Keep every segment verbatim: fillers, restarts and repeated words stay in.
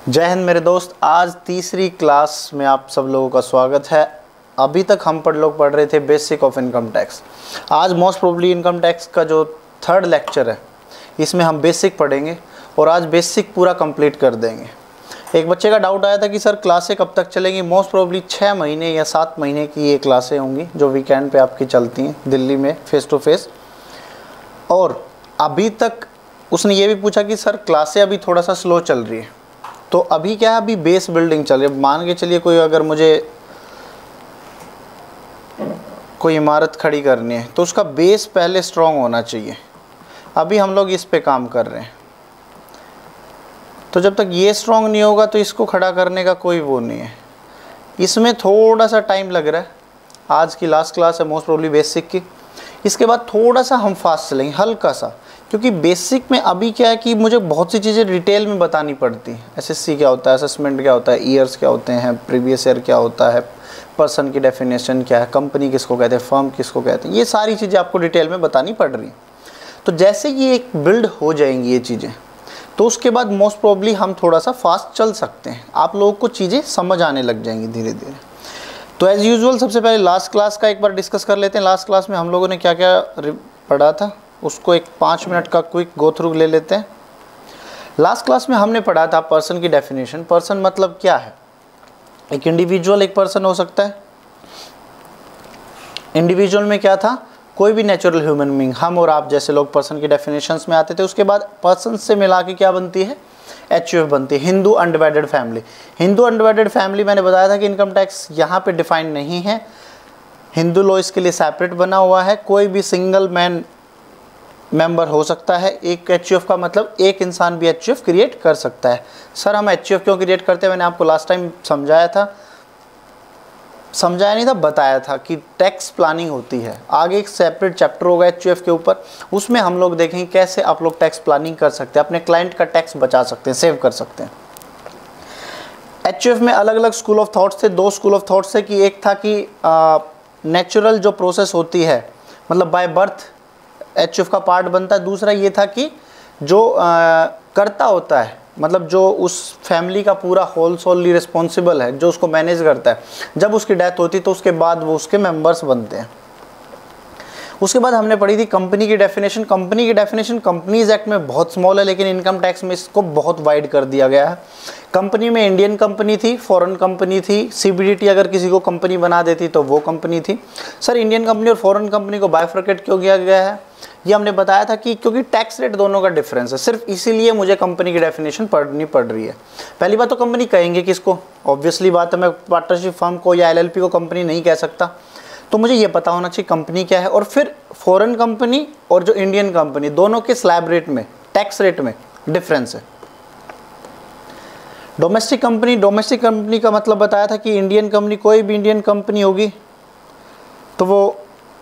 जय हिंद मेरे दोस्त। आज तीसरी क्लास में आप सब लोगों का स्वागत है। अभी तक हम पढ़ लोग पढ़ रहे थे बेसिक ऑफ इनकम टैक्स। आज मोस्ट प्रोबेबली इनकम टैक्स का जो थर्ड लेक्चर है इसमें हम बेसिक पढ़ेंगे और आज बेसिक पूरा कंप्लीट कर देंगे। एक बच्चे का डाउट आया था कि सर क्लासें कब तक चलेंगी। मोस्ट प्रोबेबली छः महीने या सात महीने की ये क्लासें होंगी जो वीकेंड पे आपकी चलती हैं दिल्ली में फेस टू फेस। और अभी तक उसने ये भी पूछा कि सर क्लासें अभी थोड़ा सा स्लो चल रही है, तो अभी क्या है, अभी बेस बिल्डिंग चल रही है। मान के चलिए कोई अगर मुझे कोई इमारत खड़ी करनी है तो उसका बेस पहले स्ट्रॉन्ग होना चाहिए। अभी हम लोग इस पे काम कर रहे हैं, तो जब तक ये स्ट्रॉन्ग नहीं होगा तो इसको खड़ा करने का कोई वो नहीं है। इसमें थोड़ा सा टाइम लग रहा है। आज की लास्ट क्लास है मोस्ट प्रोबेबली बेसिक की। इसके बाद थोड़ा सा हम फास्ट चलेंगे, हल्का सा, क्योंकि बेसिक में अभी क्या है कि मुझे बहुत सी चीज़ें डिटेल में बतानी पड़ती हैं। एसएससी क्या होता है, असेसमेंट क्या होता है, ईयर्स क्या होते हैं, प्रीवियस ईयर क्या होता है, पर्सन की डेफिनेशन क्या है, कंपनी किसको कहते हैं, फर्म किसको कहते हैं, ये सारी चीज़ें आपको डिटेल में बतानी पड़ रही हैं। तो जैसे ये एक बिल्ड हो जाएंगी ये चीज़ें, तो उसके बाद मोस्ट प्रोबेबली हम थोड़ा सा फास्ट चल सकते हैं। आप लोगों को चीज़ें समझ आने लग जाएंगी धीरे धीरे। तो एज़ यूजुअल सबसे पहले लास्ट क्लास का एक बार डिस्कस कर लेते हैं। लास्ट क्लास में हम लोगों ने क्या क्या पढ़ा था उसको एक पाँच मिनट का क्विक गो थ्रू ले लेते हैं। लास्ट क्लास में हमने पढ़ा था पर्सन की डेफिनेशन। पर्सन मतलब क्या है? एक इंडिविजुअल एक पर्सन हो सकता है। इंडिविजुअल में क्या था? कोई भी नेचुरल ह्यूमन बीइंग, हम और आप जैसे लोग पर्सन की डेफिनेशंस में आते थे। उसके बाद पर्सन से मिला के क्या बनती है? एच यू एफ बनती है, Hindu undivided family. Hindu undivided family मैंने बताया था कि इनकम टैक्स यहाँ पे डिफाइन नहीं है। हिंदू लॉ इसके लिए सेपरेट बना हुआ है। कोई भी सिंगल मैन मेंबर हो सकता है। एक एच यू एफ का मतलब एक इंसान भी एच यू एफ क्रिएट कर सकता है। सर हम एच यू एफ क्यों क्रिएट करते हैं? मैंने आपको लास्ट टाइम समझाया था, समझाया नहीं था, बताया था कि टैक्स प्लानिंग होती है। आगे एक सेपरेट चैप्टर होगा एच यू एफ के ऊपर, उसमें हम लोग देखेंगे कैसे आप लोग टैक्स प्लानिंग कर सकते हैं, अपने क्लाइंट का टैक्स बचा सकते हैं, सेव कर सकते हैं। एच यू एफ में अलग अलग स्कूल ऑफ थॉट्स थे। दो स्कूल ऑफ थॉट्स थे कि एक था कि नेचुरल जो प्रोसेस होती है, मतलब by birth H U F का पार्ट बनता है। दूसरा ये था कि जो आ, करता होता है, मतलब जो उस फैमिली का पूरा होल सोलली रिस्पॉन्सिबल है, जो उसको मैनेज करता है, जब उसकी डेथ होती है तो उसके बाद वो उसके मेंबर्स बनते हैं। उसके बाद हमने पढ़ी थी कंपनी की डेफिनेशन। कंपनी की डेफिनेशन कंपनीज एक्ट में बहुत स्मॉल है, लेकिन इनकम टैक्स में इसको बहुत वाइड कर दिया गया है। कंपनी में इंडियन कंपनी थी, फॉरेन कंपनी थी, सीबीडीटी अगर किसी को कंपनी बना देती तो वो कंपनी थी। सर इंडियन कंपनी और फॉरेन कंपनी को बाइफरकेट क्यों किया गया है? ये हमने बताया था कि क्योंकि टैक्स रेट दोनों का डिफरेंस है, सिर्फ इसीलिए मुझे कंपनी की डेफिनेशन पढ़नी पड़ रही है। पहली बात तो कंपनी कहेंगे किसको? ऑब्वियसली बात है, मैं पार्टनरशिप फर्म को या एलएलपी को कंपनी नहीं कह सकता, तो मुझे ये पता होना चाहिए कंपनी क्या है। और फिर फॉरेन कंपनी और जो इंडियन कंपनी, दोनों के स्लैब रेट में, टैक्स रेट में डिफरेंस है। डोमेस्टिक कंपनी, डोमेस्टिक कंपनी का मतलब बताया था कि इंडियन कंपनी, कोई भी इंडियन कंपनी होगी तो वो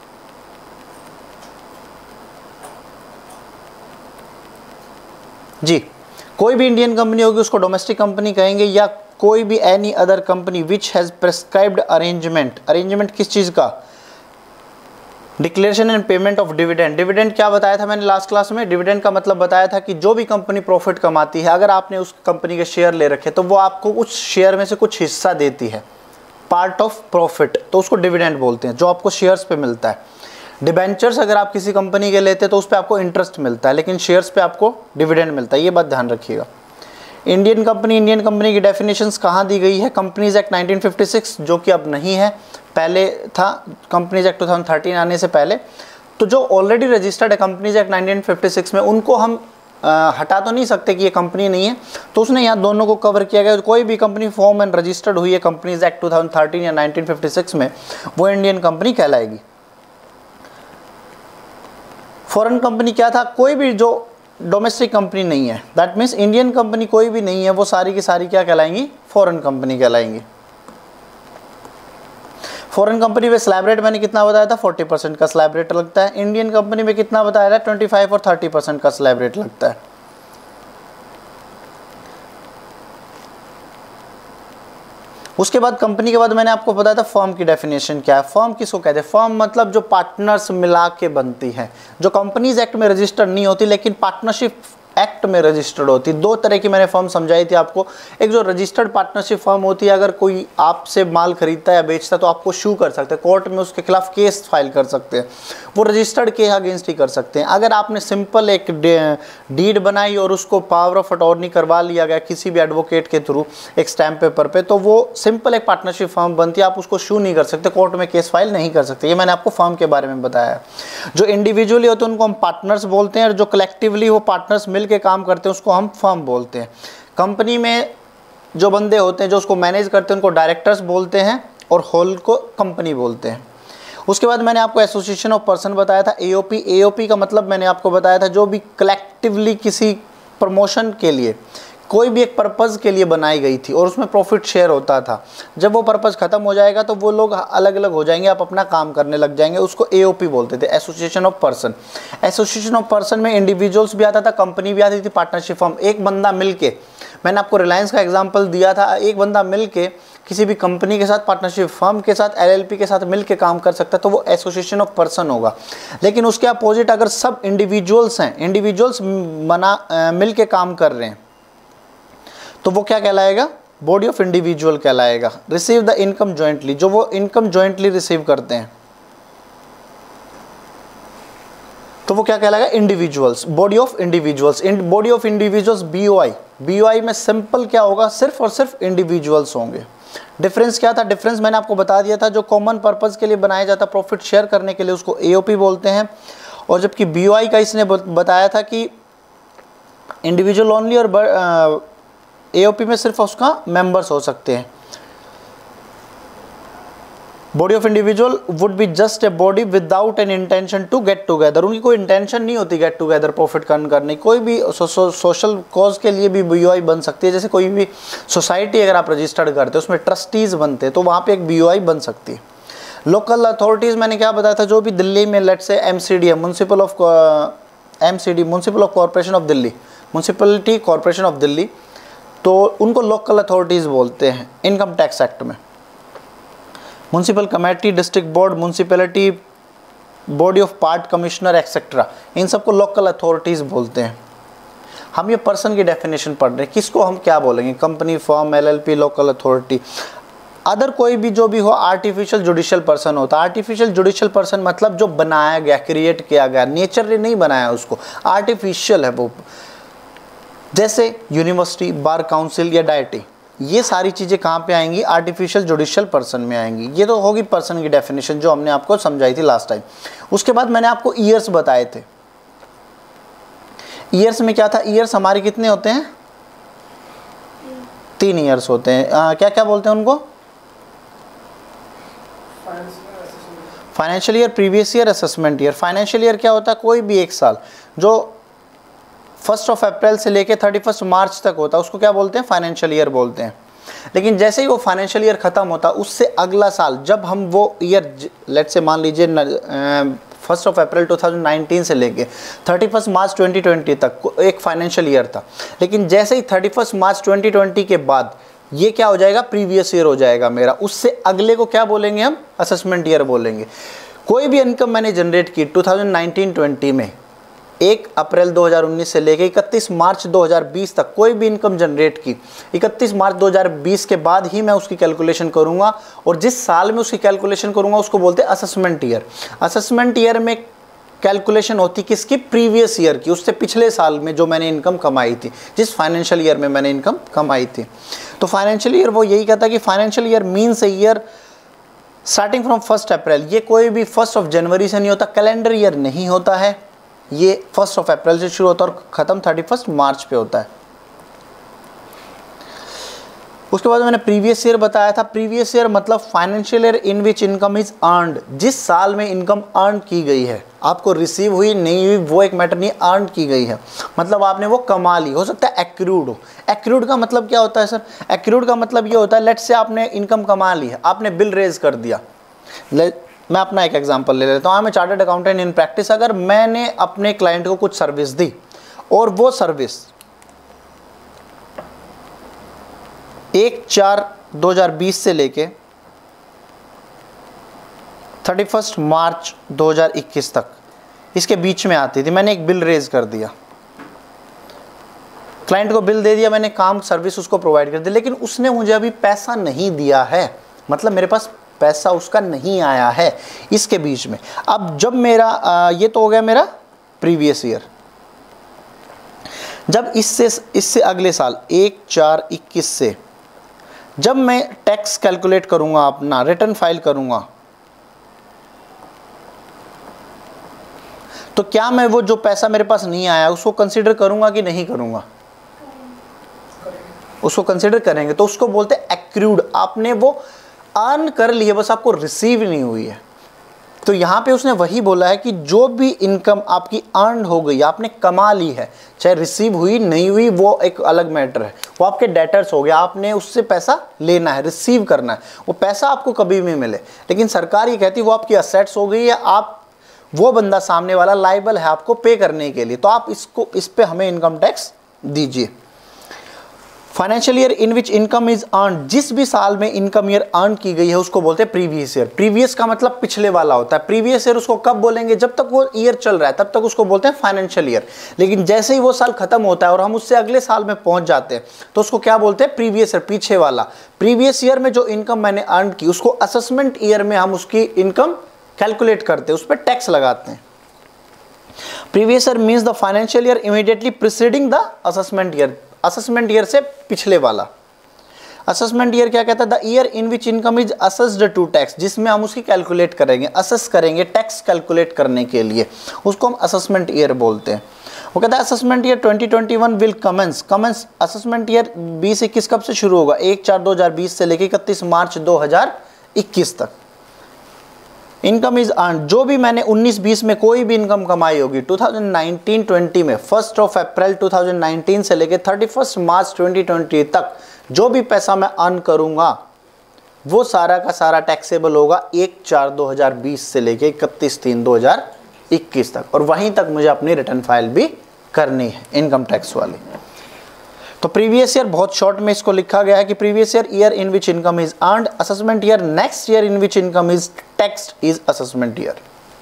जी कोई भी इंडियन कंपनी होगी उसको डोमेस्टिक कंपनी कहेंगे, या कोई भी any other company which has prescribed arrangement. Arrangement किस चीज़ का? Declaration and payment of dividend. Dividend क्या बताया था मैंने लास्ट क्लास में? डिविडेंड का मतलब बताया था कि जो भी कंपनी प्रॉफिट कमाती है, अगर आपने उस कंपनी के शेयर ले रखे तो वो आपको उस शेयर में से कुछ हिस्सा देती है, पार्ट ऑफ प्रॉफिट, तो उसको डिविडेंड बोलते हैं, जो आपको शेयर्स पे मिलता है। डिबेंचर्स अगर आप किसी कंपनी के लेते हैं तो उस पर आपको इंटरेस्ट मिलता है, लेकिन शेयर्स पे आपको डिविडेंड मिलता है। ये बात ध्यान रखिएगा। इंडियन कंपनी, इंडियन कंपनी की डेफिनेशंस कहाँ दी गई है? Companies act nineteen fifty six, जो कि अब नहीं है, पहले था companies act two thousand thirteen आने से पहले। तो जो ऑलरेडी रजिस्टर्ड है companies act nineteen fifty six में, उनको हम आ, हटा तो नहीं सकते कि ये कंपनी नहीं है, तो उसने यहाँ दोनों को कवर किया गया। कोई भी कंपनी फॉर्म एंड रजिस्टर्ड हुई है companies act two thousand thirteen या नाइनटीन फिफ्टी सिक्स में, वो इंडियन कंपनी कहलाएगी। फॉरेन कंपनी क्या था? कोई भी जो डोमेस्टिक कंपनी नहीं है, दैट मीन्स इंडियन कंपनी कोई भी नहीं है, वो सारी की सारी क्या कहलाएंगी? फॉरेन कंपनी कहलाएंगी। फॉरेन कंपनी में स्लैब रेट मैंने कितना बताया था? फोर्टी परसेंट का स्लैब रेट लगता है। इंडियन कंपनी में कितना बताया था? ट्वेंटी फाइव और थर्टी परसेंट का स्लैब रेट लगता है। उसके बाद कंपनी के बाद मैंने आपको बताया था फर्म की डेफिनेशन क्या है। फर्म किसको कहते हैं? फर्म मतलब जो पार्टनर्स मिला के बनती है, जो कंपनीज एक्ट में रजिस्टर्ड नहीं होती लेकिन पार्टनरशिप एक्ट एक्ट में रजिस्टर्ड होती है। दो तरह की मैंने फर्म समझाई थी आपको, एक जो रजिस्टर्ड पार्टनरशिप फर्म होती है, अगर कोई आपसे माल खरीदता है या बेचता है तो आपको शू कर सकते हैं, कोर्ट में उसके खिलाफ केस फाइल कर सकते हैं, वो रजिस्टर्ड के अगेंस्ट ही कर सकते हैं। अगर आपने सिंपल एक डीड बनाई और उसको पावर ऑफ अटॉर्नी करवा लिया गया किसी भी एडवोकेट के थ्रू एक स्टैम्प पेपर पे, तो वो सिंपल एक पार्टनरशिप फर्म बनती है, आप उसको शू नहीं कर सकते, कोर्ट में केस फाइल नहीं कर सकते। ये मैंने आपको फर्म के बारे में बताया। जो इंडिविजुअली होते हैं उनको हम पार्टनर्स बोलते हैं, और जो कलेक्टिवली वो पार्टनर्स मिलकर काम करते हैं उसको हम फर्म बोलते हैं। कंपनी में जो बंदे होते हैं जो उसको मैनेज करते हैं उनको डायरेक्टर्स बोलते हैं, और होल को कंपनी बोलते हैं। उसके बाद मैंने आपको एसोसिएशन ऑफ पर्सन बताया था, एओपी। एओपी का मतलब मैंने आपको बताया था जो भी कलेक्टिवली किसी प्रमोशन के लिए, कोई भी एक पर्पज़ के लिए बनाई गई थी और उसमें प्रॉफिट शेयर होता था। जब वो पर्पज़ ख़त्म हो जाएगा तो वो लोग अलग अलग हो जाएंगे, आप अपना काम करने लग जाएंगे, उसको एओपी बोलते थे, association of person. Association of person में इंडिविजुअल्स भी आता था, कंपनी भी आती थी, पार्टनरशिप फर्म। एक बंदा मिलके, मैंने आपको रिलायंस का एग्जांपल दिया था, एक बंदा मिलके किसी भी कंपनी के साथ, पार्टनरशिप फर्म के साथ, एलएलपी के साथ मिलके काम कर सकता है, तो वो एसोसिएशन ऑफ पर्सन होगा। लेकिन उसके अपोजिट अगर सब इंडिविजुअल्स हैं, इंडिविजुअल्स मना मिलके काम कर रहे हैं, तो वो क्या कहलाएगा? बॉडी ऑफ इंडिविजुअल कहलाएगा। रिसीव द इनकम जॉइंटली, जो वो इनकम जॉइंटली रिसीव करते हैं, तो वो क्या कहलाएगा? Individuals, body of individuals. Body of individuals BOI. BOI में सिंपल क्या होगा? सिर्फ और सिर्फ इंडिविजुअल्स होंगे। डिफरेंस क्या था? डिफरेंस मैंने आपको बता दिया था, जो कॉमन पर्पस के लिए बनाया जाता, प्रॉफिट शेयर करने के लिए, उसको एओपी बोलते हैं। और जबकि बीओआई का इसने बताया था कि इंडिविजुअल ओनली, और एओपी में सिर्फ उसका मेंबर्स हो सकते हैं। Body of individual would be just a body without an intention to get together. उनकी कोई इंटेंशन नहीं होती गेट टुगेदर, प्रॉफिट अर्न करने। कोई भी सो, सो, सोशल कॉज के लिए भी बीओआई बन सकती है। जैसे कोई भी सोसाइटी अगर आप रजिस्टर्ड करते हो, उसमें ट्रस्टीज बनते हैं, तो वहाँ पे एक बीओआई बन सकती है। लोकल अथॉरिटीज़ मैंने क्या बताया था? जो भी दिल्ली में लेट से एमसीडी है, municipal of MCD municipal of corporation of Delhi, municipality corporation of Delhi, तो उनको लोकल अथॉरिटीज़ बोलते हैं इनकम टैक्स एक्ट में। Municipal committee, district board, municipality, body of part commissioner etcetera, इन सबको लोकल अथॉरिटीज़ बोलते हैं। हम ये पर्सन की डेफिनेशन पढ़ रहे हैं, किसको हम क्या बोलेंगे? Company, firm, LLP, local authority. Other कोई भी जो भी हो आर्टिफिशियल जुडिशियल पर्सन होता है। आर्टिफिशियल जुडिशियल पर्सन मतलब जो बनाया गया, क्रिएट किया गया, नेचर ने नहीं बनाया उसको, आर्टिफिशियल है वो। जैसे यूनिवर्सिटी, बार काउंसिल या डाइटी, ये सारी चीज़ें कहाँ पे आएंगी? आर्टिफिशियल जुडिशियल पर्सन में आएंगी। ये तो होगी पर्सन की डेफिनेशन जो हमने आपको समझाई थी लास्ट टाइम। उसके बाद मैंने आपको ईयर्स बताए थे। ईयर्स में क्या था? ईयर्स हमारे कितने होते हैं? तीन ईयर्स होते हैं। आ, क्या क्या बोलते हैं उनको? Financial year, previous year, assessment year. Financial year क्या होता है? कोई भी एक साल जो फर्स्ट ऑफ अप्रैल से लेके थर्टी फर्स्ट मार्च तक होता है, उसको क्या बोलते हैं? फाइनेंशियल ईयर बोलते हैं। लेकिन जैसे ही वो फाइनेंशियल ईयर ख़त्म होता है, उससे अगला साल जब हम वो ईयर, लेट से मान लीजिए first of April two thousand nineteen से लेके thirty first March twenty twenty तक एक फाइनेंशियल ईयर था। लेकिन जैसे ही thirty first March twenty twenty के बाद ये क्या हो जाएगा? प्रीवियस ईयर हो जाएगा मेरा। उससे अगले को क्या बोलेंगे हम? असेसमेंट ईयर बोलेंगे। कोई भी इनकम मैंने जनरेट की टू थाउजेंड नाइनटीन ट्वेंटी में, एक अप्रैल दो हज़ार उन्नीस से लेके इकतीस मार्च दो हज़ार बीस तक कोई भी इनकम जनरेट की, इकतीस मार्च दो हज़ार बीस के बाद ही मैं उसकी कैलकुलेशन करूंगा। और जिस साल में उसकी कैलकुलेशन करूंगा उसको बोलते हैं असेसमेंट ईयर। असेसमेंट ईयर में कैलकुलेशन होती किसकी? प्रीवियस ईयर की, उससे पिछले साल में जो मैंने इनकम कमाई थी, जिस फाइनेंशियल ईयर में मैंने इनकम कमाई थी। तो फाइनेंशियल ईयर वो यही कहता है कि financial year means a year starting from first April. ये कोई भी फर्स्ट ऑफ जनवरी से नहीं होता, कैलेंडर ईयर नहीं होता है। ये फर्स्ट ऑफ अप्रैल से शुरू होता है और ख़त्म थर्टी फर्स्ट मार्च पे होता है। उसके बाद मैंने प्रीवियस ईयर बताया था। प्रीवियस ईयर मतलब financial year in which income is earned, जिस साल में इनकम अर्न की गई है, आपको रिसीव हुई नहीं हुई वो एक मैटर नहीं, अर्न की गई है मतलब आपने वो कमा ली। हो सकता है एक्रूड हो। एक्रूड का मतलब क्या होता है सर? एक्रूड का मतलब ये होता है, लेट से आपने इनकम कमा ली है, आपने बिल रेज कर दिया। मैं अपना एक एग्जांपल ले लेता हूँ। I am a chartered accountant in practice. अगर मैंने अपने क्लाइंट को कुछ सर्विस दी और वो सर्विस एक चार दो हज़ार बीस से लेके थर्टी फर्स्ट मार्च दो हज़ार इक्कीस तक इसके बीच में आती थी, मैंने एक बिल रेज कर दिया। क्लाइंट को बिल दे दिया मैंने, काम सर्विस उसको प्रोवाइड कर दी, लेकिन उसने मुझे अभी पैसा नहीं दिया है, मतलब मेरे पास पैसा उसका नहीं आया है इसके बीच में। अब जब मेरा आ, ये तो हो गया मेरा प्रीवियस ईयर। जब इससे इससे अगले साल एक चार इक्कीस से जब मैं टैक्स कैलकुलेट करूंगा, अपना रिटर्न फाइल करूंगा, तो क्या मैं वो जो पैसा मेरे पास नहीं आया उसको कंसीडर करूंगा कि नहीं करूंगा? उसको कंसीडर करेंगे। तो उसको बोलते हैं एक्रूड। आपने वो अर्न कर लिए, बस आपको रिसीव नहीं हुई है। तो यहाँ पे उसने वही बोला है कि जो भी इनकम आपकी अर्न हो गई, आपने कमा ली है, चाहे रिसीव हुई नहीं हुई वो एक अलग मैटर है, वो आपके डेटर्स हो गया, आपने उससे पैसा लेना है, रिसीव करना है, वो पैसा आपको कभी भी मिले। लेकिन सरकार ये कहती है वो आपकी असेट्स हो गई है, आप वो बंदा सामने वाला लायबल है आपको पे करने के लिए, तो आप इसको इस पे हमें इनकम टैक्स दीजिए। Financial year in which income is earn, जिस भी साल में इनकम ईयर अर्न की गई है उसको बोलते हैं प्रीवियस ईयर। प्रीवियस का मतलब पिछले वाला होता है। प्रीवियस ईयर उसको कब बोलेंगे? जब तक वो ईयर चल रहा है तब तक उसको बोलते हैं फाइनेंशियल ईयर। लेकिन जैसे ही वो साल खत्म होता है और हम उससे अगले साल में पहुंच जाते हैं तो उसको क्या बोलते हैं? प्रीवियस ईयर, पीछे वाला। प्रीवियस ईयर में जो इनकम मैंने अर्न की उसको असेसमेंट ईयर में हम उसकी इनकम कैलकुलेट करते हैं, उस पर टैक्स लगाते हैं। Previous year means the financial year immediately preceding the assessment year. Assessment year से पिछले वाला। असेसमेंट ईयर क्या कहता है? The year in which income is assessed to tax, जिसमें हम उसकी कैलकुलेट करेंगे, असेस करेंगे टैक्स कैलकुलेट करने के लिए, उसको हम असेसमेंट ईयर बोलते हैं। वो कहता है assessment year twenty twenty one will commence. Commence assessment year बीस इक्कीस कब से शुरू होगा? एक चार दो हज़ार बीस से लेकर इकतीस मार्च दो हज़ार इक्कीस तक। इनकम इज अर्न, जो भी मैंने उन्नीस बीस में कोई भी इनकम कमाई होगी टू थाउजेंड नाइनटीन ट्वेंटी में, first of April two thousand nineteen से लेकर thirty first March twenty twenty तक जो भी पैसा मैं अर्न करूंगा वो सारा का सारा टैक्सेबल होगा एक चार दो हज़ार बीस से लेकर इकतीस तीन दो हज़ार इक्कीस तक, और वहीं तक मुझे अपनी रिटर्न फाइल भी करनी है इनकम टैक्स वाली। तो प्रीवियस ईयर बहुत शॉर्ट में इसको लिखा गया है कि previous year year in which income is earned, assessment year next year in which income is taxed is assessment year.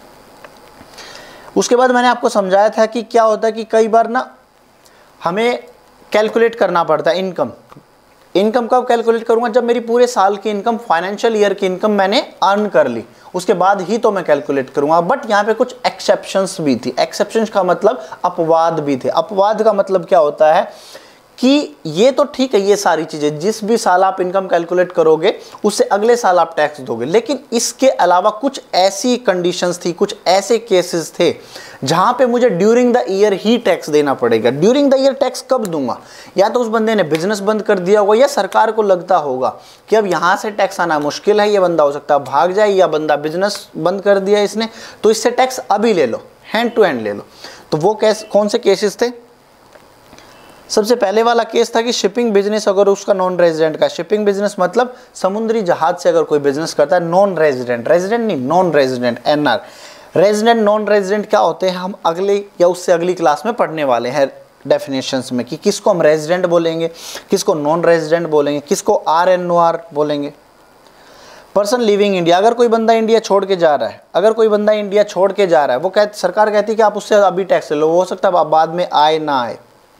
उसके बाद मैंने आपको समझाया था कि क्या होता है कि कई बार ना हमें कैलकुलेट करना पड़ता है इनकम। इनकम कब कैलकुलेट करूंगा? जब मेरी पूरे साल की इनकम, फाइनेंशियल ईयर की इनकम मैंने अर्न कर ली, उसके बाद ही तो मैं कैलकुलेट करूंगा। बट यहाँ पे कुछ एक्सेप्शंस भी थी। एक्सेप्शंस का मतलब अपवाद भी थे। अपवाद का मतलब क्या होता है कि ये तो ठीक है, ये सारी चीज़ें जिस भी साल आप इनकम कैलकुलेट करोगे उससे अगले साल आप टैक्स दोगे, लेकिन इसके अलावा कुछ ऐसी कंडीशंस थी, कुछ ऐसे केसेस थे जहां पे मुझे ड्यूरिंग द ईयर ही टैक्स देना पड़ेगा। ड्यूरिंग द ईयर टैक्स कब दूंगा? या तो उस बंदे ने बिजनेस बंद कर दिया होगा, या सरकार को लगता होगा कि अब यहाँ से टैक्स आना मुश्किल है, ये बंदा हो सकता है भाग जाए, या बंदा बिजनेस बंद कर दिया इसने, तो इससे टैक्स अभी ले लो, हैंड टू हैंड ले लो। तो वो कैसे, कौन से केसेस थे? सबसे पहले वाला केस था कि शिपिंग बिजनेस अगर उसका नॉन रेजिडेंट का, शिपिंग बिजनेस मतलब समुद्री जहाज से अगर कोई बिजनेस करता है, नॉन रेजिडेंट, रेजिडेंट नहीं non resident, NR. Resident non resident क्या होते हैं हम अगले या उससे अगली क्लास में पढ़ने वाले हैं डेफिनेशंस में, कि किसको हम रेजिडेंट बोलेंगे, किसको नॉन रेजिडेंट बोलेंगे, किसको आर एन ओ आर बोलेंगे। पर्सन लिविंग इंडिया, अगर कोई बंदा इंडिया छोड़ के जा रहा है, अगर कोई बंदा इंडिया छोड़ के जा रहा है, वो कह सरकार कहती है कि आप उससे अभी टैक्स ले लो, वो हो सकता है बाद में आए ना आए।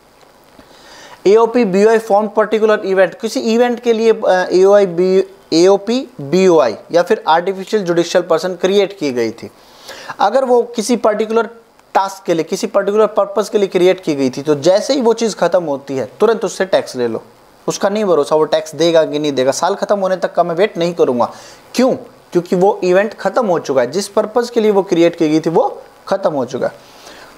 AOP BOI form particular event, किसी इवेंट के लिए एओआई बी एओपी बीओआई या फिर आर्टिफिशियल जुडिशियल पर्सन क्रिएट की गई थी। अगर वो किसी पर्टिकुलर टास्क के लिए, किसी पर्टिकुलर पर्पस के लिए क्रिएट की गई थी, तो जैसे ही वो चीज़ खत्म होती है तुरंत उससे टैक्स ले लो। उसका नहीं भरोसा वो टैक्स देगा कि नहीं देगा, साल खत्म होने तक का मैं वेट नहीं करूँगा। क्यों? क्योंकि वो इवेंट खत्म हो चुका है, जिस पर्पस के लिए वो क्रिएट की गई थी वो खत्म हो चुका है।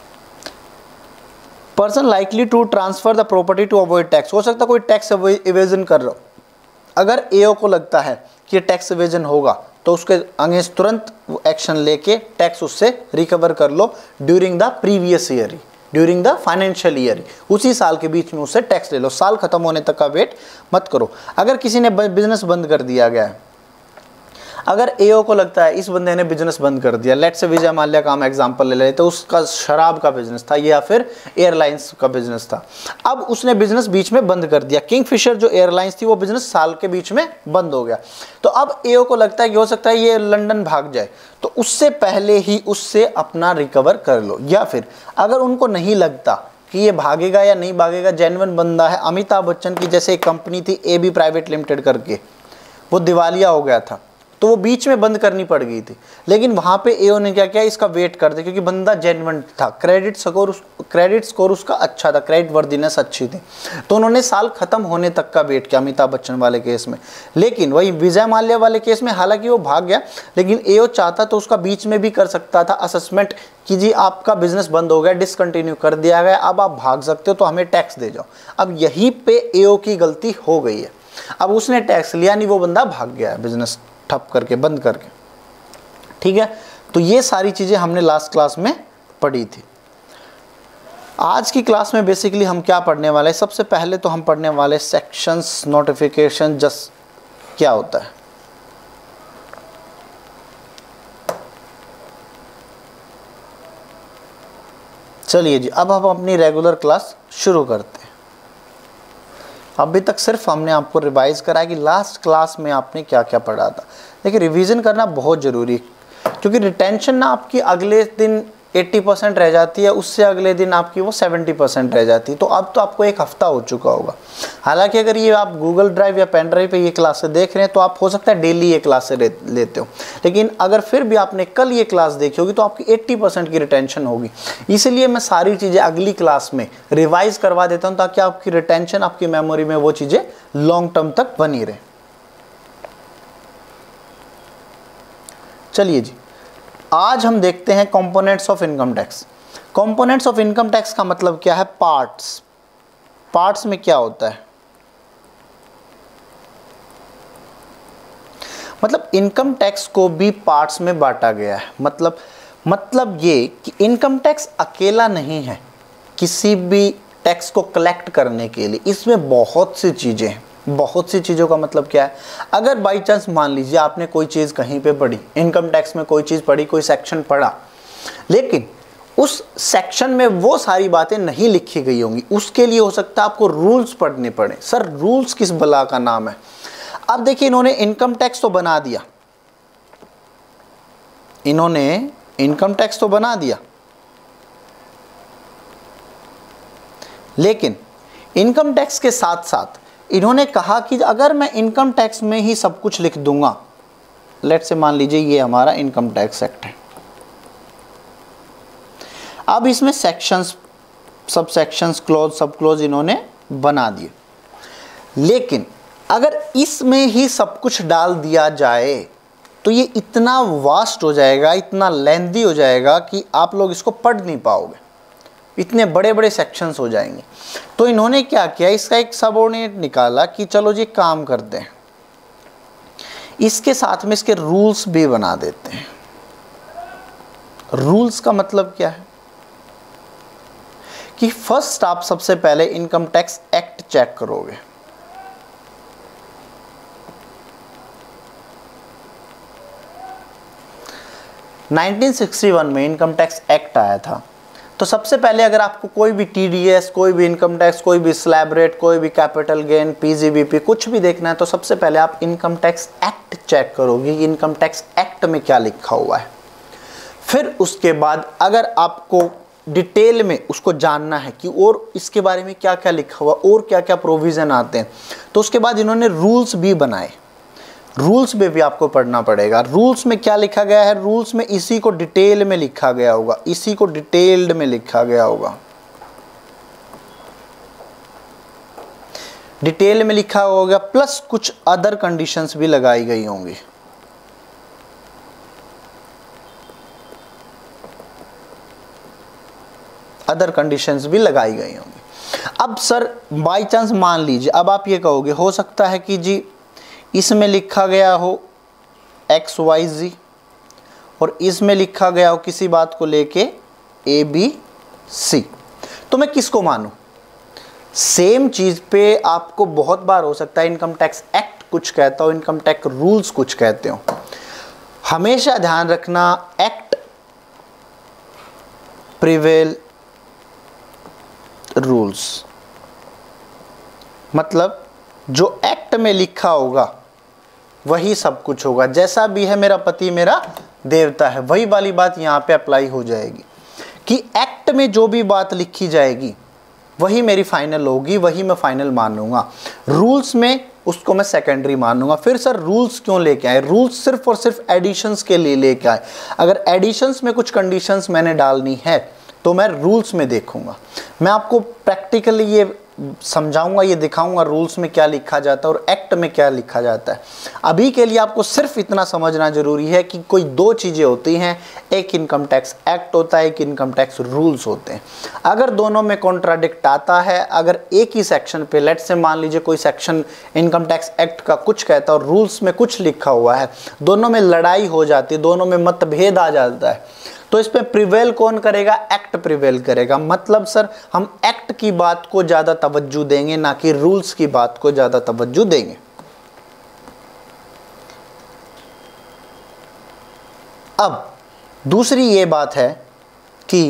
Person likely to transfer the property to avoid tax, हो सकता है कोई टैक्स इवेजन कर रहा हो, अगर एओ को लगता है कि टैक्स इवेजन होगा तो उसके अगेंस्ट तुरंत एक्शन लेके टैक्स उससे रिकवर कर लो during the previous year, during the financial year, उसी साल के बीच में उससे टैक्स ले लो, साल खत्म होने तक का वेट मत करो। अगर किसी ने बिजनेस बंद कर दिया गया है, अगर एओ को लगता है इस बंदे ने बिजनेस बंद कर दिया, लेट्स से विजय माल्या का हम एग्जांपल ले लेते, तो उसका शराब का बिजनेस था या फिर एयरलाइंस का बिजनेस था, अब उसने बिजनेस बीच में बंद कर दिया। किंगफिशर जो एयरलाइंस थी वो बिजनेस साल के बीच में बंद हो गया, तो अब एओ को लगता है कि हो सकता है ये लंदन भाग जाए, तो उससे पहले ही उससे अपना रिकवर कर लो। या फिर अगर उनको नहीं लगता कि ये भागेगा या नहीं भागेगा, जेन्युइन बंदा है। अमिताभ बच्चन की जैसे एक कंपनी थी ए बी प्राइवेट लिमिटेड करके, वो दिवालिया हो गया था तो वो बीच में बंद करनी पड़ गई थी, लेकिन वहाँ पे एओ ने क्या किया, इसका वेट कर दिया क्योंकि बंदा जेन्युइन था, क्रेडिट स्कोर क्रेडिट स्कोर उसका अच्छा था, क्रेडिट वर्दीनेस अच्छी थी, तो उन्होंने साल खत्म होने तक का वेट किया अमिताभ बच्चन वाले केस में। लेकिन वही विजय माल्या वाले केस में हालांकि वो भाग गया, लेकिन एओ चाहता तो उसका बीच में भी कर सकता था असेसमेंट कि जी आपका बिजनेस बंद हो गया, डिसकंटिन्यू कर दिया गया, अब आप भाग सकते हो तो हमें टैक्स दे जाओ। अब यहीं पे एओ की गलती हो गई है, अब उसने टैक्स लिया नहीं, वो बंदा भाग गया है बिजनेस ठप करके, बंद करके। ठीक है, तो ये सारी चीजें हमने लास्ट क्लास में पढ़ी थी। आज की क्लास में बेसिकली हम क्या पढ़ने वाले हैं, सबसे पहले तो हम पढ़ने वाले सेक्शंस नोटिफिकेशन जस्ट क्या होता है। चलिए जी, अब हम अपनी रेगुलर क्लास शुरू करते हैं। अभी तक सिर्फ हमने आपको रिवाइज करा कि लास्ट क्लास में आपने क्या क्या पढ़ा था। देखिए रिवीजन करना बहुत ज़रूरी है, क्योंकि रिटेंशन ना आपकी अगले दिन अस्सी परसेंट रह जाती है, उससे अगले दिन आपकी वो सत्तर परसेंट रह जाती है। तो अब तो आपको एक हफ्ता हो चुका होगा। हालांकि अगर ये आप गूगल ड्राइव या पेन ड्राइव पे ये क्लासेस देख रहे हैं तो आप हो सकता है डेली ये क्लासेस लेते हो, लेकिन अगर फिर भी आपने कल ये क्लास देखी होगी तो आपकी अस्सी परसेंट की रिटेंशन होगी। इसीलिए मैं सारी चीज़ें अगली क्लास में रिवाइज करवा देता हूँ ताकि आपकी रिटेंशन, आपकी मेमोरी में वो चीज़ें लॉन्ग टर्म तक बनी रहे। चलिए जी, आज हम देखते हैं components of income tax. Components of income tax का मतलब क्या है, पार्ट्स। पार्ट्स में क्या होता है, मतलब इनकम टैक्स को भी पार्ट्स में बांटा गया है। मतलब मतलब ये कि इनकम टैक्स अकेला नहीं है किसी भी टैक्स को कलेक्ट करने के लिए, इसमें बहुत सी चीजें हैं। बहुत सी चीज़ों का मतलब क्या है, अगर बाई चांस मान लीजिए आपने कोई चीज़ कहीं पे पढ़ी, इनकम टैक्स में कोई चीज़ पढ़ी, कोई सेक्शन पढ़ा, लेकिन उस सेक्शन में वो सारी बातें नहीं लिखी गई होंगी, उसके लिए हो सकता है आपको रूल्स पढ़ने पड़े। सर रूल्स किस बला का नाम है। अब देखिए इन्होंने इनकम टैक्स तो बना दिया, इन्होंने इनकम टैक्स तो बना दिया, लेकिन इनकम टैक्स के साथ साथ इन्होंने कहा कि अगर मैं इनकम टैक्स में ही सब कुछ लिख दूंगा, लेट से मान लीजिए ये हमारा इनकम टैक्स एक्ट है, अब इसमें सेक्शंस, सब सेक्शंस, क्लोज, सब क्लोज इन्होंने बना दिए, लेकिन अगर इसमें ही सब कुछ डाल दिया जाए तो ये इतना वास्ट हो जाएगा, इतना लेंथी हो जाएगा कि आप लोग इसको पढ़ नहीं पाओगे, इतने बड़े बड़े सेक्शंस हो जाएंगे। तो इन्होंने क्या किया, इसका एक सबऑर्डिनेट निकाला कि चलो जी काम करते हैं, इसके साथ में इसके रूल्स भी बना देते हैं। रूल्स का मतलब क्या है कि फर्स्ट आप सबसे पहले इनकम टैक्स एक्ट चेक करोगे। नाइनटीन सिक्सटी वन में इनकम टैक्स एक्ट आया था, तो सबसे पहले अगर आपको कोई भी टीडीएस, कोई भी इनकम टैक्स, कोई भी स्लैब रेट, कोई भी कैपिटल गेन, पीजीबीपी कुछ भी देखना है तो सबसे पहले आप इनकम टैक्स एक्ट चेक करोगे कि इनकम टैक्स एक्ट में क्या लिखा हुआ है। फिर उसके बाद अगर आपको डिटेल में उसको जानना है कि और इसके बारे में क्या क्या लिखा हुआ और क्या क्या प्रोविज़न आते हैं, तो उसके बाद इन्होंने रूल्स भी बनाए। रूल्स में भी आपको पढ़ना पड़ेगा। रूल्स में क्या लिखा गया है, रूल्स में इसी को डिटेल में लिखा गया होगा, इसी को डिटेल्ड में लिखा गया होगा, डिटेल में लिखा होगा, प्लस कुछ अदर कंडीशंस भी लगाई गई होंगी। अदर कंडीशंस भी लगाई गई होंगी। अब सर बाई चांस मान लीजिए, अब आप ये कहोगे हो सकता है कि जी इसमें लिखा गया हो एक्स वाई जी और इसमें लिखा गया हो किसी बात को लेके ए बी सी, तो मैं किसको मानूं। सेम चीज़ पे आपको बहुत बार हो सकता है इनकम टैक्स एक्ट कुछ कहता हो, इनकम टैक्स रूल्स कुछ कहते हो। हमेशा ध्यान रखना एक्ट प्रिवेल रूल्स, मतलब जो एक्ट में लिखा होगा वही सब कुछ होगा। जैसा भी है मेरा पति मेरा देवता है, वही वाली बात यहाँ पे अप्लाई हो जाएगी कि एक्ट में जो भी बात लिखी जाएगी वही मेरी फाइनल होगी, वही मैं फाइनल मानूंगा। रूल्स में उसको मैं सेकेंडरी मानूंगा। फिर सर रूल्स क्यों लेके आए? रूल्स सिर्फ और सिर्फ एडिशंस के लिए लेके आए। अगर एडिशंस में कुछ कंडीशंस मैंने डालनी है तो मैं रूल्स में देखूंगा। मैं आपको प्रैक्टिकली ये समझाऊंगा, ये दिखाऊंगा रूल्स में क्या लिखा जाता है और एक्ट में क्या लिखा जाता है। अभी के लिए आपको सिर्फ इतना समझना जरूरी है कि कोई दो चीज़ें होती हैं, एक इनकम टैक्स एक्ट होता है, एक इनकम टैक्स रूल्स होते हैं। अगर दोनों में कॉन्ट्राडिक्ट आता है, अगर एक ही सेक्शन पे, लेट से मान लीजिए कोई सेक्शन इनकम टैक्स एक्ट का कुछ कहता है और रूल्स में कुछ लिखा हुआ है, दोनों में लड़ाई हो जाती है, दोनों में मतभेद आ जाता है, तो इस पे प्रिवेल कौन करेगा? एक्ट प्रिवेल करेगा। मतलब सर हम एक्ट की बात को ज़्यादा तवज्जो देंगे, ना कि रूल्स की बात को ज़्यादा तवज्जो देंगे। अब दूसरी ये बात है कि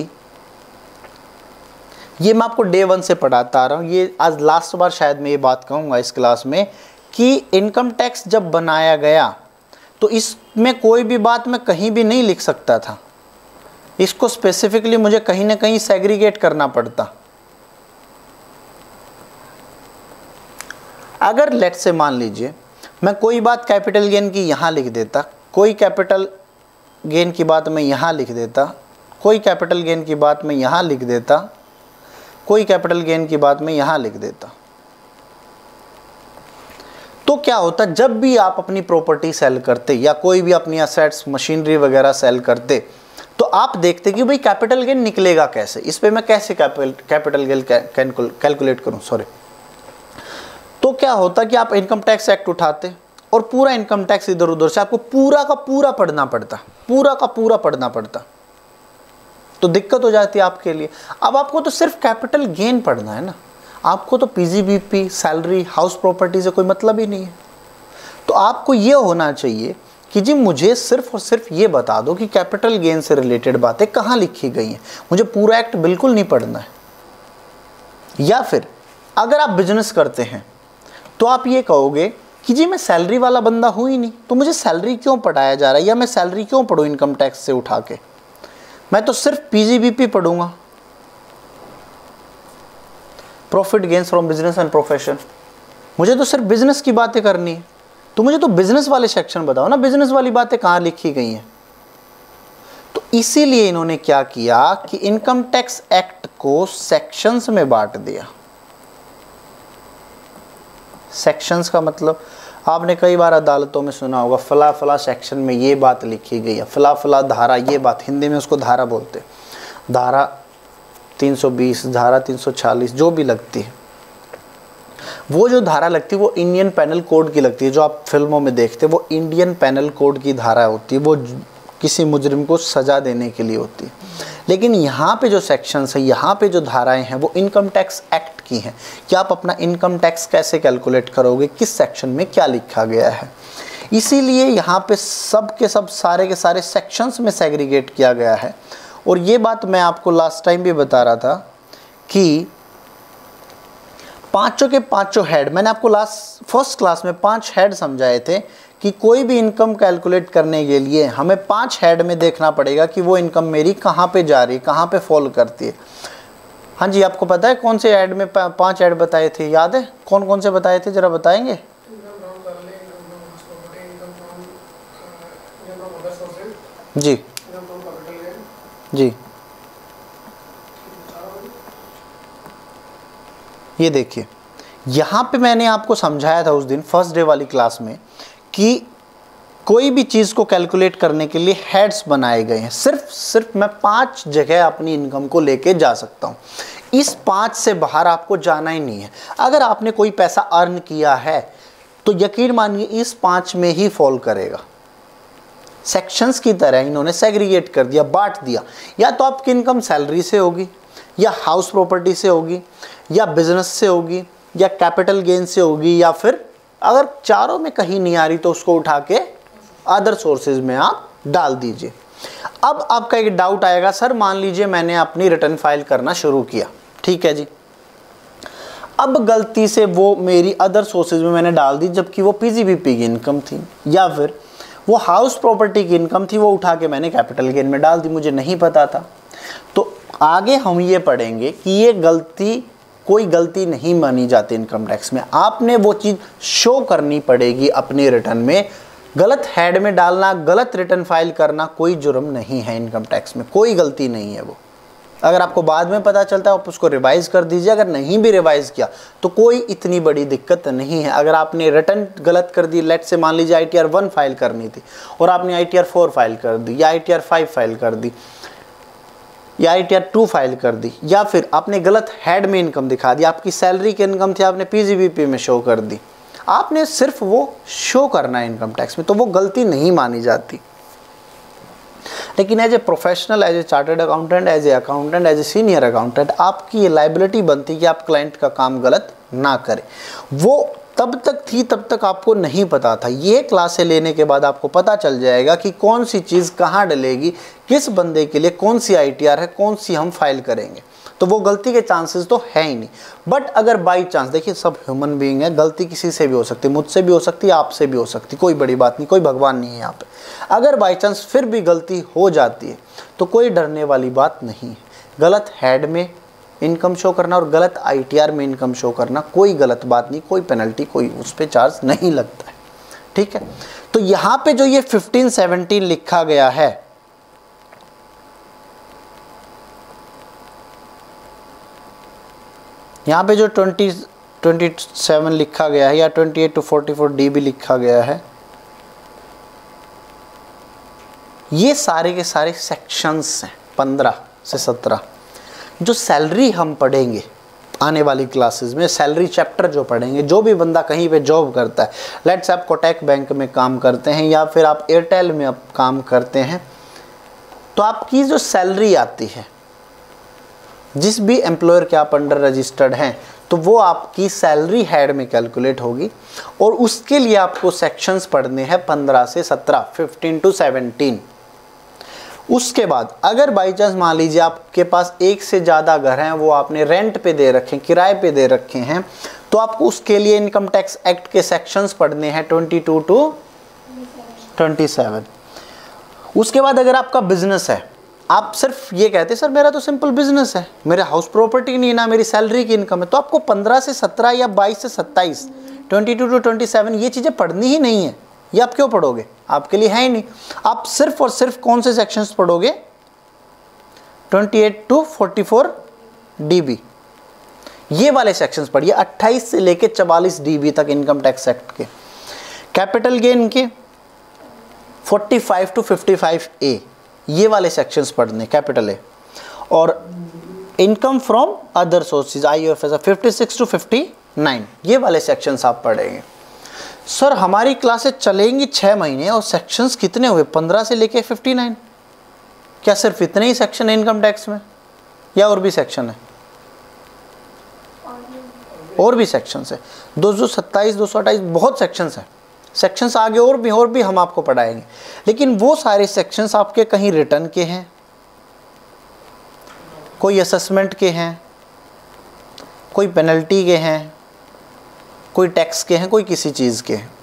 ये मैं आपको डे वन से पढ़ाता आ रहा हूँ, ये आज लास्ट बार शायद मैं ये बात कहूँगा इस क्लास में कि इनकम टैक्स जब बनाया गया तो इसमें कोई भी बात मैं कहीं भी नहीं लिख सकता था। इसको स्पेसिफिकली मुझे कहीं ना कहीं सेग्रीगेट करना पड़ता। अगर लेट से मान लीजिए मैं कोई बात कैपिटल गेन की यहाँ लिख देता, कोई कैपिटल गेन की बात मैं यहाँ लिख देता, कोई कैपिटल गेन की बात मैं यहाँ लिख देता, कोई कैपिटल गेन की बात मैं यहाँ लिख देता, तो क्या होता? जब भी आप अपनी प्रॉपर्टी सेल करते या कोई भी अपनी असेट्स मशीनरी वगैरह सेल करते तो आप देखते कि भाई कैपिटल गेन निकलेगा कैसे, इस पे मैं कैसे कैपिटल गेन कैलकुलेट करूं, सॉरी। तो क्या होता कि आप इनकम टैक्स एक्ट उठाते और पूरा इनकम टैक्स इधर उधर से आपको पूरा का पूरा पढ़ना पड़ता, पूरा का पूरा पढ़ना पड़ता, तो दिक्कत हो जाती है आपके लिए। अब आपको तो सिर्फ कैपिटल गेन पढ़ना है ना, आपको तो पीजीबीपी, सैलरी, हाउस प्रॉपर्टी से कोई मतलब ही नहीं है। तो आपको ये होना चाहिए कि जी मुझे सिर्फ और सिर्फ ये बता दो कि कैपिटल गेन से रिलेटेड बातें कहाँ लिखी गई हैं, मुझे पूरा एक्ट बिल्कुल नहीं पढ़ना है। या फिर अगर आप बिजनेस करते हैं तो आप ये कहोगे कि जी मैं सैलरी वाला बंदा हूँ ही नहीं, तो मुझे सैलरी क्यों पढ़ाया जा रहा है, या मैं सैलरी क्यों पढ़ूँ इनकम टैक्स से उठा के, मैं तो सिर्फ पीजीबीपी पढ़ूंगा, profit gains from business and profession, मुझे तो सिर्फ बिजनेस की बातें करनी है। तो मुझे तो बिजनेस वाले सेक्शन बताओ ना, बिजनेस वाली बातें कहाँ लिखी गई हैं। तो इसीलिए इन्होंने क्या किया कि इनकम टैक्स एक्ट को सेक्शंस में बांट दिया। सेक्शंस का मतलब आपने कई बार अदालतों में सुना होगा, फला फला सेक्शन में ये बात लिखी गई है, फला फला धारा, ये बात, हिंदी में उसको धारा बोलते हैं, धारा तीन सौ बीस, धारा तीन सौ चालीस जो भी लगती है, वो जो धारा लगती है वो इंडियन पैनल कोड की लगती है। जो आप फिल्मों में देखते हैं वो इंडियन पैनल कोड की धारा होती है, वो किसी मुजरिम को सज़ा देने के लिए होती है। लेकिन यहाँ पे जो सेक्शंस हैं, यहाँ पे जो धाराएं हैं वो इनकम टैक्स एक्ट की हैं कि आप अपना इनकम टैक्स कैसे कैलकुलेट करोगे, किस सेक्शन में क्या लिखा गया है। इसीलिए यहाँ पे सब के सब सारे के सारे सेक्शंस में सेग्रीगेट किया गया है। और ये बात मैं आपको लास्ट टाइम भी बता रहा था कि पांचों के पांचों हेड, मैंने आपको लास्ट फर्स्ट क्लास में पांच हेड समझाए थे कि कोई भी इनकम कैलकुलेट करने के लिए हमें पांच हेड में देखना पड़ेगा कि वो इनकम मेरी कहाँ पे जा रही है, कहाँ पे फॉल करती है। हाँ जी, आपको पता है कौन से हेड में पांच हेड बताए थे, याद है कौन कौन से बताए थे, जरा बताएंगे? जी जी, ये देखिए यहाँ पे मैंने आपको समझाया था उस दिन फर्स्ट डे वाली क्लास में कि कोई भी चीज़ को कैलकुलेट करने के लिए हेड्स बनाए गए हैं। सिर्फ सिर्फ मैं पांच जगह अपनी इनकम को लेके जा सकता हूँ, इस पांच से बाहर आपको जाना ही नहीं है। अगर आपने कोई पैसा अर्न किया है तो यकीन मानिए इस पांच में ही फॉल करेगा। सेक्शंस की तरह इन्होंने सेग्रीगेट कर दिया, बांट दिया। या तो आपकी इनकम सैलरी से होगी, या हाउस प्रॉपर्टी से होगी, या बिजनेस से होगी, या कैपिटल गेन से होगी, या फिर अगर चारों में कहीं नहीं आ रही तो उसको उठा के अदर सोर्सेज में आप डाल दीजिए। अब आपका एक डाउट आएगा, सर मान लीजिए मैंने अपनी रिटर्न फाइल करना शुरू किया, ठीक है जी, अब गलती से वो मेरी अदर सोर्सेज में मैंने डाल दी जबकि वो पीजीबीपी की इनकम थी, या फिर वो हाउस प्रॉपर्टी की इनकम थी, वो उठा के मैंने कैपिटल गेन में डाल दी, मुझे नहीं पता था। तो आगे हम ये पढ़ेंगे कि ये गलती कोई गलती नहीं मानी जाती इनकम टैक्स में। आपने वो चीज़ शो करनी पड़ेगी अपनी रिटर्न में। गलत हेड में डालना, गलत रिटर्न फाइल करना कोई जुर्म नहीं है इनकम टैक्स में, कोई गलती नहीं है वो। अगर आपको बाद में पता चलता है आप उसको रिवाइज़ कर दीजिए, अगर नहीं भी रिवाइज़ किया तो कोई इतनी बड़ी दिक्कत नहीं है। अगर आपने रिटर्न गलत कर दी, लेट से मान लीजिए I T R one file करनी थी और आपने I T R four file कर दी, या I T R five file कर दी, या I T R two file कर दी, या फिर आपने गलत हेड में इनकम दिखा दी, आपकी सैलरी की इनकम थी आपने पी जी बी पी में शो कर दी, आपने सिर्फ वो शो करना है इनकम टैक्स में, तो वो गलती नहीं मानी जाती। लेकिन as a professional, as a chartered accountant, as a accountant, as a senior accountant, आपकी ये लाइबिलिटी बनती है कि आप क्लाइंट का काम गलत ना करें। वो तब तक थी, तब तक आपको नहीं पता था। ये क्लासें लेने के बाद आपको पता चल जाएगा कि कौन सी चीज़ कहाँ डलेगी, किस बंदे के लिए कौन सी आई टी आर है, कौन सी हम फाइल करेंगे। तो वो गलती के चांसेस तो है ही नहीं। बट अगर बाई चांस, देखिए सब ह्यूमन बीइंग है, गलती किसी से भी हो सकती है, मुझसे भी हो सकती है, आपसे भी हो सकती है, कोई बड़ी बात नहीं, कोई भगवान नहीं है यहाँ पे। अगर बाई चांस फिर भी गलती हो जाती है तो कोई डरने वाली बात नहीं है। गलत हेड में इनकम शो करना और गलत आई टी आर में इनकम शो करना कोई गलत बात नहीं, कोई पेनल्टी, कोई उस पर चार्ज नहीं लगता है, ठीक है। तो यहाँ पे जो ये फिफ्टीन सेवनटीन लिखा गया है, यहाँ पे जो ट्वेंटी ट्वेंटी सेवन लिखा गया है या twenty eight to forty four D भी लिखा गया है, ये सारे के सारे सेक्शंस हैं पंद्रह से सत्रह। जो सैलरी हम पढ़ेंगे आने वाली क्लासेस में, सैलरी चैप्टर जो पढ़ेंगे, जो भी बंदा कहीं पे जॉब करता है, लेट्स आप कोटक बैंक में काम करते हैं या फिर आप एयरटेल में आप काम करते हैं, तो आपकी जो सैलरी आती है, जिस भी एम्प्लॉयर के आप अंडर रजिस्टर्ड हैं, तो वो आपकी सैलरी हेड में कैलकुलेट होगी और उसके लिए आपको सेक्शंस पढ़ने हैं पंद्रह से सत्रह, फिफ्टीन टू सेवनटीन। उसके बाद अगर बाई चांस मान लीजिए आपके पास एक से ज़्यादा घर हैं, वो आपने रेंट पे दे रखे हैं, किराए पे दे रखे हैं, तो आपको उसके लिए इनकम टैक्स एक्ट के सेक्शंस पढ़ने हैं twenty two to twenty seven. उसके बाद अगर आपका बिजनेस है, आप सिर्फ ये कहते हैं सर मेरा तो सिंपल बिजनेस है, मेरे हाउस प्रॉपर्टी नहीं है, ना मेरी सैलरी की इनकम है, तो आपको पंद्रह से सत्रह या बाईस से सत्ताईस, twenty two to twenty seven ये चीज़ें पढ़नी ही नहीं है। ये आप क्यों पढ़ोगे, आपके लिए है ही नहीं। आप सिर्फ और सिर्फ कौन से सेक्शंस पढ़ोगे, twenty eight to forty four D B, ये वाले सेक्शंस पढ़िए, अट्ठाईस से लेके चवालीस डी बी तक इनकम टैक्स एक्ट के। कैपिटल गेन के forty five to fifty five A, ये वाले सेक्शंस पढ़ने कैपिटल ए। और income from other sources I F S fifty six to fifty nine, ये वाले सेक्शंस आप पढ़ेंगे। सर हमारी क्लासें चलेंगी छः महीने और सेक्शंस कितने हुए, पंद्रह से लेके फिफ्टी नाइन, क्या सिर्फ इतने ही सेक्शन है इनकम टैक्स में या और भी सेक्शन है? और भी सेक्शंस है, दो सौ सत्ताईस दो सौ अट्ठाईस बहुत सेक्शंस हैं। सेक्शंस आगे और भी और भी हम आपको पढ़ाएंगे, लेकिन वो सारे सेक्शंस आपके कहीं रिटर्न के हैं, कोई असेसमेंट के हैं, कोई पेनल्टी के हैं, कोई टैक्स के हैं, कोई किसी चीज़ के हैं।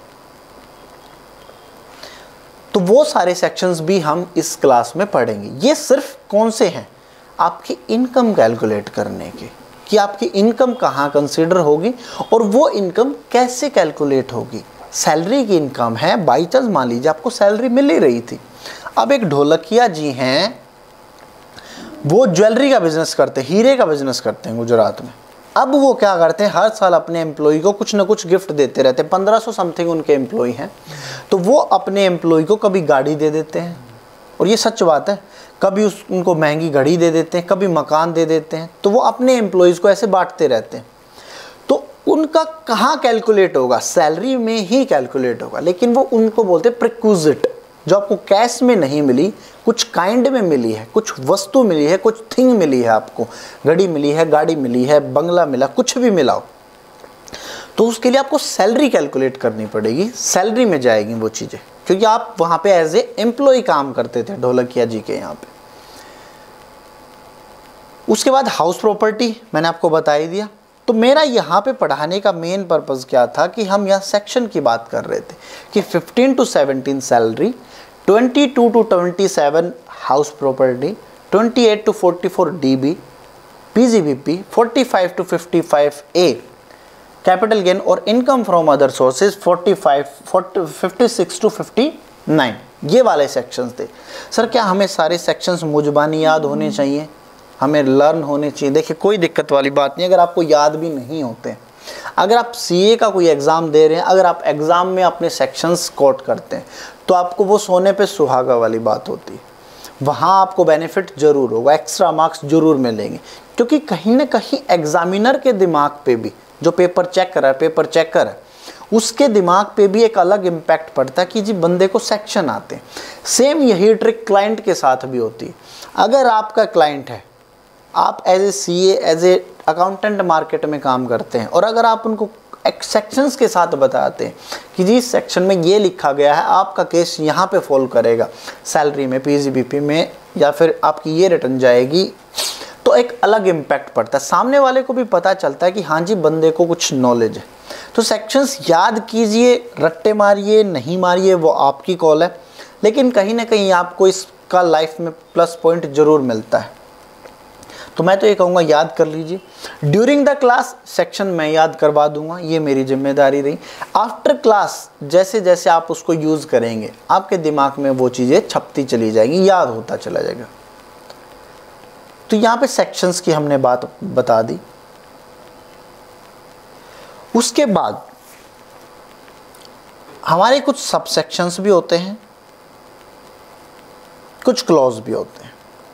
तो वो सारे सेक्शंस भी हम इस क्लास में पढ़ेंगे। ये सिर्फ कौन से हैं, आपकी इनकम कैलकुलेट करने के, कि आपकी इनकम कहाँ कंसीडर होगी और वो इनकम कैसे कैलकुलेट होगी। सैलरी की इनकम है, बाई चांस मान लीजिए आपको सैलरी मिल ही रही थी। अब एक ढोलकिया जी हैं, वो ज्वेलरी का बिजनेस करते हैं, हीरे का बिजनेस करते हैं गुजरात में। अब वो क्या करते हैं, हर साल अपने एम्प्लॉय को कुछ ना कुछ गिफ्ट देते रहते हैं। पंद्रह सौ समथिंग उनके एम्प्लॉय हैं, तो वो अपने एम्प्लॉय को कभी गाड़ी दे देते हैं, और ये सच बात है, कभी उस उनको महंगी घड़ी दे देते हैं, कभी मकान दे देते हैं। तो वो अपने एम्प्लॉयज़ को ऐसे बांटते रहते हैं। तो उनका कहाँ कैलकुलेट होगा, सैलरी में ही कैलकुलेट होगा, लेकिन वो उनको बोलते हैं प्रिक्विजिट, जो आपको कैश में नहीं मिली, कुछ काइंड में मिली है, कुछ वस्तु मिली है, कुछ थिंग मिली है, आपको घड़ी मिली है, गाड़ी मिली है, बंगला मिला, कुछ भी मिला हो, तो उसके लिए आपको सैलरी कैलकुलेट करनी पड़ेगी। सैलरी में जाएगी वो चीज़ें, क्योंकि आप वहाँ पे एज ए एम्प्लॉय काम करते थे ढोलकिया जी के यहाँ पे। उसके बाद हाउस प्रॉपर्टी मैंने आपको बता ही दिया। तो मेरा यहाँ पे पढ़ाने का मेन पर्पज़ क्या था कि हम यहाँ सेक्शन की बात कर रहे थे कि fifteen to seventeen salary, twenty two to twenty seven house property, twenty eight to forty four D B, PGBP पैंतालीस टू पचपन ए, कैपिटल गेन और इनकम फ्रॉम अदर सोर्सेज पैंतालीस, छप्पन टू उनसठ, ये वाले सेक्शंस थे। सर क्या हमें सारे सेक्शंस मुजबानी याद होने चाहिए, हमें लर्न होने चाहिए? देखिए कोई दिक्कत वाली बात नहीं, अगर आपको याद भी नहीं होते, अगर आप सीए का कोई एग्ज़ाम दे रहे हैं, अगर आप एग्ज़ाम में अपने सेक्शंस कोट करते हैं तो आपको वो सोने पे सुहागा वाली बात होती है, वहाँ आपको बेनिफिट ज़रूर होगा, एक्स्ट्रा मार्क्स ज़रूर मिलेंगे, क्योंकि कहीं ना कहीं एग्जामिनर के दिमाग पे भी, जो पेपर चेक कर रहा है, पेपर चेक कर रहा है, उसके दिमाग पे भी एक अलग इम्पैक्ट पड़ता है कि जी बंदे को सेक्शन आते हैं। सेम यही ट्रिक क्लाइंट के साथ भी होती है। अगर आपका क्लाइंट है, आप as a C A, as a accountant market में काम करते हैं, और अगर आप उनको एक सेक्शंस के साथ बताते हैं कि जी इस सेक्शन में ये लिखा गया है, आपका केस यहाँ पे फॉल करेगा, सैलरी में, पीजीबीपी में, या फिर आपकी ये रिटर्न जाएगी, तो एक अलग इम्पैक्ट पड़ता है। सामने वाले को भी पता चलता है कि हाँ जी बंदे को कुछ नॉलेज है। तो सेक्शंस याद कीजिए, रट्टे मारिए, नहीं मारिए, वो आपकी कॉल है, लेकिन कहीं ना कहीं आपको इसका लाइफ में प्लस पॉइंट ज़रूर मिलता है। तो मैं तो ये कहूँगा याद कर लीजिए। ड्यूरिंग द क्लास सेक्शन मैं याद करवा दूंगा, ये मेरी जिम्मेदारी रही। आफ्टर क्लास जैसे जैसे आप उसको यूज़ करेंगे, आपके दिमाग में वो चीज़ें छपती चली जाएंगी, याद होता चला जाएगा। तो यहाँ पे सेक्शंस की हमने बात बता दी। उसके बाद हमारे कुछ सब सेक्शंस भी होते हैं, कुछ क्लॉज भी होते हैं।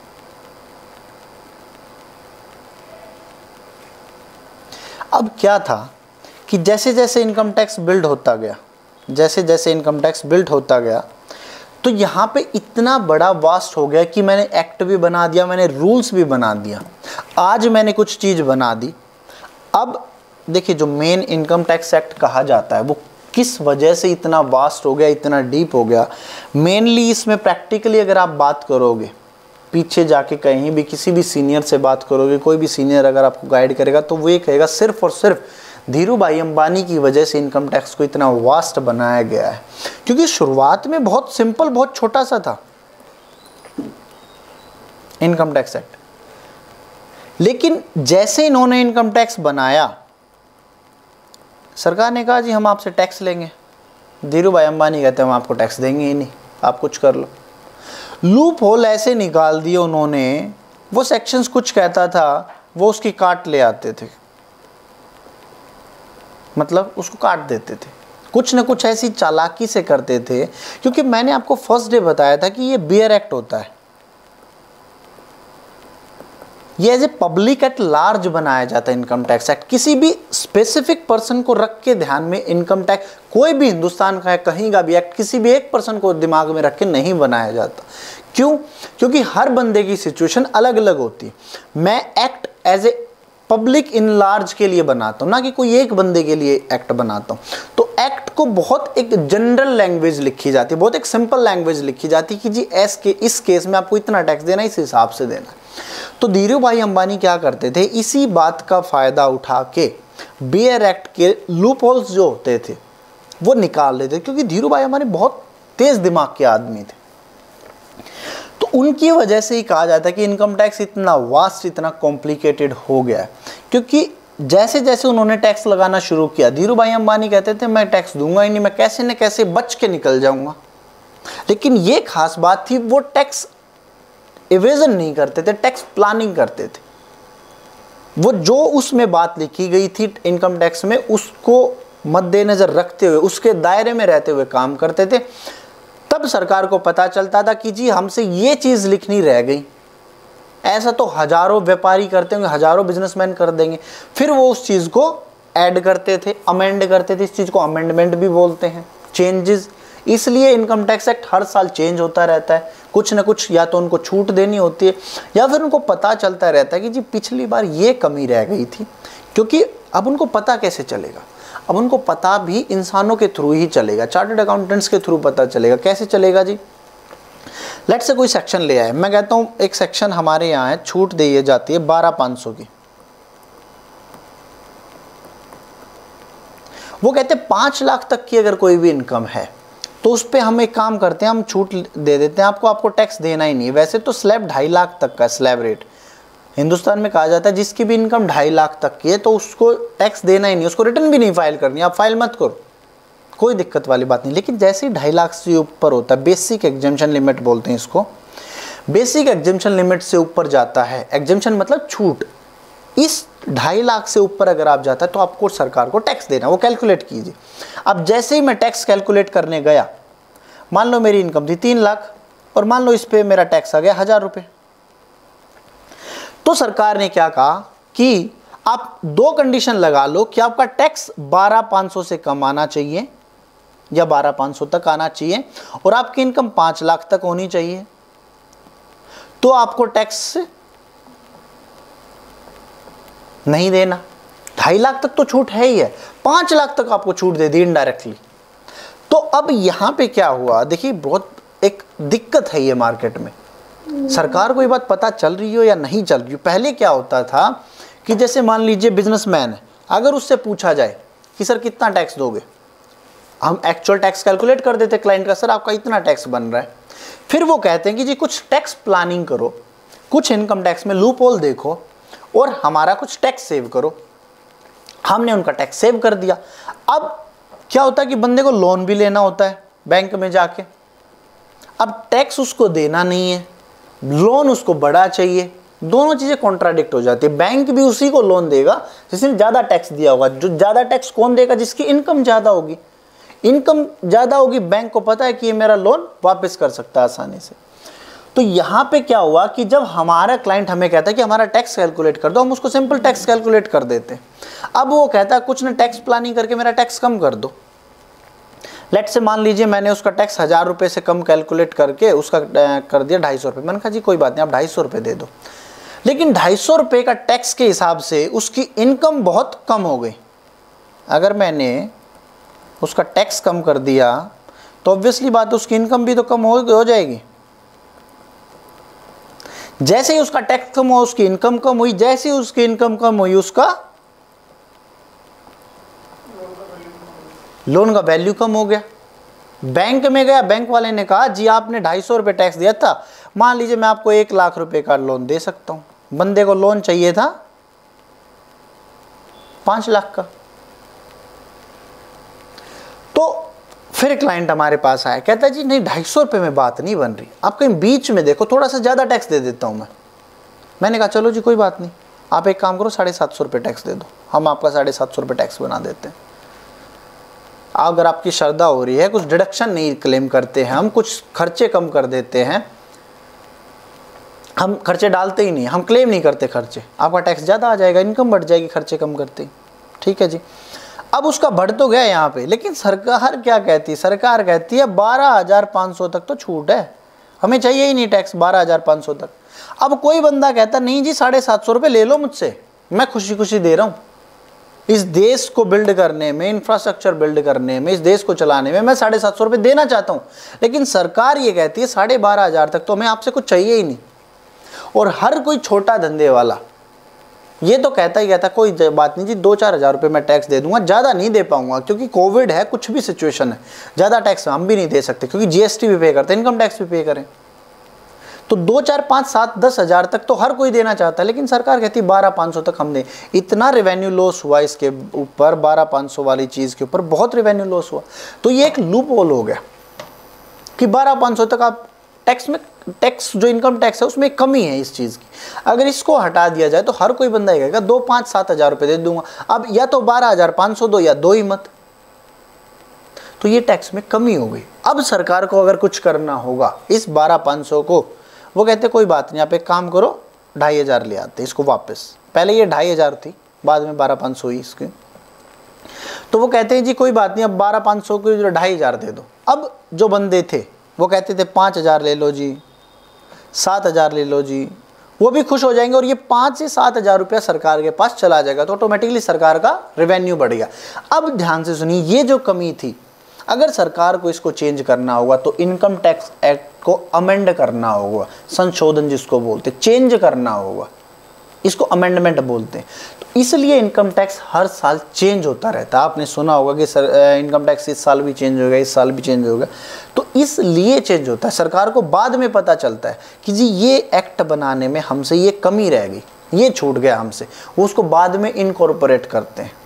अब क्या था कि जैसे जैसे इनकम टैक्स बिल्ड होता गया, जैसे जैसे इनकम टैक्स बिल्ड होता गया, तो यहाँ पे इतना बड़ा वास्ट हो गया कि मैंने एक्ट भी बना दिया, मैंने रूल्स भी बना दिया। आज मैंने कुछ चीज़ बना दी। अब देखिए जो मेन इनकम टैक्स एक्ट कहा जाता है वो किस वजह से इतना वास्ट हो गया, इतना डीप हो गया। मेनली इसमें प्रैक्टिकली अगर आप बात करोगे, पीछे जाके कहीं भी किसी भी सीनियर से बात करोगे, कोई भी सीनियर अगर आपको गाइड करेगा तो वो ये कहेगा सिर्फ और सिर्फ धीरू भाई अंबानी की वजह से इनकम टैक्स को इतना वास्ट बनाया गया है। क्योंकि शुरुआत में बहुत सिंपल, बहुत छोटा सा था इनकम टैक्स एक्ट, लेकिन जैसे इन्होंने इनकम टैक्स बनाया, सरकार ने कहा जी हम आपसे टैक्स लेंगे। धीरू भाई अंबानी कहते हैं हम आपको टैक्स देंगे ही नहीं, आप कुछ कर लो। लूप होल ऐसे निकाल दिए उन्होंने, वो सेक्शंस कुछ कहता था वो उसकी काट ले आते थे, मतलब उसको काट देते थे, कुछ न कुछ ऐसी चालाकी से करते थे। क्योंकि मैंने आपको फर्स्ट डे बताया था कि ये बियर एक्ट होता है, ये as a public at large बनाया जाता है इनकम टैक्स एक्ट। किसी भी स्पेसिफिक पर्सन को रख के ध्यान में इनकम टैक्स, कोई भी हिंदुस्तान का है कहीं का भी एक्ट, किसी भी एक पर्सन को दिमाग में रख के नहीं बनाया जाता। क्यों? क्योंकि हर बंदे की सिचुएशन अलग अलग होती है। मैं act as a public in large के लिए बनाता हूँ, ना कि कोई एक बंदे के लिए एक्ट बनाता हूँ। तो एक्ट को बहुत एक जनरल लैंग्वेज लिखी जाती है, बहुत एक सिंपल लैंग्वेज लिखी जाती है कि जी एस के इस केस में आपको इतना टैक्स देना, इस हिसाब से देना। तो धीरू भाई अंबानी क्या करते थे, इसी बात का फ़ायदा उठा के बियर एक्ट के लूप होल्स जो होते थे वो निकाल लेते, क्योंकि धीरू भाई अंबानी बहुत तेज़ दिमाग के आदमी थे। तो उनकी वजह से ही कहा जाता है कि इनकम टैक्स इतना वास्ट, इतना कॉम्प्लिकेटेड हो गया है। क्योंकि जैसे जैसे उन्होंने टैक्स लगाना शुरू किया, धीरू भाई अंबानी कहते थे मैं टैक्स दूंगा ही नहीं, मैं कैसे न कैसे बच के निकल जाऊंगा। लेकिन ये खास बात थी, वो टैक्स इवेजन नहीं करते थे, टैक्स प्लानिंग करते थे। वो जो उसमें बात लिखी गई थी इनकम टैक्स में, उसको मद्देनजर रखते हुए, उसके दायरे में रहते हुए काम करते थे। तब सरकार को पता चलता था कि जी हमसे ये चीज़ लिखनी रह गई। ऐसा तो हजारों व्यापारी करते होंगे, हजारों बिजनेसमैन कर देंगे। फिर वो उस चीज़ को ऐड करते थे, अमेंड करते थे। इस चीज़ को अमेंडमेंट भी बोलते हैं, चेंजेस। इसलिए इनकम टैक्स एक्ट हर साल चेंज होता रहता है। कुछ ना कुछ या तो उनको छूट देनी होती है, या फिर उनको पता चलता रहता है कि जी पिछली बार ये कमी रह गई थी। क्योंकि अब उनको पता कैसे चलेगा, अब उनको पता भी इंसानों के थ्रू ही चलेगा, चार्टर्ड अकाउंटेंट्स के थ्रू पता चलेगा। कैसे चलेगा जी? लेट से कोई सेक्शन ले आए, मैं कहता हूँ एक सेक्शन हमारे यहाँ है, छूट दी जाती है बारह पाँच सौ की। वो कहते हैं पाँच लाख तक की अगर कोई भी इनकम है तो उस पर हम एक काम करते हैं, हम छूट दे देते हैं आपको, आपको टैक्स देना ही नहीं। वैसे तो स्लैब ढाई लाख तक का स्लैब रेट, हिंदुस्तान में कहा जाता है जिसकी भी इनकम ढाई लाख तक की है तो उसको टैक्स देना ही नहीं, उसको रिटर्न भी नहीं फाइल करनी, आप फाइल मत करो, कोई दिक्कत वाली बात नहीं। लेकिन जैसे ही ढाई लाख से ऊपर होता है, बेसिक एग्जेम्पशन लिमिट बोलते हैं इसको, बेसिक एग्जेम्पशन लिमिट से ऊपर जाता है, एग्जेम्पशन मतलब छूट, इस ढाई लाख से ऊपर अगर आप जाता है तो आपको सरकार को टैक्स देना, वो कैलकुलेट कीजिए। अब जैसे ही मैं टैक्स कैलकुलेट करने गया, मान लो मेरी इनकम थी तीन लाख और मान लो इस पे मेरा टैक्स आ गया हजार रुपये, तो सरकार ने क्या कहा कि आप दो कंडीशन लगा लो कि आपका टैक्स बारह पाँच सौ से कम आना चाहिए या बारह पाँच सौ तक आना चाहिए और आपकी इनकम पाँच लाख तक होनी चाहिए, तो आपको टैक्स नहीं देना। ढाई लाख तक तो छूट है ही है, पाँच लाख तक आपको छूट दे दी इनडायरेक्टली। तो अब यहाँ पे क्या हुआ, देखिए बहुत एक दिक्कत है ये मार्केट में, सरकार को ये बात पता चल रही हो या नहीं चल रही हो। पहले क्या होता था कि जैसे मान लीजिए बिजनेसमैन है, अगर उससे पूछा जाए कि सर कितना टैक्स दोगे, हम एक्चुअल टैक्स कैलकुलेट कर देते क्लाइंट का, सर आपका इतना टैक्स बन रहा है, फिर वो कहते हैं कि जी कुछ टैक्स प्लानिंग करो, कुछ इनकम टैक्स में लूप होल देखो और हमारा कुछ टैक्स सेव करो। हमने उनका टैक्स सेव कर दिया। अब क्या होता है कि बंदे को लोन भी लेना होता है बैंक में जाके, अब टैक्स उसको देना नहीं है, लोन उसको बड़ा चाहिए, दोनों चीज़ें कॉन्ट्राडिक्ट हो जाती है। बैंक भी उसी को लोन देगा जिसने ज़्यादा टैक्स दिया होगा, जो ज़्यादा टैक्स कौन देगा, जिसकी इनकम ज़्यादा होगी। इनकम ज़्यादा होगी, बैंक को पता है कि ये मेरा लोन वापस कर सकता है आसानी से। तो यहाँ पे क्या हुआ कि जब हमारा क्लाइंट हमें कहता है कि हमारा टैक्स कैलकुलेट कर दो, हम उसको सिंपल टैक्स कैलकुलेट कर देते हैं। अब वो कहता है कुछ ना टैक्स प्लानिंग करके मेरा टैक्स कम कर दो। लेट से मान लीजिए मैंने उसका टैक्स हज़ार रुपये से कम कैलकुलेट करके उसका कर दिया ढाई सौ रुपये। मैंने कहा जी कोई बात नहीं, आप ढाई सौ रुपये दे दो। लेकिन ढाई सौ रुपये का टैक्स के हिसाब से उसकी इनकम बहुत कम हो गई। अगर मैंने उसका टैक्स कम कर दिया तो ऑब्वियसली बात है उसकी इनकम भी तो कम हो, हो जाएगी। जैसे ही उसका टैक्स कम हुआ उसकी इनकम कम हुई, जैसे ही उसकी इनकम कम हुई उसका लोन का वैल्यू कम हो गया। बैंक में गया, बैंक वाले ने कहा जी आपने ढाई सौ रुपये टैक्स दिया था, मान लीजिए मैं आपको एक लाख रुपए का लोन दे सकता हूं। बंदे को लोन चाहिए था पांच लाख का। तो फिर क्लाइंट हमारे पास आया, कहता है जी नहीं ढाई सौ रुपये में बात नहीं बन रही, आप कहीं बीच में देखो, थोड़ा सा ज़्यादा टैक्स दे देता हूँ मैं। मैंने कहा चलो जी कोई बात नहीं, आप एक काम करो साढ़े सात सौ रुपये टैक्स दे दो, हम आपका साढ़े सात सौ रुपये टैक्स बना देते हैं। अगर आपकी श्रद्धा हो रही है, कुछ डिडक्शन नहीं क्लेम करते हैं हम, कुछ खर्चे कम कर देते हैं, हम खर्चे डालते ही नहीं, हम क्लेम नहीं करते खर्चे, आपका टैक्स ज़्यादा आ जाएगा, इनकम बढ़ जाएगी खर्चे कम करते ही। ठीक है जी। अब उसका बढ़ तो गया यहाँ पे, लेकिन सरकार क्या कहती है, सरकार कहती है बारह हज़ार पाँच सौ तक तो छूट है, हमें चाहिए ही नहीं टैक्स बारह हज़ार पाँच सौ तक। अब कोई बंदा कहता नहीं जी साढ़े सात सौ रुपये ले लो मुझसे, मैं खुशी खुशी दे रहा हूँ, इस देश को बिल्ड करने में, इंफ्रास्ट्रक्चर बिल्ड करने में, इस देश को चलाने में मैं साढ़े सात सौ रुपये देना चाहता हूँ। लेकिन सरकार ये कहती है साढ़े बारह हज़ार तक तो हमें आपसे कुछ चाहिए ही नहीं। और हर कोई छोटा धंधे वाला ये तो कहता ही कहता कोई बात नहीं जी दो चार हज़ार रुपये मैं टैक्स दे दूंगा, ज़्यादा नहीं दे पाऊंगा क्योंकि कोविड है, कुछ भी सिचुएशन है, ज़्यादा टैक्स हम भी नहीं दे सकते क्योंकि जीएसटी भी पे करते हैं, इनकम टैक्स भी पे करें। तो दो चार पाँच सात दस हज़ार तक तो हर कोई देना चाहता है, लेकिन सरकार कहती है बारह पाँच सौ तक हम दें। इतना रेवेन्यू लॉस हुआ इसके ऊपर, बारह पाँच सौ वाली चीज़ के ऊपर बहुत रेवेन्यू लॉस हुआ। तो ये एक लूप होल हो गया कि बारह पाँच सौ तक आप टैक्स में, टैक्स जो इनकम टैक्स है उसमें कमी है इस चीज़ की। अगर इसको हटा दिया जाए तो हर कोई बंदा ही कहेगा दो पाँच सात हज़ार रुपये दे दूंगा, अब या तो बारह हज़ार पाँच सौ दो या दो ही मत। तो ये टैक्स में कमी हो गई। अब सरकार को अगर कुछ करना होगा इस बारह पाँच सौ को, वो कहते कोई बात नहीं आप एक काम करो ढाई हज़ार ले आते इसको वापस। पहले ये ढाई हज़ार थी, बाद में बारह पाँच सौ हुई इसकी। तो वो कहते हैं जी कोई बात नहीं अब बारह पाँच सौ को जो ढाई हज़ार दे दो। अब जो बंदे थे वो कहते थे पाँच हज़ार ले लो जी, सात हज़ार ले लो जी, वो भी खुश हो जाएंगे और ये पाँच से सात हज़ार रुपया सरकार के पास चला जाएगा, तो ऑटोमेटिकली सरकार का रेवेन्यू बढ़ गया। अब ध्यान से सुनिए, ये जो कमी थी अगर सरकार को इसको चेंज करना होगा तो इनकम टैक्स एक्ट को अमेंड करना होगा, संशोधन जिसको बोलते, चेंज करना होगा, इसको अमेंडमेंट बोलते हैं। तो इसलिए इनकम टैक्स हर साल चेंज होता रहता है। आपने सुना होगा कि सर इनकम टैक्स इस साल भी चेंज होगा, इस साल भी चेंज होगा, तो इसलिए चेंज होता है। सरकार को बाद में पता चलता है कि जी ये एक्ट बनाने में हमसे ये कमी रह गई, ये छूट गया हमसे, वो उसको बाद में इनकॉर्पोरेट करते हैं।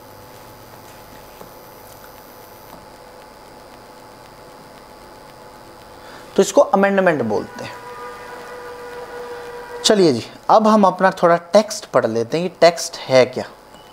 तो इसको अमेंडमेंट बोलते हैं। चलिए जी, अब हम अपना थोड़ा टेक्स्ट पढ़ लेते हैं कि टेक्स्ट है क्या।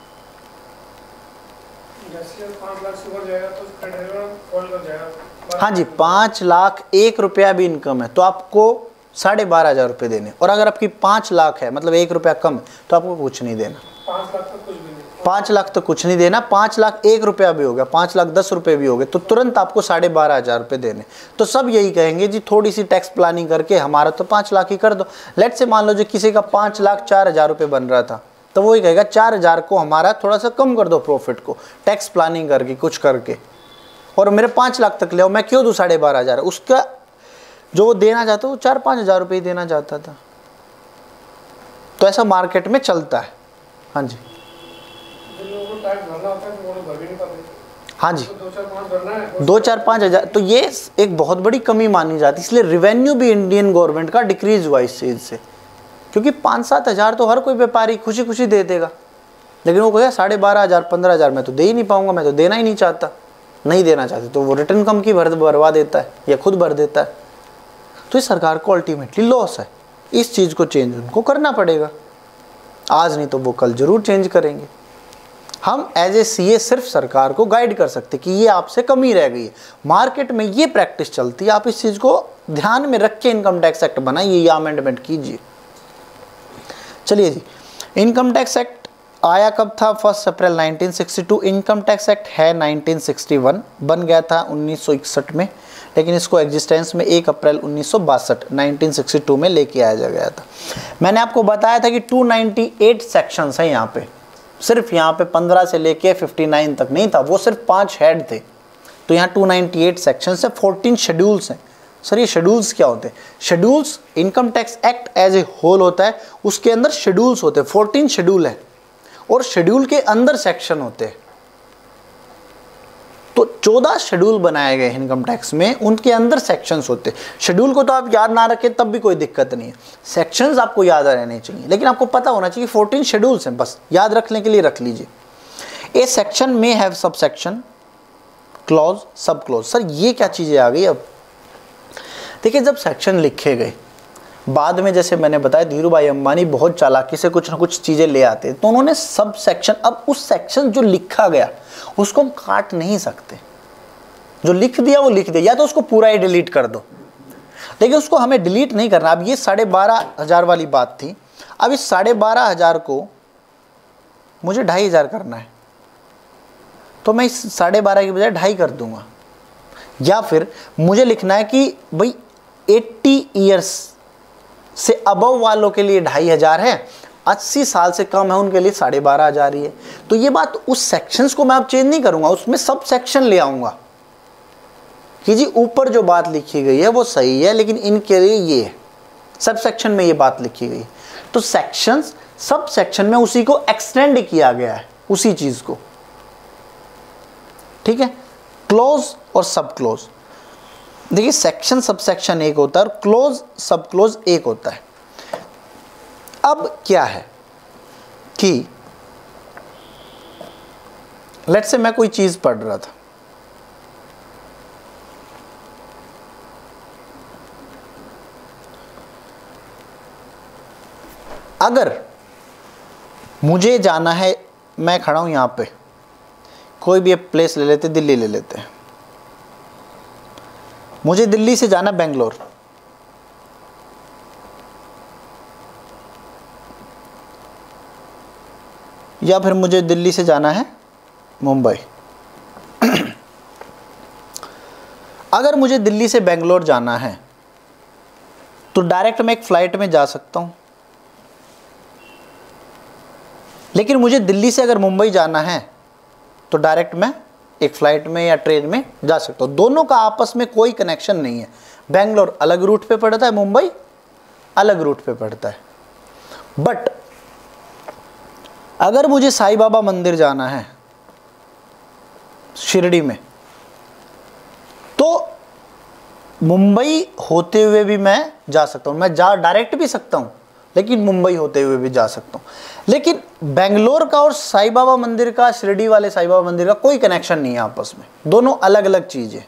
हाँ जी, पाँच लाख एक रुपया भी इनकम है तो आपको साढ़े बारह हजार रुपये देने, और अगर आपकी पाँच लाख है मतलब एक रुपया कम है तो आपको कुछ नहीं देना। पाँच लाख तक कुछ भी नहीं, पाँच लाख तो कुछ नहीं देना। पाँच लाख एक रुपया भी हो गया, पाँच लाख दस रुपये भी हो गए तो तुरंत आपको साढ़े बारह हजार रुपये देने। तो सब यही कहेंगे जी थोड़ी सी टैक्स प्लानिंग करके हमारा तो पाँच लाख ही कर दो। लेट से मान लो जो किसी का पाँच लाख चार हजार रुपये बन रहा था तो वही कहेगा चार हजार को हमारा थोड़ा सा कम कर दो प्रॉफिट को, टैक्स प्लानिंग करके कुछ करके, और मेरे पाँच लाख तक ले आओ, मैं क्यों दूँ साढ़े बारह हजार। उसका जो वो देना चाहता वो चार पाँच हजार रुपये ही देना चाहता था। तो ऐसा मार्केट में चलता है। हाँ जी, हाँ जी, दो चार पाँच हजार तो ये एक बहुत बड़ी कमी मानी जाती है। इसलिए रिवेन्यू भी इंडियन गवर्नमेंट का डिक्रीज हुआ इस चीज़ से, क्योंकि पाँच सात हजार तो हर कोई व्यापारी खुशी खुशी दे देगा, लेकिन वो कहेगा साढ़े बारह हजार पंद्रह हजार मैं तो दे ही नहीं पाऊंगा, मैं तो देना ही नहीं चाहता। नहीं देना चाहते तो वो रिटर्न कम की भर भरवा देता है या खुद भर देता है। तो ये सरकार को अल्टीमेटली लॉस है। इस चीज़ को चेंज उनको करना पड़ेगा, आज नहीं तो वो कल जरूर चेंज करेंगे। हम एज ए सीए सिर्फ सरकार को गाइड कर सकते कि ये आपसे कमी रह गई है, मार्केट में ये प्रैक्टिस चलती है, आप इस चीज़ को ध्यान में रख के इनकम टैक्स एक्ट बनाइए या अमेंडमेंट कीजिए। चलिए जी, इनकम टैक्स एक्ट आया कब था? First April nineteen sixty two. Income tax act है नाइनटीन सिक्सटी वन, बन गया था उन्नीस सौ इकसठ में, लेकिन इसको एग्जिस्टेंस में एक अप्रैल उन्नीस सौ बासठ नाइनटीन सिक्सटी टू में लेके आया गया था। मैंने आपको बताया था कि टू नाइंटी एट सेक्शंस हैं यहाँ पे, सिर्फ यहाँ पे पंद्रह से लेके उनसठ तक नहीं था, वो सिर्फ पाँच हेड थे। तो यहाँ टू नाइंटी एट सेक्शंस है, फोर्टीन शेड्यूल्स हैं। सर ये शेड्यूल्स क्या होते हैं? Schedules income tax act as a whole होता है, उसके अंदर शेड्यूल्स होते हैं, फोर्टीन शेड्यूल है, और शेड्यूल के अंदर सेक्शन होते हैं। तो चौदह शेड्यूल बनाए गए इनकम टैक्स में, उनके अंदर सेक्शंस होते हैं। शेड्यूल को तो आप याद ना रखें तब भी कोई दिक्कत नहीं है, सेक्शंस आपको याद रहने चाहिए, लेकिन आपको पता होना चाहिए फोर्टीन शेड्यूल्स हैं, बस याद रखने के लिए रख लीजिए। ए सेक्शन में have sub section, clause, sub clause. Sir ये क्या चीज़ें आ गई? अब देखिए, जब सेक्शन लिखे गए बाद में, जैसे मैंने बताया धीरू भाई अंबानी बहुत चालाकी से कुछ ना कुछ चीज़ें ले आते, तो उन्होंने सब सेक्शन, अब उस सेक्शन जो लिखा गया उसको हम काट नहीं सकते, जो लिख दिया वो लिख दिया, या तो उसको पूरा ही डिलीट कर दो, लेकिन उसको हमें डिलीट नहीं करना। अब ये साढ़े बारह हजार वाली बात थी, अब इस साढ़े बारह हजार को मुझे ढाई हजार करना है, तो मैं इस साढ़े बारह की बजाय ढाई कर दूंगा। या फिर मुझे लिखना है कि भाई अस्सी ईयर्स से अबव वालों के लिए ढाई हजार है, अस्सी साल से कम है उनके लिए साढ़े बारह हजार ही है। तो ये बात उस सेक्शंस को मैं अब चेंज नहीं करूंगा, उसमें सब सेक्शन ले आऊंगा कि जी ऊपर जो बात लिखी गई है वो सही है, लेकिन इनके लिए ये है, सब सेक्शन में ये बात लिखी गई है। तो सेक्शंस सब सेक्शन में उसी को एक्सटेंड किया गया है, उसी चीज को। ठीक है, क्लोज और सब क्लोज। देखिए, सेक्शन सब सेक्शन एक होता है और क्लोज सब क्लोज एक होता है। अब क्या है कि लेट्स से मैं कोई चीज पढ़ रहा था, अगर मुझे जाना है, मैं खड़ा हूं यहां पे, कोई भी प्लेस ले लेते, दिल्ली ले लेते हैं, मुझे दिल्ली से जाना बेंगलोर, या फिर मुझे दिल्ली से जाना है मुंबई। अगर मुझे दिल्ली से बेंगलोर जाना है तो डायरेक्ट मैं एक फ्लाइट में जा सकता हूं, लेकिन मुझे दिल्ली से अगर मुंबई जाना है तो डायरेक्ट मैं एक फ्लाइट में या ट्रेन में जा सकता हूं। दोनों का आपस में कोई कनेक्शन नहीं है। बेंगलोर अलग रूट पे पड़ता है, मुंबई अलग रूट पे पड़ता है। बट अगर मुझे साईं बाबा मंदिर जाना है शिरडी में, तो मुंबई होते हुए भी मैं जा सकता हूं। मैं जा डायरेक्ट भी सकता हूं, लेकिन मुंबई होते हुए भी जा सकता हूँ। लेकिन बेंगलोर का और साईं बाबा मंदिर का, शिरडी वाले साईं बाबा मंदिर का कोई कनेक्शन नहीं है आपस में, दोनों अलग अलग चीज़ें।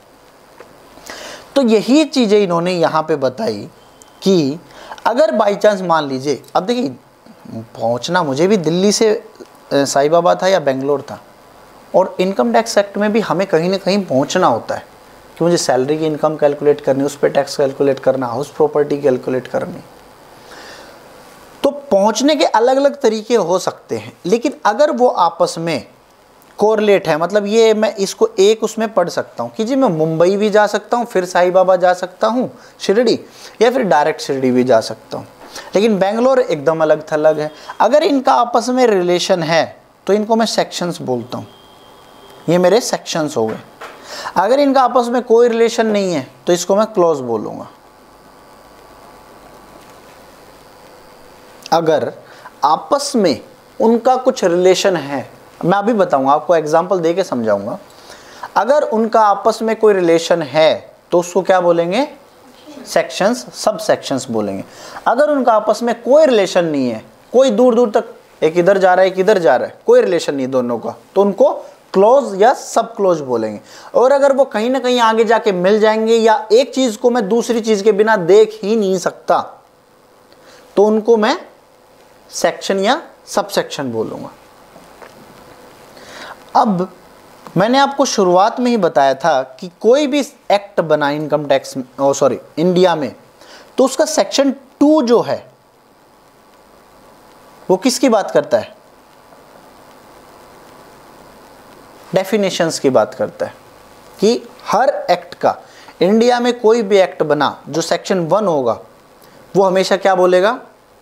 तो यही चीज़ें इन्होंने यहाँ पे बताई कि अगर बाई चांस मान लीजिए, अब देखिए पहुँचना मुझे भी दिल्ली से साईं बाबा था या बेंगलोर था, और इनकम टैक्स एक्ट में भी हमें कहीं ना कहीं पहुँचना होता है कि मुझे सैलरी की इनकम कैलकुलेट करनी, उस पर टैक्स कैलकुलेट करना, हाउस प्रॉपर्टी कैलकुलेट करनी। तो पहुंचने के अलग अलग तरीके हो सकते हैं, लेकिन अगर वो आपस में कोरिलेट है, मतलब ये मैं इसको एक उसमें पढ़ सकता हूँ कि जी मैं मुंबई भी जा सकता हूँ, फिर साईं बाबा जा सकता हूँ शिरडी, या फिर डायरेक्ट शिरडी भी जा सकता हूँ। लेकिन बेंगलोर एकदम अलग थलग है। अगर इनका आपस में रिलेशन है तो इनको मैं सेक्शंस बोलता हूँ, ये मेरे सेक्शंस हो गए। अगर इनका आपस में कोई रिलेशन नहीं है तो इसको मैं क्लोज बोलूँगा। अगर आपस में उनका कुछ रिलेशन है, मैं अभी बताऊंगा, आपको एग्जांपल देके समझाऊंगा। अगर उनका आपस में कोई रिलेशन है तो उसको क्या बोलेंगे? सेक्शंस, सब सेक्शंस बोलेंगे। अगर उनका आपस में कोई रिलेशन नहीं है, कोई दूर दूर तक, एक इधर जा रहा है एक इधर जा रहा है, कोई रिलेशन नहीं दोनों का, तो उनको क्लोज या सब क्लोज बोलेंगे। और अगर वो कहीं ना कहीं आगे जाके मिल जाएंगे, या एक चीज को मैं दूसरी चीज के बिना देख ही नहीं सकता, तो उनको मैं सेक्शन या सब सेक्शन बोलूंगा। अब मैंने आपको शुरुआत में ही बताया था कि कोई भी एक्ट बना income tax, oh sorry India में, तो उसका सेक्शन टू जो है वो किसकी बात करता है? डेफिनेशंस की बात करता है कि हर एक्ट का, इंडिया में कोई भी एक्ट बना जो सेक्शन वन होगा वो हमेशा क्या बोलेगा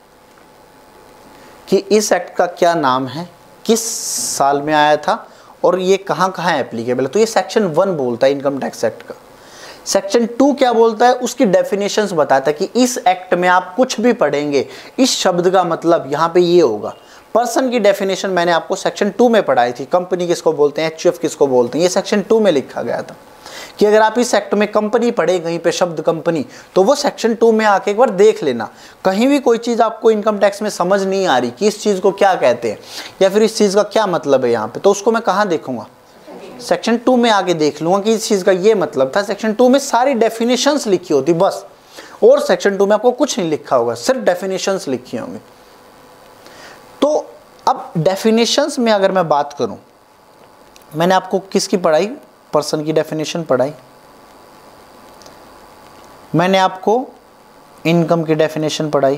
कि इस एक्ट का क्या नाम है, किस साल में आया था, और ये कहाँ कहाँ एप्लीकेबल है। तो ये सेक्शन वन बोलता है इनकम टैक्स एक्ट का। सेक्शन टू क्या बोलता है? उसकी डेफिनेशंस बताता है कि इस एक्ट में आप कुछ भी पढ़ेंगे, इस शब्द का मतलब यहाँ पे ये होगा। पर्सन की डेफिनेशन मैंने आपको सेक्शन टू में पढ़ाई थी, कंपनी किसको बोलते हैं, एच यू एफ किसको बोलते हैं, ये सेक्शन टू में लिखा गया था कि अगर आप इस एक्ट में कंपनी पढ़े कहीं पे शब्द कंपनी, तो वो सेक्शन टू में आके एक बार देख लेना। कहीं भी कोई चीज़ आपको इनकम टैक्स में समझ नहीं आ रही कि इस चीज़ को क्या कहते हैं या फिर इस चीज़ का क्या मतलब है यहाँ पे, तो उसको मैं कहाँ देखूंगा? सेक्शन टू में आके देख लूँगा कि इस चीज़ का ये मतलब था। सेक्शन टू में सारी डेफिनेशंस लिखी होती बस, और सेक्शन टू में आपको कुछ नहीं लिखा होगा, सिर्फ डेफिनेशंस लिखी होंगी। तो अब डेफिनेशंस में अगर मैं बात करूँ, मैंने आपको किसकी पढ़ाई? पर्सन की डेफिनेशन पढ़ाई। मैंने आपको इनकम की डेफिनेशन पढ़ाई।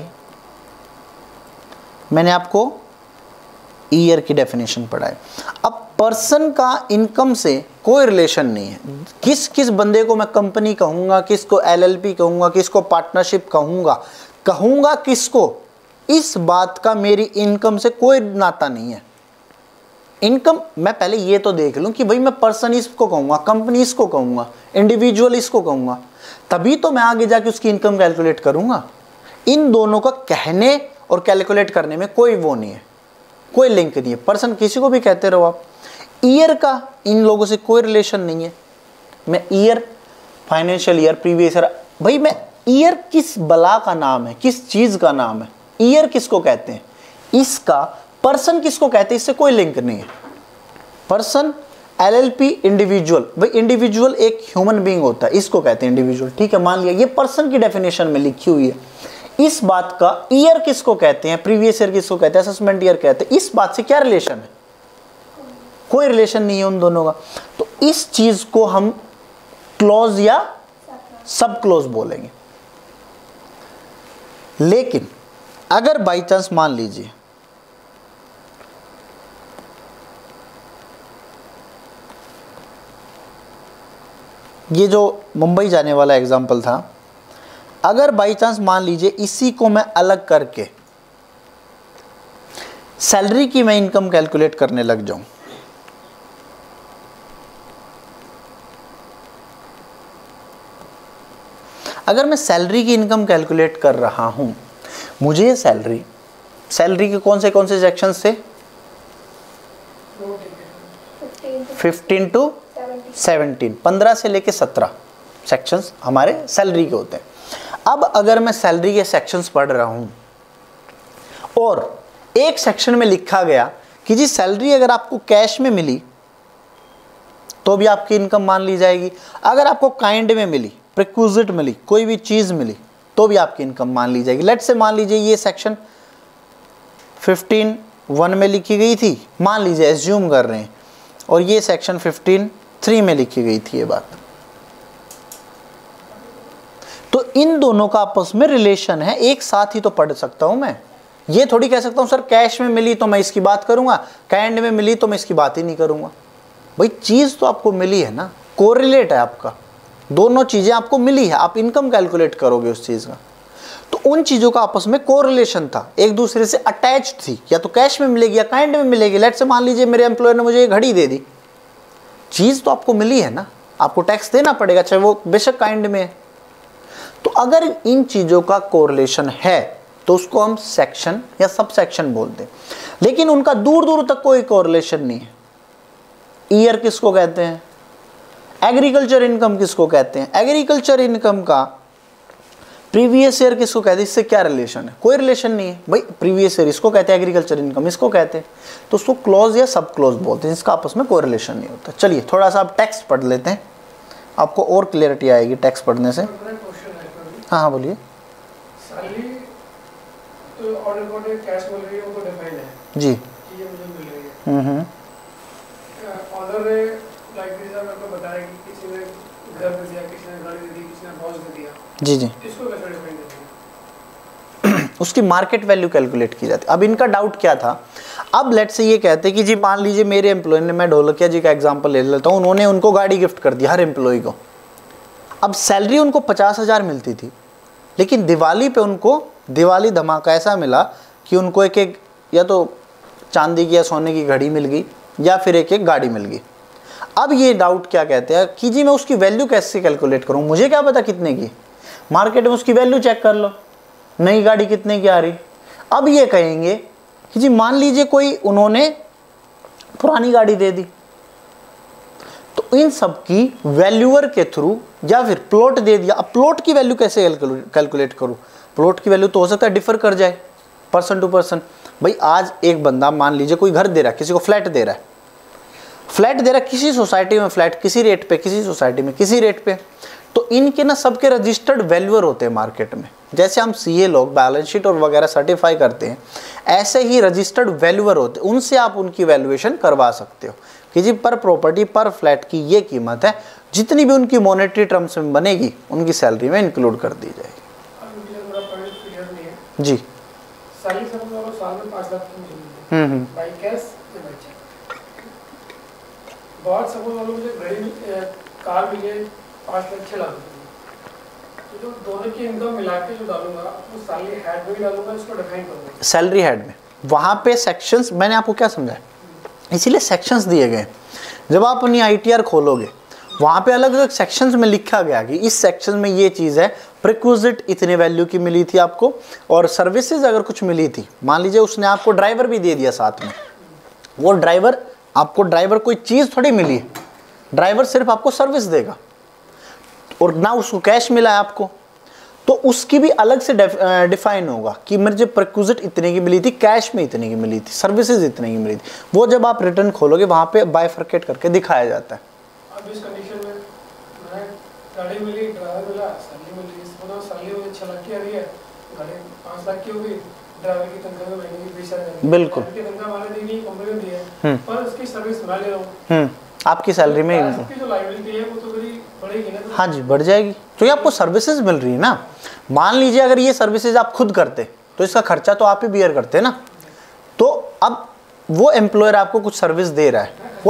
मैंने आपको ईयर की डेफिनेशन पढ़ाई। अब पर्सन का इनकम से कोई रिलेशन नहीं है। किस किस बंदे को मैं कंपनी कहूँगा, किसको एलएलपी कहूँगा, किसको पार्टनरशिप कहूँगा, कहूँगा किसको, इस बात का मेरी इनकम से कोई नाता नहीं है। इनकम मैं पहले ये तो देख लूँ कि भाई मैं पर्सन इसको कहूँगा, कंपनी इसको कहूँगा, इंडिविजुअल इसको कहूँगा, तभी तो मैं आगे जाके उसकी इनकम कैलकुलेट करूँगा। इन दोनों का कहने और कैलकुलेट करने में कोई वो नहीं है, कोई लिंक नहीं है। पर्सन किसी को भी कहते रहो आप। ईयर का इन लोगों से कोई रिलेशन नहीं है। मैं year, financial year, previous year, भाई मैं ईयर किस बला का नाम है, किस चीज़ का नाम है? ईयर किसको कहते हैं? इसका पर्सन किसको कहते हैं? इससे कोई लिंक नहीं है। पर्सन, एलएलपी, इंडिविजुअल, भाई इंडिविजुअल एक ह्यूमन बीइंग होता है, इसको कहते हैं इंडिविजुअल। ठीक है, मान लिया ये पर्सन की डेफिनेशन में लिखी हुई है। इस बात का ईयर किसको कहते हैं, प्रीवियस ईयर किसको कहते हैं, असेसमेंट ईयर कहते हैं, इस बात से क्या रिलेशन है? कोई रिलेशन नहीं है उन दोनों का। तो इस चीज को हम क्लोज या सब क्लोज बोलेंगे। लेकिन अगर बाई चांस मान लीजिए ये जो मुंबई जाने वाला एग्जाम्पल था, अगर बाई चांस मान लीजिए इसी को मैं अलग करके सैलरी की मैं इनकम कैलकुलेट करने लग जाऊं, अगर मैं सैलरी की इनकम कैलकुलेट कर रहा हूं, मुझे सैलरी सैलरी के कौन से कौन से सेक्शंस थे? फिफ्टीन टू सेवनटीन, पंद्रह से लेके सत्रह सेक्शंस हमारे सैलरी के होते हैं। अब अगर मैं सैलरी के सेक्शंस पढ़ रहा हूँ और एक सेक्शन में लिखा गया कि जी सैलरी अगर आपको कैश में मिली तो भी आपकी इनकम मान ली जाएगी, अगर आपको काइंड में मिली, प्रिक्विजिट मिली, कोई भी चीज़ मिली तो भी आपकी इनकम मान ली जाएगी। लेट्स से मान लीजिए ये सेक्शन फिफ्टीन वन में लिखी गई थी, मान लीजिए एज्यूम कर रहे हैं, और ये सेक्शन फिफ्टीन थ्री में लिखी गई थी ये बात, तो इन दोनों का आपस में रिलेशन है, एक साथ ही तो पढ़ सकता हूं मैं। ये थोड़ी कह सकता हूं सर कैश में मिली तो मैं इसकी बात करूंगा, काइंड में मिली तो मैं इसकी बात ही नहीं करूंगा। भाई चीज़ तो आपको मिली है ना, कोरिलेट है आपका, दोनों चीज़ें आपको मिली है, आप इनकम कैलकुलेट करोगे उस चीज़ का, तो उन चीज़ों का आपस में कोरिलेशन था, एक दूसरे से अटैच्ड थी, या तो कैश में मिलेगी या काइंड में मिलेगी। लेट से मान लीजिए मेरे एम्प्लॉयर ने मुझे ये घड़ी दे दी, चीज़ तो आपको मिली है ना, आपको टैक्स देना पड़ेगा चाहे वो बेशक काइंड में है। तो अगर इन चीज़ों का कोरिलेशन है तो उसको हम सेक्शन या सब सेक्शन बोलते हैं, लेकिन उनका दूर दूर तक कोई कोरिलेशन नहीं है। ईयर किसको कहते हैं? एग्रीकल्चर इनकम किसको कहते हैं? एग्रीकल्चर इनकम का प्रीवियस ईयर किसको कहते हैं? इससे क्या रिलेशन है? कोई रिलेशन नहीं है भाई, प्रीवियस ईयर इसको कहते हैं, एग्रीकल्चर इनकम इसको कहते हैं, तो उसको क्लॉज या सब क्लॉज बोलते हैं, जिसका आपस में कोई रिलेशन नहीं होता। चलिए थोड़ा सा आप टेक्स्ट पढ़ लेते हैं, आपको और क्लियरिटी आएगी टेक्स्ट पढ़ने से। हाँ हाँ बोलिए। जी हम्म हम्म जी जी उसकी मार्केट वैल्यू कैलकुलेट की जाती है। अब इनका डाउट क्या था, अब लेट से ये कहते हैं कि जी मान लीजिए मेरे एम्प्लॉय ने, मैं ढोलकिया जी का एग्जांपल ले लेता हूँ, उन्होंने उनको गाड़ी गिफ्ट कर दी हर एम्प्लॉय को। अब सैलरी उनको पचास हज़ार मिलती थी, लेकिन दिवाली पे उनको दिवाली धमाका ऐसा मिला कि उनको एक एक या तो चांदी की या सोने की घड़ी मिल गई या फिर एक एक गाड़ी मिल गई। अब ये डाउट क्या कहते हैं कि जी मैं उसकी वैल्यू कैसे कैलकुलेट करूं, मुझे क्या पता कितने की, मार्केट में उसकी वैल्यू चेक कर लो, नई गाड़ी कितने की आ रही। अब ये कहेंगे कि जी मान लीजिए कोई उन्होंने पुरानी गाड़ी दे दी, तो इन सब की वैल्यूअर के थ्रू या फिर प्लॉट दे दिया। अब प्लॉट की वैल्यू कैसे कैलकुलेट करूं? प्लॉट की वैल्यू तो हो सकता है डिफर कर जाए पर्सन टू पर्सन। भाई आज एक बंदा मान लीजिए कोई घर दे रहा है, किसी को फ्लैट दे रहा है, फ्लैट दे रहा है किसी सोसाइटी में, फ्लैट किसी रेट पे, किसी सोसाइटी में किसी रेट पे, तो इनके ना सबके रजिस्टर्ड वैल्यूअर होते हैं मार्केट में। जैसे हम सीए लोग बैलेंस शीट और वगैरह सर्टिफाई करते हैं, ऐसे ही रजिस्टर्ड वैल्यूअर होते हैं, उनसे आप उनकी वैल्यूएशन करवा सकते हो कि जी पर प्रॉपर्टी पर फ्लैट की ये कीमत है, जितनी भी उनकी मॉनेटरी टर्म्स में बनेगी उनकी सैलरी में इंक्लूड कर दी जाएगी। जी हम्म हम्म बहुत सपोज वालों मुझे घड़ी कार मिले पाँच लाख छः लाख तो जो दोनों की इनकम मिला के जो डालूंगा वो सैलरी हेड में ही डालूंगा, इसको डिफाइन करूंगा सैलरी हेड में। वहाँ पे सेक्शंस मैंने आपको क्या समझाया, इसीलिए सेक्शंस दिए गए। जब आप अपनी आईटीआर खोलोगे वहाँ पे अलग अलग सेक्शंस में लिखा गया कि इस सेक्शन में ये चीज़ है, प्रिक्विजिट इतने वैल्यू की मिली थी आपको, और सर्विसेज अगर कुछ मिली थी, मान लीजिए उसने आपको ड्राइवर भी दे दिया साथ में, वो ड्राइवर आपको ड्राइवर कोई चीज़ थोड़ी मिली है, ड्राइवर सिर्फ आपको सर्विस देगा, और ना उसको कैश मिला है आपको, तो उसकी भी अलग से डिफाइन होगा कि मुझे प्रिक्विजिट इतने की मिली थी, कैश में इतने की मिली थी, सर्विसेज इतने की मिली थी। वो जब आप रिटर्न खोलोगे वहाँ पे बाइफरकेट करके दिखाया जाता है। अब इस कंडीशन में मैं गाड़ी मिली, ड्राइवर मिला, सैलरी मिली, इसको सैलरी मुझे छः लाख की आ रही है, गाड़ी पाँच लाख की हो गई, ड्राइवर की तनख्वाह में महीने की बीस हज़ार, बिल्कुल की तनख्वाह वाले दी नहीं, कंपनी ने दी है, पर उसकी सर्विस मैं ले रहा हूँ, हम्म आपकी सैलरी में उसकी जो लायबिलिटी है वो तो बड़ी बढ़ेगी ना। हाँ जी बढ़ जाएगी, क्योंकि आपको सर्विसेज मिल रही है ना। मान लीजिए अगर ये सर्विसेज आप खुद करते तो इसका खर्चा तो आप ही बियर करते ना, तो अब वो एम्प्लॉयर आपको कुछ सर्विस दे रहा है, वो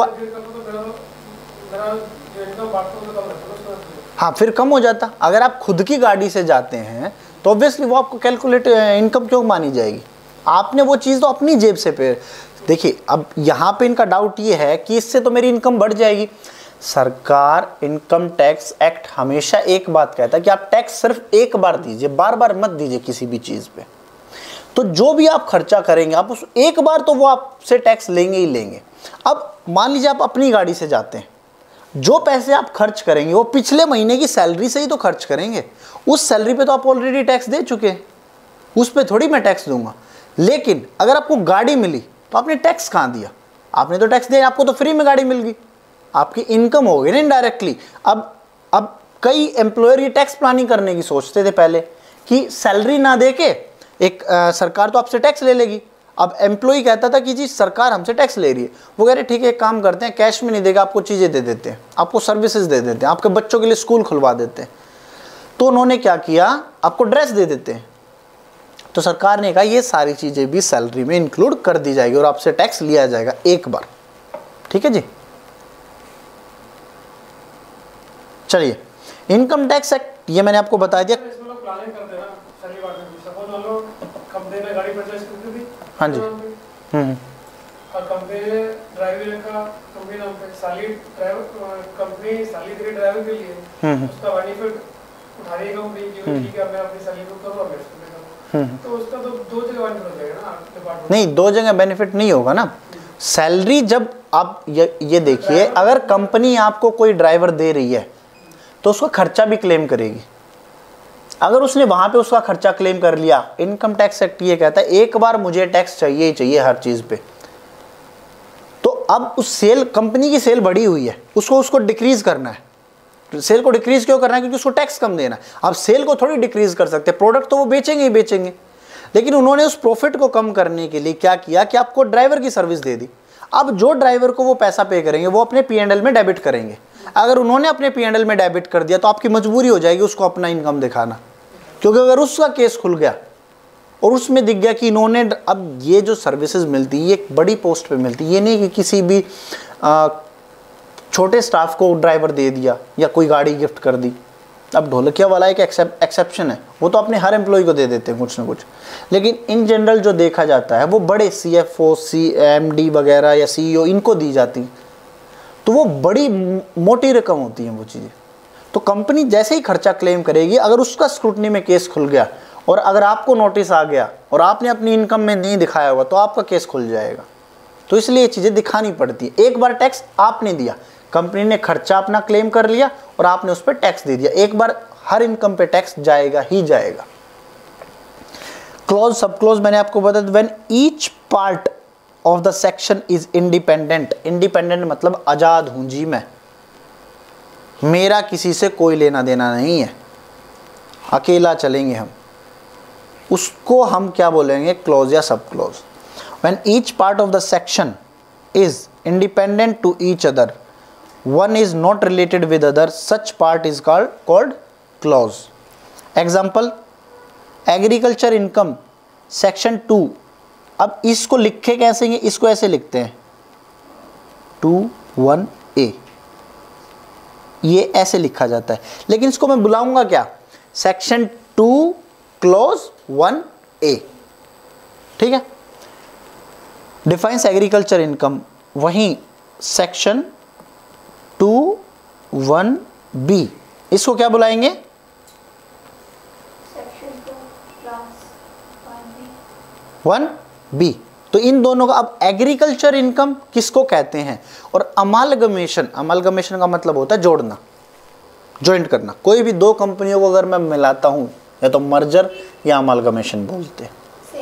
हाँ फिर कम हो जाता। अगर आप खुद की गाड़ी से जाते हैं तो ऑब्वियसली वो आपको कैलकुलेट इनकम क्यों मानी जाएगी, आपने वो चीज़ तो अपनी जेब से पे। देखिए अब यहाँ पे इनका डाउट ये है कि इससे तो मेरी इनकम बढ़ जाएगी। सरकार इनकम टैक्स एक्ट हमेशा एक बात कहता है कि आप टैक्स सिर्फ एक बार दीजिए, बार बार मत दीजिए किसी भी चीज़ पे। तो जो भी आप खर्चा करेंगे आप उस एक बार तो वो आपसे टैक्स लेंगे ही लेंगे। अब मान लीजिए आप अपनी गाड़ी से जाते हैं, जो पैसे आप खर्च करेंगे वो पिछले महीने की सैलरी से ही तो खर्च करेंगे, उस सैलरी पे तो आप ऑलरेडी टैक्स दे चुके हैं, उस पर थोड़ी मैं टैक्स दूंगा। लेकिन अगर आपको गाड़ी मिली तो आपने टैक्स कहाँ दिया? आपने तो टैक्स दिया, आपको तो फ्री में गाड़ी मिल गई, आपकी इनकम हो गई ना इनडायरेक्टली। अब अब कई एम्प्लॉयर ये टैक्स प्लानिंग करने की सोचते थे पहले कि सैलरी ना दे के एक आ, सरकार तो आपसे टैक्स ले लेगी। अब एम्प्लॉय कहता था कि जी सरकार हमसे टैक्स ले रही है, वो कह रहे ठीक है एक काम करते हैं, कैश में नहीं देगा, आपको चीज़ें दे देते हैं, आपको सर्विसेज दे देते हैं, आपके बच्चों के लिए स्कूल खुलवा देते हैं। तो उन्होंने क्या किया, आपको ड्रेस दे देते हैं। तो सरकार ने कहा ये सारी चीज़ें भी सैलरी में इंक्लूड कर दी जाएगी और आपसे टैक्स लिया जाएगा एक बार। ठीक है जी। चलिए, इनकम टैक्स एक्ट ये मैंने आपको बता दिया। इसमें लोग प्लानिंग करते हैं ना, सही बात है। सपोज मान लो कंपनी ने गाड़ी परचेज करती थी, हाँ जी, हम्म, और कंपनी ने ड्राइवर का कंपनी नाम पे साली ड्राइवर कंपनी साली दे ड्राइवर के लिए उसका बेनिफिट उठा रही है कंपनी की, ठीक है मैं अपनी सैलरी को करूँ, मैं इसको करूँ, तो उसका तो दो जगह बेनिफिट हो जाएगा ना डिपार्टमेंट। नहीं, दो जगह बेनिफिट नहीं होगा ना। सैलरी जब आप ये ये देखिए, अगर कंपनी आपको कोई ड्राइवर दे रही है तो उसका खर्चा भी क्लेम करेगी। अगर उसने वहां पे उसका खर्चा क्लेम कर लिया, इनकम टैक्स एक्ट ये कहता है एक बार मुझे टैक्स चाहिए ही चाहिए हर चीज पे। तो अब उस सेल, कंपनी की सेल बढ़ी हुई है, उसको उसको डिक्रीज करना है। सेल को डिक्रीज क्यों करना है? क्योंकि उसको टैक्स कम देना है। अब सेल को थोड़ी डिक्रीज कर सकते, प्रोडक्ट तो वो बेचेंगे ही बेचेंगे, लेकिन उन्होंने उस प्रॉफिट को कम करने के लिए क्या किया कि आपको ड्राइवर की सर्विस दे दी। अब जो ड्राइवर को वो पैसा पे करेंगे वो अपने पी एंड एल में डेबिट करेंगे। अगर उन्होंने अपने पी एंड एल में डेबिट कर दिया तो आपकी मजबूरी हो जाएगी उसको अपना इनकम दिखाना, क्योंकि अगर उसका केस खुल गया और उसमें दिख गया कि इन्होंने, अब ये जो सर्विसेज मिलती है ये एक बड़ी पोस्ट पे मिलती है, ये नहीं कि किसी भी आ, छोटे स्टाफ को ड्राइवर दे दिया या कोई गाड़ी गिफ्ट कर दी। अब ढोलकिया वाला एक एक्सेप्शन है, वो तो अपने हर एम्प्लॉय को दे देते हैं कुछ ना कुछ, लेकिन इन जनरल जो देखा जाता है वो बड़े C F O, C M D वगैरह या सी ई ओ इनको दी जाती, तो वो बड़ी मोटी रकम होती हैं वो चीज़ें। तो कंपनी जैसे ही खर्चा क्लेम करेगी, अगर उसका स्क्रूटनी में केस खुल गया और अगर आपको नोटिस आ गया और आपने अपनी इनकम में नहीं दिखाया हुआ तो आपका केस खुल जाएगा। तो इसलिए ये चीज़ें दिखानी पड़ती है। एक बार टैक्स आपने दिया, कंपनी ने खर्चा अपना क्लेम कर लिया और आपने उस पर टैक्स दे दिया, एक बार हर इनकम पे टैक्स जाएगा ही जाएगा। क्लॉज सब क्लॉज मैंने आपको बता दिया, when each part of the section is independent. Independent मतलब आजाद हूं जी मैं, मेरा किसी से कोई लेना देना नहीं है, अकेला चलेंगे हम, उसको हम क्या बोलेंगे? क्लॉज या sub clause. When each part of the section is independent to each other, one is not related with other, such part is called called clause. Example, agriculture income section two. अब इसको लिखे कैसे हैं? इसको ऐसे लिखते हैं टू वन ए, ये ऐसे लिखा जाता है, लेकिन इसको मैं बुलाऊंगा क्या? Section two clause one A. ठीक है। डिफाइंस एग्रीकल्चर इनकम, वहीं सेक्शन टू वन बी, इसको क्या बुलाएंगे? One B. तो इन दोनों का, अब एग्रीकल्चर इनकम किसको कहते हैं और अमालगमेशन, अमालगमेशन का मतलब होता है जोड़ना, जॉइंट करना। कोई भी दो कंपनियों को अगर मैं मिलाता हूं या तो मर्जर या अमालगमेशन बोलते हैं।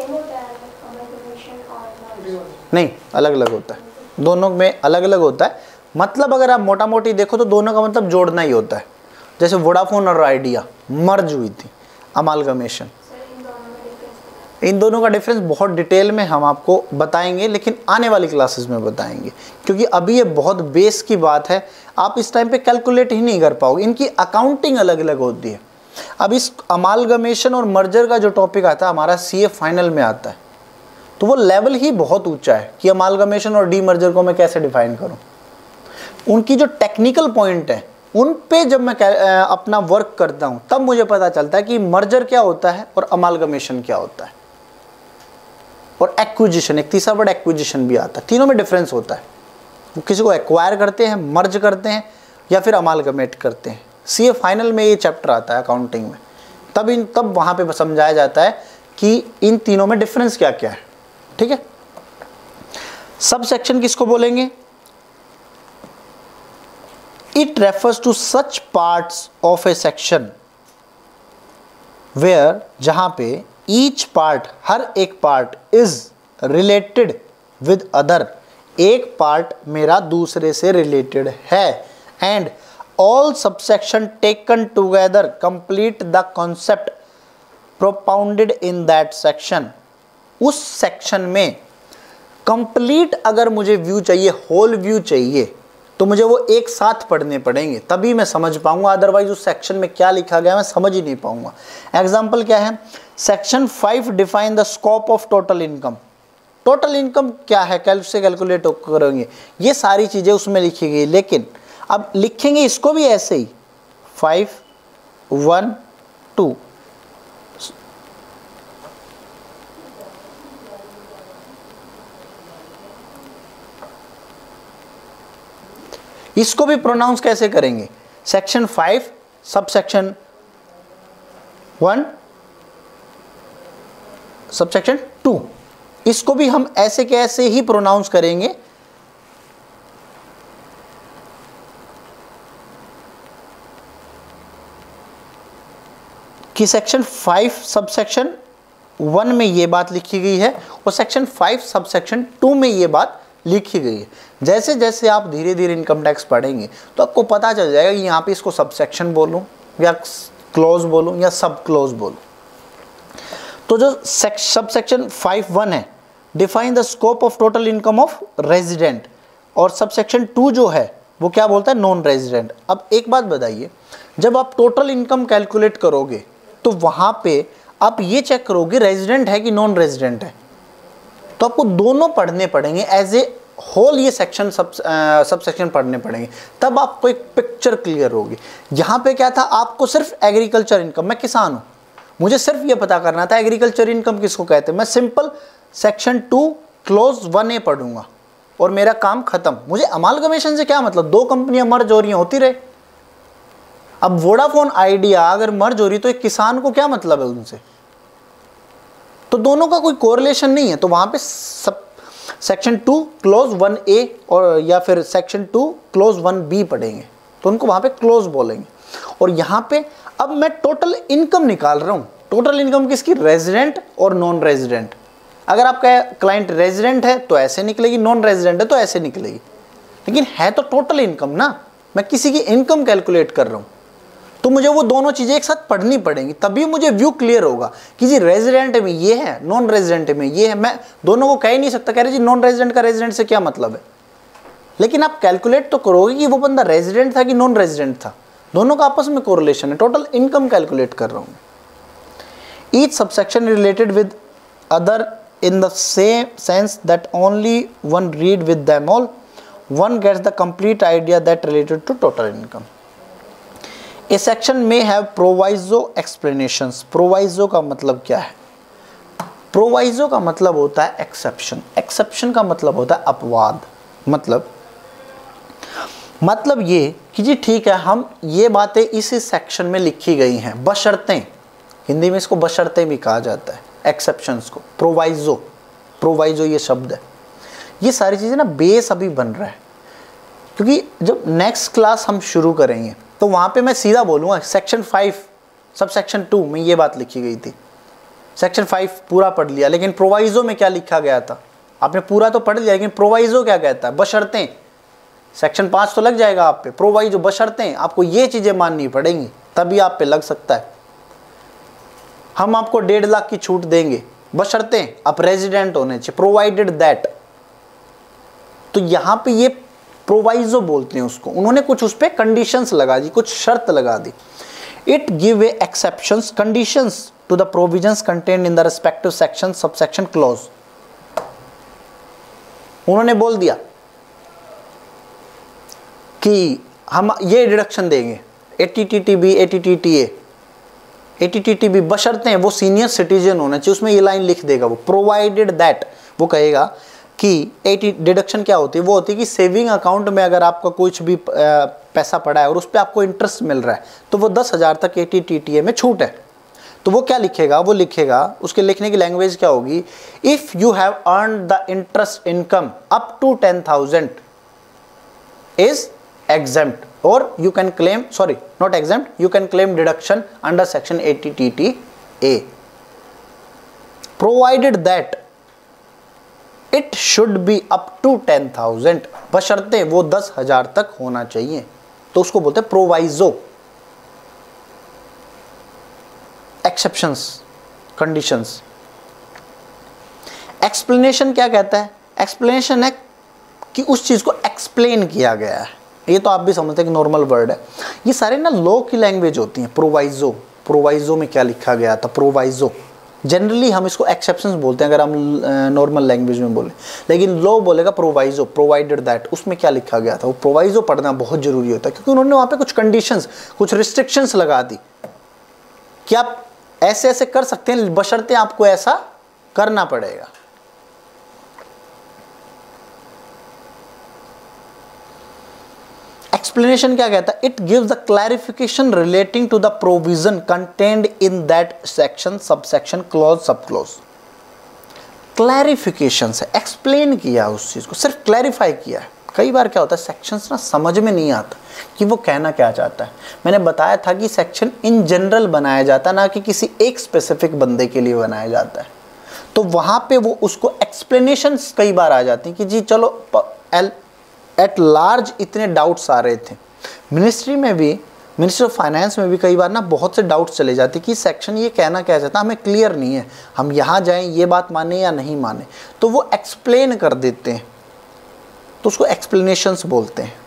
नहीं, अलग अलग होता है, दोनों में अलग अलग होता है। मतलब अगर आप मोटा मोटी देखो तो दोनों का मतलब जोड़ना ही होता है। जैसे वोडाफोन और आइडिया मर्ज हुई थी, अमालगमेशन। इन दोनों का डिफरेंस बहुत डिटेल में हम आपको बताएंगे, लेकिन आने वाली क्लासेस में बताएंगे, क्योंकि अभी ये बहुत बेस की बात है, आप इस टाइम पे कैलकुलेट ही नहीं कर पाओगे। इनकी अकाउंटिंग अलग अलग होती है। अब इस अमालगमेशन और मर्जर का जो टॉपिक आता है हमारा सीए फाइनल में आता है, तो वो लेवल ही बहुत ऊंचा है कि अमालगमेशन और डी मर्जर को मैं कैसे डिफाइन करूं। उनकी जो टेक्निकल पॉइंट है उन पे जब मैं अपना वर्क करता हूं तब मुझे पता चलता है कि मर्जर क्या होता है और अमालगमेशन क्या होता है, और एक्विजिशन, एक तीसरा वर्ड एक्विजिशन भी आता है। तीनों में डिफरेंस होता है, वो किसी को एक्वायर करते हैं, मर्ज करते हैं या फिर अमालगमेट करते हैं। सीए फाइनल में ये चैप्टर आता है अकाउंटिंग में, तब इन तब वहाँ पे समझाया जाता है कि इन तीनों में डिफरेंस क्या क्या है। ठीक है। सब सेक्शन किसको बोलेंगे? It refers to such parts of a section where, जहां पे ईच पार्ट, हर एक part is related with other, एक पार्ट मेरा दूसरे से रिलेटेड है, and all subsection taken together complete the concept propounded in that section. उस सेक्शन में कंप्लीट अगर मुझे व्यू चाहिए, होल व्यू चाहिए, तो मुझे वो एक साथ पढ़ने पड़ेंगे, तभी मैं समझ पाऊंगा, अदरवाइज उस सेक्शन में क्या लिखा गया मैं समझ ही नहीं पाऊंगा। एग्जाम्पल क्या है, section five define the scope of total income. Total income क्या है, कैसे कैलकुलेट करेंगे, ये सारी चीज़ें उसमें लिखी गई, लेकिन अब लिखेंगे इसको भी ऐसे ही, फाइव वन टू, इसको भी प्रोनाउंस कैसे करेंगे, section five sub section one sub section two, इसको भी हम ऐसे के ऐसे ही प्रोनाउंस करेंगे। कि section five sub section one में ये बात लिखी गई है और section five sub section two में ये बात लिखी गई है। जैसे जैसे आप धीरे धीरे इनकम टैक्स पढ़ेंगे तो आपको पता चल जाएगा कि यहाँ पे इसको सब सेक्शन बोलूँ या क्लोज बोलूँ या सब क्लोज बोलूँ। तो जो सब सेक्शन फाइव वन है, define the scope of total income of resident, और सब सेक्शन टू जो है वो क्या बोलता है, नॉन रेजिडेंट। अब एक बात बताइए, जब आप टोटल इनकम कैलकुलेट करोगे तो वहाँ पे आप ये चेक करोगे रेजिडेंट है कि नॉन रेजिडेंट है, तो आपको दोनों पढ़ने पड़ेंगे एज ए होल, ये सेक्शन सब सब सेक्शन पढ़ने पड़ेंगे, तब आपको एक पिक्चर क्लियर होगी। यहाँ पे क्या था, आपको सिर्फ एग्रीकल्चर इनकम, मैं किसान हूँ, मुझे सिर्फ ये पता करना था एग्रीकल्चर इनकम किसको कहते हैं, मैं simple section two clause one A पढ़ूंगा और मेरा काम खत्म। मुझे अमालगमेशन से क्या मतलब, दो कंपनियां मर्ज हो रही हैं, होती रहे। अब वोडाफोन आइडिया अगर मर्ज हो रही तो एक किसान को क्या मतलब है उनसे, तो दोनों का कोई कोरिलेशन नहीं है। तो वहां पे sub section two clause one A और या फिर section two clause one B पढ़ेंगे, तो उनको वहां पे क्लोज बोलेंगे। और यहाँ पे अब मैं टोटल इनकम निकाल रहा हूँ, टोटल इनकम किसकी, रेजिडेंट और नॉन रेजिडेंट। अगर आपका क्लाइंट रेजिडेंट है तो ऐसे निकलेगी, नॉन रेजिडेंट है तो ऐसे निकलेगी, लेकिन है तो टोटल इनकम ना, मैं किसी की इनकम कैलकुलेट कर रहा हूँ, तो मुझे वो दोनों चीज़ें एक साथ पढ़नी पड़ेंगी, तभी मुझे व्यू क्लियर होगा कि जी रेजिडेंट में ये है, नॉन रेजिडेंट में ये है। मैं दोनों को कह ही नहीं सकता, कह रहे जी नॉन रेजिडेंट का रेजिडेंट से क्या मतलब है, लेकिन आप कैलकुलेट तो करोगे कि वो बंदा रेजिडेंट था कि नॉन रेजिडेंट था, दोनों का आपस में कोरिलेशन है। टोटल इनकम कैलकुलेट कर रहा हूँ। Each subsection related with other in the same sense that only one read with them all, one gets the complete idea that related to total income. A section may have proviso explanations. Proviso का मतलब क्या है, proviso का मतलब होता है exception, exception का मतलब होता है अपवाद। मतलब मतलब ये कि जी ठीक है, हम ये बातें इसी सेक्शन में लिखी गई हैं, बशर्तें, हिंदी में इसको बशर्तें भी कहा जाता है, एक्सेप्शंस को प्रोवाइजो, प्रोवाइजो ये शब्द है। ये सारी चीज़ें ना बेस अभी बन रहा है, क्योंकि जब नेक्स्ट क्लास हम शुरू करेंगे तो वहाँ पे मैं सीधा बोलूँगा section five sub section two में ये बात लिखी गई थी, सेक्शन फाइव पूरा पढ़ लिया, लेकिन प्रोवाइजो में क्या लिखा गया था, आपने पूरा तो पढ़ लिया, लेकिन प्रोवाइजो क्या कहता है, बशर्तें। सेक्शन पाँच तो लग जाएगा आप पे, प्रोवाइजो बशर्तें, आपको ये चीज़ें माननी पड़ेंगी तभी आप पे लग सकता है। हम आपको डेढ़ लाख की छूट देंगे बशर्ते आप रेजिडेंट होने चाहिए, प्रोवाइडेड दैट। तो यहाँ पे ये प्रोवाइजो बोलते हैं उसको, उन्होंने कुछ उस पर कंडीशंस लगा दी, कुछ शर्त लगा दी। It give a exceptions conditions to the provisions contained in the respective section sub section clause. उन्होंने बोल दिया कि हम ये डिडक्शन देंगे, एटीटीटीबी एटीटीटीए एटीटीटीबी बशर्ते हैं वो सीनियर सिटीजन होना चाहिए, उसमें ये लाइन लिख देगा वो, प्रोवाइडेड दैट, वो कहेगा कि एटी डिडक्शन क्या होती है, वो होती है कि सेविंग अकाउंट में अगर आपका कुछ भी पैसा पड़ा है और उस पर आपको इंटरेस्ट मिल रहा है तो वो दस हज़ार तक एटीटीटीए में छूट है। तो वो क्या लिखेगा, वो लिखेगा, उसके लिखने की लैंग्वेज क्या होगी, if you have earn the interest income up to ten thousand is exempt, or you can claim, sorry not exempt, you can claim deduction under section eighty T T A। Provided that it should be up to ten thousand, बशर्ते वो दस हजार तक होना चाहिए, तो उसको बोलते हैं प्रोवाइजो। Exceptions, conditions. एक्सप्लेनेशन क्या कहता है? एक्सप्लेनेशन है कि उस चीज को एक्सप्लेन किया गया है। ये तो आप भी समझते हैं कि नॉर्मल वर्ड है। ये सारे ना लॉ की लैंग्वेज होती हैं। प्रोवाइजो, प्रोवाइजो में क्या लिखा गया था, प्रोवाइजो। जनरली हम इसको एक्सेप्शंस बोलते हैं अगर हम नॉर्मल लैंग्वेज में बोले, लेकिन लॉ बोलेगा प्रोवाइजो, प्रोवाइडेड दैट, उसमें क्या लिखा गया था। वो प्रोवाइजो पढ़ना बहुत जरूरी होता है, क्योंकि उन्होंने वहां पे कुछ कंडीशंस, कुछ रिस्ट्रिक्शंस लगा दी कि आप ऐसे ऐसे कर सकते हैं, बशर्ते आपको ऐसा करना पड़ेगा। एक्सप्लेनेशन क्या कहता है? It gives the clarification relating to the provision contained in that section, sub section, clause, sub clause. Clarification से एक्सप्लेन किया उस चीज को, सिर्फ क्लैरिफाई किया है। कई बार क्या होता है, सेक्शंस ना समझ में नहीं आता कि वो कहना क्या चाहता है। मैंने बताया था कि सेक्शन इन जनरल बनाया जाता है, ना कि किसी एक स्पेसिफिक बंदे के लिए बनाया जाता है। तो वहां पे वो उसको एक्सप्लेनेशंस कई बार आ जाती हैं कि जी चलो एल एट लार्ज इतने डाउट्स आ रहे थे। मिनिस्ट्री में भी, मिनिस्ट्री ऑफ फाइनेंस में भी कई बार ना बहुत से डाउट्स चले जाते कि सेक्शन ये कहना क्या चाहता है, हमें क्लियर नहीं है, हम यहाँ जाएं, ये बात माने या नहीं माने, तो वो एक्सप्लेन कर देते हैं, तो उसको एक्सप्लेनेशंस बोलते हैं।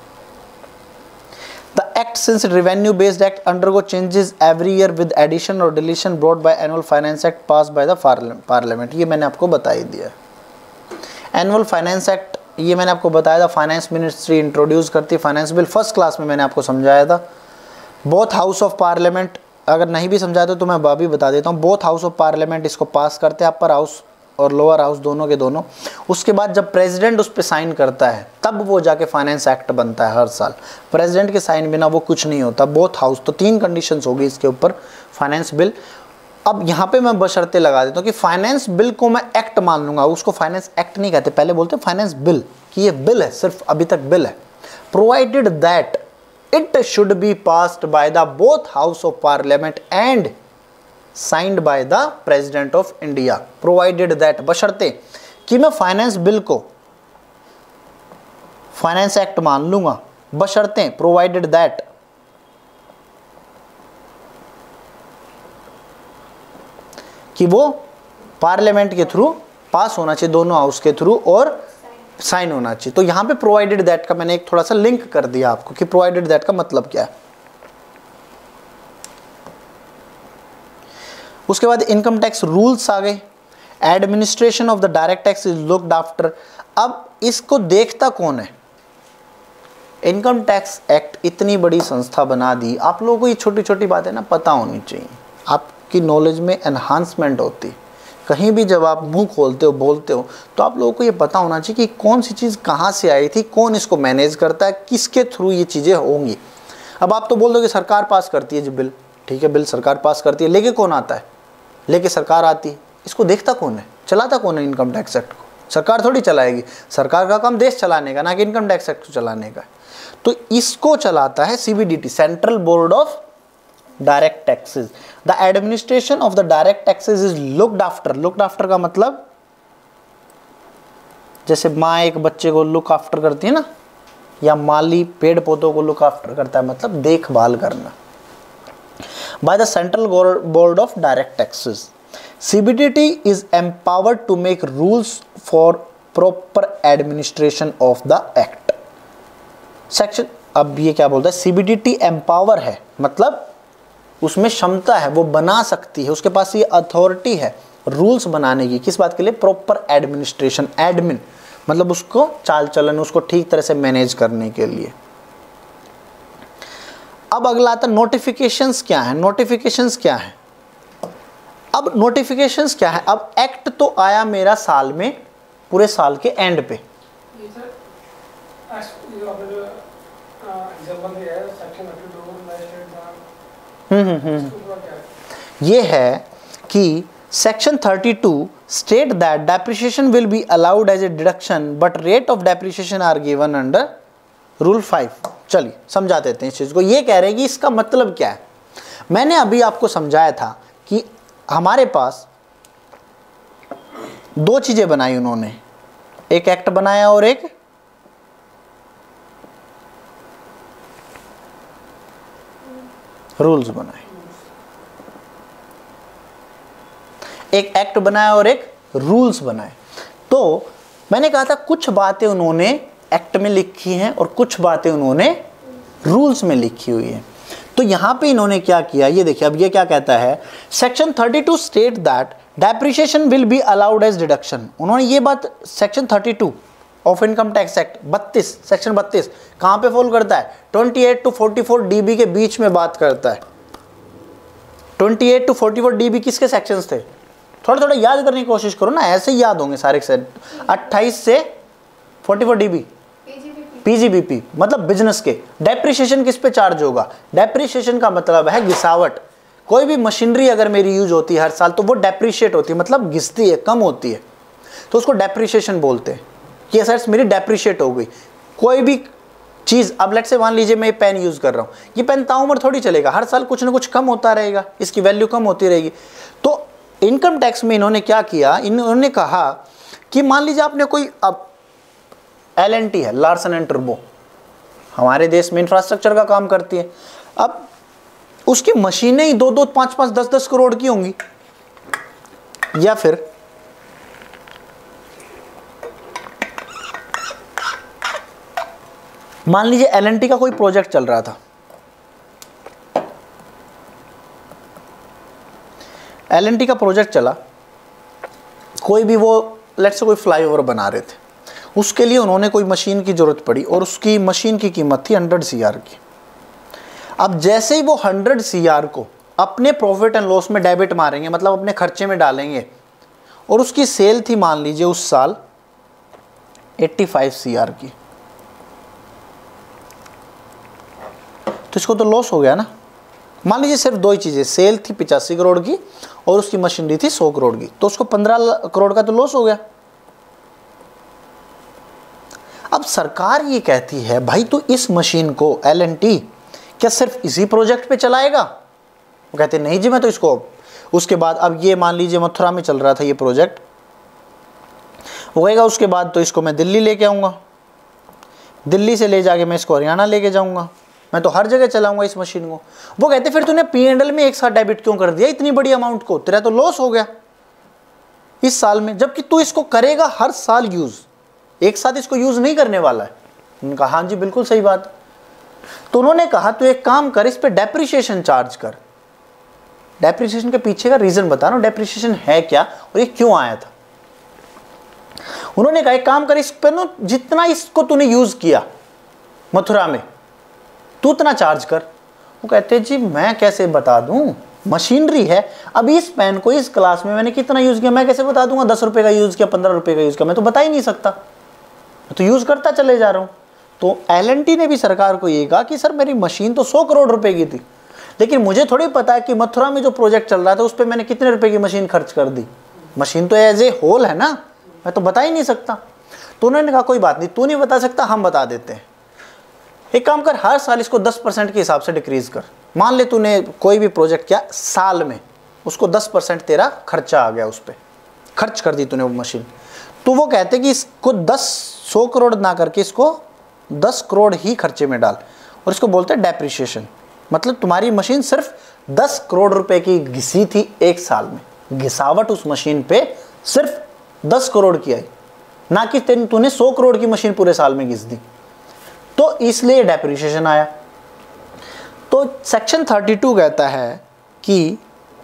The act, since revenue based act undergo changes every year with addition और deletion brought by annual finance act pass by the parliament, ये मैंने आपको बता ही दिया। एनुअल फाइनेंस एक्ट, ये मैंने आपको बताया था, फाइनेंस मिनिस्ट्री इंट्रोड्यूस करती है। फाइनेंस बिल फर्स्ट क्लास में मैंने आपको समझाया था। बोथ हाउस ऑफ पार्लियामेंट, अगर नहीं भी समझाया तो मैं अभी बता देता हूँ, बोथ हाउस ऑफ पार्लियामेंट इसको पास करते हैं, अपर हाउस और लोअर हाउस दोनों के दोनों। उसके बाद जब प्रेसिडेंट उस पर साइन करता है तब वो जाके फाइनेंस एक्ट बनता है हर साल। प्रेसिडेंट के साइन बिना वो कुछ नहीं होता। बोथ हाउस, तो तीन कंडीशंस होगी इसके ऊपर फाइनेंस बिल। अब यहाँ पे मैं बशर्ते लगा देता हूँ कि फाइनेंस बिल को मैं एक्ट मान लूंगा, उसको फाइनेंस एक्ट नहीं कहते, पहले बोलते फाइनेंस बिल, कि ये बिल है, सिर्फ अभी तक बिल है। Provided that it should be passed by the both house of parliament and signed by the president of India. Provided that, बशर्ते कि मैं फाइनेंस बिल को फाइनेंस एक्ट मान लूंगा, बशर्ते प्रोवाइडेड दैट कि वो पार्लियामेंट के थ्रू पास होना चाहिए, दोनों हाउस के थ्रू, और साइन होना चाहिए। तो यहां पे प्रोवाइडेड दैट का मैंने एक थोड़ा सा लिंक कर दिया आपको कि प्रोवाइडेड दैट का मतलब क्या है। उसके बाद इनकम टैक्स रूल्स आ गए। Administration of the direct tax is looked after. अब इसको देखता कौन है? इनकम टैक्स एक्ट इतनी बड़ी संस्था बना दी, आप लोगों को ये छोटी छोटी बातें ना पता होनी चाहिए, आपकी नॉलेज में एनहांसमेंट होती। कहीं भी जब आप मुंह खोलते हो, बोलते हो, तो आप लोगों को ये पता होना चाहिए कि कौन सी चीज़ कहाँ से आई थी, कौन इसको मैनेज करता है, किसके थ्रू ये चीज़ें होंगी। अब आप तो बोल दो कि सरकार पास करती है जी बिल, ठीक है, बिल सरकार पास करती है, लेके कौन आता है? लेके सरकार आती है। इसको देखता कौन है, चलाता कौन है इनकम टैक्स एक्ट को? सरकार थोड़ी चलाएगी। सरकार का काम देश चलाने का, ना कि इनकम टैक्स एक्ट को चलाने का। तो इसको चलाता है CBDT, central board of direct taxes. The administration of the direct taxes is looked after. Looked after का मतलब जैसे माँ एक बच्चे को लुक आफ्टर करती है ना, या माली पेड़ पौधों को लुक आफ्टर करता है, मतलब देखभाल करना। By the central board of direct taxes, CBDT is empowered to make rules for proper administration of the act. Section, अब ये क्या बोलता है? सीबीडीटी एम्पावर है, मतलब उसमें क्षमता है, वो बना सकती है, उसके पास ये अथॉरिटी है रूल्स बनाने की। किस बात के लिए? Proper administration. एडमिन मतलब उसको चाल चलन, उसको ठीक तरह से मैनेज करने के लिए। अब अगला आता नोटिफिकेशंस क्या है? नोटिफिकेशंस क्या है? अब नोटिफिकेशंस क्या है? अब एक्ट तो आया मेरा साल में, पूरे साल के एंड पे। हम्म हम्म ये है कि section thirty two state that depreciation will be allowed as a deduction but rate of depreciation are given under rule five. चलिए समझा देते हैं इस चीज को। ये कह रहे हैं कि इसका मतलब क्या है। मैंने अभी आपको समझाया था कि हमारे पास दो चीजें बनाई उन्होंने, एक एक्ट बनाया और एक रूल्स बनाए। एक एक्ट बनाया और एक रूल्स बनाए। तो मैंने कहा था कुछ बातें उन्होंने एक्ट में लिखी हैं और कुछ बातें उन्होंने रूल्स में लिखी हुई हैं। तो यहां पे इन्होंने क्या किया, ये देखिए, अब ये क्या कहता है, section thirty two state that depreciation will be allowed as deduction. उन्होंने ये बात section thirty two of income tax act बत्तीस, सेक्शन बत्तीस कहां पे फॉल करता है, अट्ठाईस टू चौवालीस डीबी के बीच में बात करता है। अट्ठाईस टू चौवालीस डीबी किसके सेक्शंस थे, थोड़ा थोड़ा याद करने की कोशिश करो ना, ऐसे ही याद होंगे सारे से। अट्ठाईस से चौवालीस डीबी पीजीबीपी मतलब बिजनेस के। डेप्रिसिएशन किस पे चार्ज होगा, डेप्रिसिएशन का मतलब है घिसावट। कोई भी मशीनरी अगर मेरी यूज होती है हर साल तो वो डेप्रिशिएट होती है, मतलब घिसती है, कम होती है, तो उसको डेप्रिसिएशन बोलते हैं कि एसेट्स मेरी डेप्रिशिएट हो गई। कोई भी चीज़, अब लेट से मान लीजिए मैं ये पेन यूज़ कर रहा हूँ, ये पेन ताउम्र थोड़ी चलेगा, हर साल कुछ ना कुछ कम होता रहेगा, इसकी वैल्यू कम होती रहेगी। तो इनकम टैक्स में इन्होंने क्या किया, इन्होंने कहा कि मान लीजिए आपने कोई, अब एल एन टी है, लार्सन एंड टर्बो, हमारे देश में इंफ्रास्ट्रक्चर का काम करती है। अब उसकी मशीनें ही दो दो पाँच पाँच दस दस करोड़ की होंगी, या फिर मान लीजिए एल एन टी का कोई प्रोजेक्ट चल रहा था, एल एन टी का प्रोजेक्ट चला, कोई भी वो लेट से कोई फ्लाईओवर बना रहे थे, उसके लिए उन्होंने कोई मशीन की ज़रूरत पड़ी और उसकी मशीन की कीमत थी हंड्रेड सी आर की। अब जैसे ही वो हंड्रेड सी आर को अपने प्रॉफिट एंड लॉस में डेबिट मारेंगे, मतलब अपने खर्चे में डालेंगे, और उसकी सेल थी मान लीजिए उस साल पचासी सी आर की, तो इसको तो लॉस हो गया ना। मान लीजिए सिर्फ दो ही चीज़ें, सेल थी पचासी करोड़ की और उसकी मशीनरी थी सौ करोड़ की, तो उसको पंद्रह करोड़ का तो लॉस हो गया। अब सरकार ये कहती है भाई तो इस मशीन को एल एन टी क्या सिर्फ इसी प्रोजेक्ट पे चलाएगा, वो कहते नहीं जी मैं तो इसको, उसके बाद अब ये मान लीजिए मथुरा में चल रहा था ये प्रोजेक्ट, वो कहेगा उसके बाद तो इसको मैं दिल्ली लेके आऊँगा, दिल्ली से ले जाके मैं इसको हरियाणा लेके जाऊँगा, मैं तो हर जगह चलाऊंगा इस मशीन को। वो कहते फिर तूने पी एंड एल में एक साथ डेबिट क्यों कर दिया इतनी बड़ी अमाउंट को, तेरा तो लॉस हो गया इस साल में, जबकि तू इसको करेगा हर साल यूज, एक साथ इसको यूज नहीं करने वाला है। उन्होंने कहा हाँ जी बिल्कुल सही बात। तो उन्होंने कहा तू एक काम कर, इस पे डेप्रिसिएशन चार्ज कर। डेप्रिसिएशन के पीछे का रीजन बता रहा हूं, डेप्रिसिएशन है क्या और ये क्यों आया था। उन्होंने कहा एक काम कर, इस पे ना जितना इसको तूने यूज किया मथुरा में तू उतना चार्ज कर। वो कहते जी मैं कैसे बता दूं, मशीनरी है, अब इस पेन को इस क्लास में मैंने कितना यूज किया मैं कैसे बता दूंगा, दस रुपए का यूज किया, पंद्रह रुपए का यूज किया, मैं तो बता ही नहीं सकता, मैं तो यूज करता चले जा रहा हूं। तो एल एन टी ने भी सरकार को ये कहा कि सर मेरी मशीन तो सौ करोड़ रुपए की थी, लेकिन मुझे थोड़ी पता है कि मथुरा में जो प्रोजेक्ट चल रहा था उस पर मैंने कितने रुपए की मशीन खर्च कर दी, मशीन तो एज ए होल है ना, मैं तो बता ही नहीं सकता। तो उन्होंने कहा कोई बात नहीं, तू नहीं बता सकता हम बता देते हैं, एक काम कर हर साल इसको दस परसेंट के हिसाब से डिक्रीज कर। मान ले तूने कोई भी प्रोजेक्ट किया साल में, उसको दस परसेंट तेरा खर्चा आ गया, उस पर खर्च कर दी तूने वो मशीन, तो वो कहते कि इसको दस सौ करोड़ ना करके इसको दस करोड़ ही खर्चे में डाल, और इसको बोलते हैं डेप्रिसिएशन। मतलब तुम्हारी मशीन सिर्फ दस करोड़ रुपए की घिसी थी एक साल में, घिसावट उस मशीन पे सिर्फ दस करोड़ की आई, ना कि तूने सौ करोड़ की मशीन पूरे साल में घिस दी, तो इसलिए डेप्रिसिएशन आया। तो सेक्शन थर्टी टू कहता है कि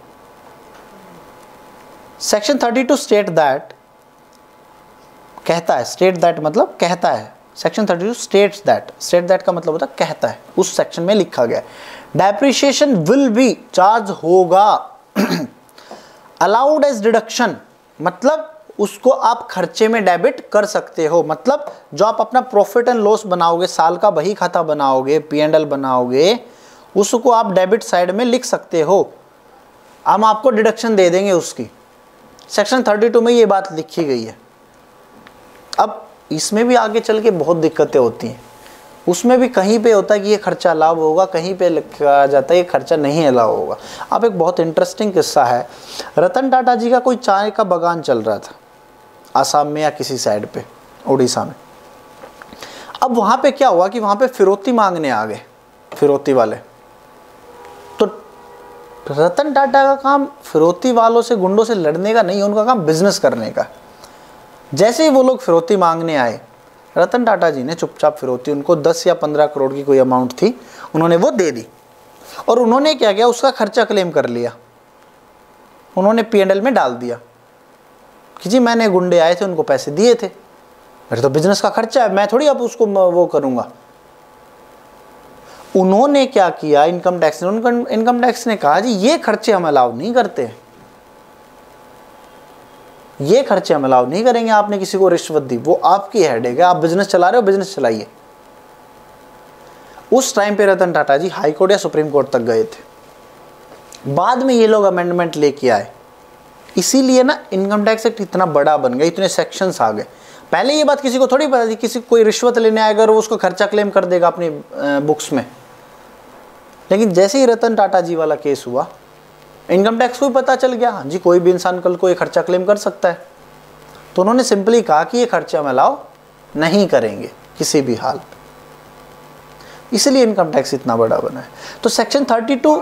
section thirty two state that, कहता है, स्टेट दैट मतलब कहता है, section thirty two states that, state that का मतलब होता है कहता है, उस सेक्शन में लिखा गया डेप्रिसिएशन विल बी चार्ज होगा अलाउड एज डिडक्शन, मतलब उसको आप खर्चे में डेबिट कर सकते हो। मतलब जो आप अपना प्रॉफिट एंड लॉस बनाओगे, साल का बही खाता बनाओगे, पी एंड एल बनाओगे, उसको आप डेबिट साइड में लिख सकते हो, हम आपको डिडक्शन दे देंगे उसकी। सेक्शन थर्टी टू में ये बात लिखी गई है। अब इसमें भी आगे चल के बहुत दिक्कतें होती हैं, उसमें भी कहीं पे होता है कि ये खर्चा अलाउ होगा, कहीं पे लिखा जाता है ये खर्चा नहीं अलाउ होगा। अब एक बहुत इंटरेस्टिंग किस्सा है, रतन टाटा जी का कोई चाय का बागान चल रहा था, आसाम में या किसी साइड पे, उड़ीसा में। अब वहाँ पे क्या हुआ कि वहाँ पे फिरौती मांगने आ गए फिरौती वाले। तो रतन टाटा का काम फिरौती वालों से, गुंडों से लड़ने का नहीं है, उनका काम बिजनेस करने का। जैसे ही वो लोग फिरौती मांगने आए, रतन टाटा जी ने चुपचाप फिरौती, उनको दस या पंद्रह करोड़ की कोई अमाउंट थी, उन्होंने वो दे दी। और उन्होंने क्या किया, उसका खर्चा क्लेम कर लिया, उन्होंने पी एंड एल में डाल दिया कि जी मैंने, गुंडे आए थे उनको पैसे दिए थे, मेरे तो बिजनेस का खर्चा है, मैं थोड़ी अब उसको वो करूंगा। उन्होंने क्या किया, इनकम टैक्स ने इनकम टैक्स ने कहा जी ये खर्चे हम अलाउ नहीं करते, ये खर्चे हम अलाउ नहीं करेंगे, आपने किसी को रिश्वत दी वो आपकी हेडेक है, आप बिजनेस चला रहे हो, बिजनेस चलाइए। उस टाइम पे रतन टाटा जी हाई कोर्ट या सुप्रीम कोर्ट तक गए थे। बाद में ये लोग अमेंडमेंट लेके आए, इसीलिए ना इनकम टैक्स एक्ट इतना बड़ा बन गया, इतने सेक्शंस आ गए। पहले ये बात किसी को थोड़ी पता थी, किसी कोई रिश्वत लेने आएगा और वो उसको खर्चा क्लेम कर देगा अपनी बुक्स में। लेकिन जैसे ही रतन टाटा जी वाला केस हुआ, इनकम टैक्स को भी पता चल गया, हाँ जी कोई भी इंसान कल को ये खर्चा क्लेम कर सकता है। तो उन्होंने सिंपली कहा कि ये खर्चा हम अलाउ नहीं करेंगे किसी भी हाल, इसलिए इनकम टैक्स इतना बड़ा बना है। तो सेक्शन थर्टी टू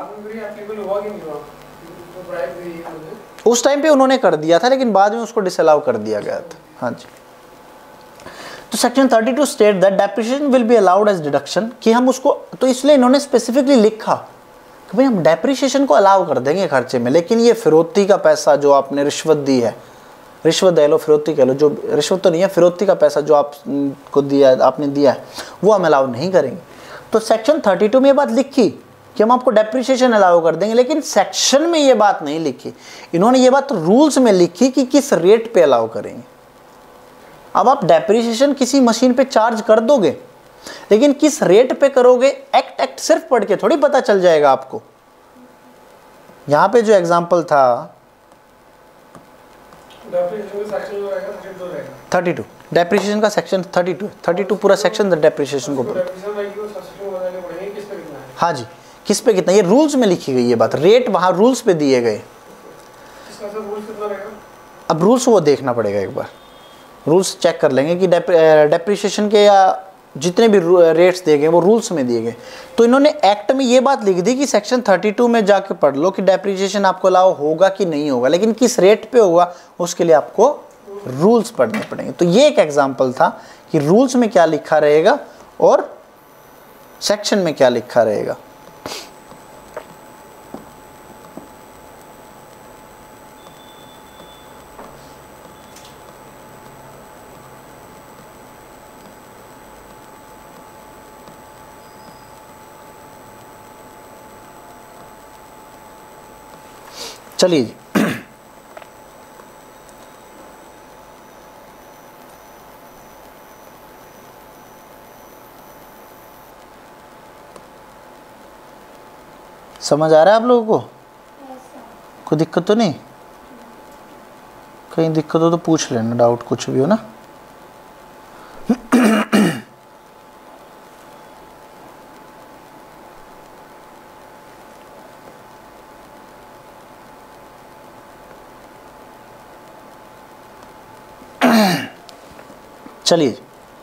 उस टाइम पे उन्होंने कर दिया था, लेकिन बाद में उसको डिसअलाउ कर दिया गया था। हाँ जी। तो section thirty two state that depreciation will be allowed as deduction, कि हम उसको, तो इसलिए इन्होंने स्पेसिफिकली लिखा कि भाई हम डेप्रिसिएशन को अलाउ कर देंगे खर्चे में, लेकिन ये फिरौती का पैसा जो आपने रिश्वत दी है, रिश्वत दे लो, फिरौती कह लो, जो रिश्वत तो नहीं है, फिरौती का पैसा जो आपको दिया है, आपने दिया है, वो हम अलाउ नहीं करेंगे। तो सेक्शन थर्टी टू में ये बात लिखी कि हम आपको डेप्रिसिएशन अलाउ कर देंगे, लेकिन सेक्शन में ये बात नहीं लिखी। इन्होंने ये बात रूल्स में लिखी कि किस रेट पे अलाउ करेंगे। अब आप डेप्रिसिएशन किसी मशीन पे चार्ज कर दोगे, लेकिन किस रेट पे करोगे, एक्ट एक्ट सिर्फ पढ़ के थोड़ी पता चल जाएगा आपको। यहां पे जो एग्जांपल था थर्टी टू, डेप्रिसिएशन का section thirty two thirty two पूरा सेक्शन डेप्रिसिएशन को। हाँ जी, किस पे कितना, ये रूल्स में लिखी गई ये बात, रेट वहां रूल्स पे दिए गए। अब रूल्स वो देखना पड़ेगा एक बार, रूल्स चेक कर लेंगे कि डेप्रिसिएशन के या जितने भी रेट्स दिए गए वो रूल्स में दिए गए। तो इन्होंने एक्ट में ये बात लिख दी कि सेक्शन थर्टी टू में जाके पढ़ लो कि डेप्रिसिएशन आपको अलाउ होगा कि नहीं होगा, लेकिन किस रेट पे होगा उसके लिए आपको रूल्स पढ़ने पड़ेंगे। तो ये एक एग्जांपल था कि रूल्स में क्या लिखा रहेगा और सेक्शन में क्या लिखा रहेगा। चलिए जी, समझ आ रहा है आप लोगों को? कोई दिक्कत तो नहीं? कहीं दिक्कत हो तो पूछ लेना, डाउट कुछ भी हो ना। चलिए,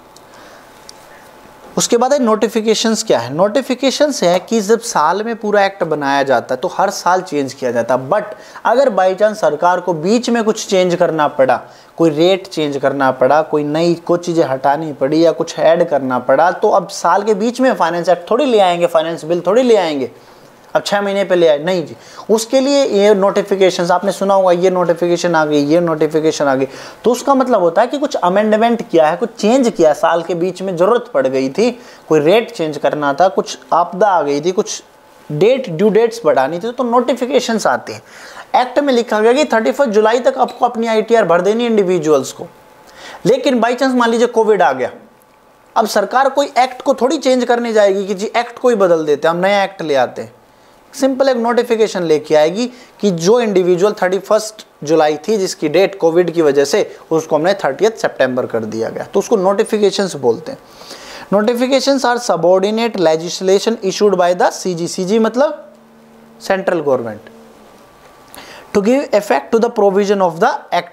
उसके बाद है नोटिफिकेशंस। क्या है नोटिफिकेशंस? है कि जब साल में पूरा एक्ट बनाया जाता है तो हर साल चेंज किया जाता है, बट अगर बाई चांस सरकार को बीच में कुछ चेंज करना पड़ा, कोई रेट चेंज करना पड़ा, कोई नई कुछ चीज़ें हटानी पड़ी या कुछ ऐड करना पड़ा, तो अब साल के बीच में फाइनेंस एक्ट थोड़ी ले आएंगे, फाइनेंस बिल थोड़ी ले आएंगे, अब छः महीने पे ले आए, नहीं जी। उसके लिए ये नोटिफिकेशंस, आपने सुना होगा ये नोटिफिकेशन आ गई, ये नोटिफिकेशन आ गई, तो उसका मतलब होता है कि कुछ अमेंडमेंट किया है, कुछ चेंज किया, साल के बीच में ज़रूरत पड़ गई थी, कोई रेट चेंज करना था, कुछ आपदा आ गई थी, कुछ डेट ड्यू डेट्स बढ़ानी थी, तो नोटिफिकेशंस आते हैं। एक्ट में लिखा गया कि थर्टी फर्स्ट जुलाई तक आपको अपनी आई टी आर भर देनी इंडिविजुअल्स को, लेकिन बाई चांस मान लीजिए कोविड आ गया, अब सरकार कोई एक्ट को थोड़ी चेंज करने जाएगी कि जी एक्ट को ही बदल देते हैं, हम नया एक्ट ले आते हैं। सिंपल एक नोटिफिकेशन लेके आएगी कि जो इंडिविजुअल थर्टी फर्स्ट जुलाई थी जिसकी डेट कोविड की वजह से, उसको हमने थर्टियथ सितंबर कर दिया गया, तो उसको नोटिफिकेशंस बोलते हैं। Notifications are subordinate legislation issued by the CG, CG मतलब central government, to give effect to the provision of the act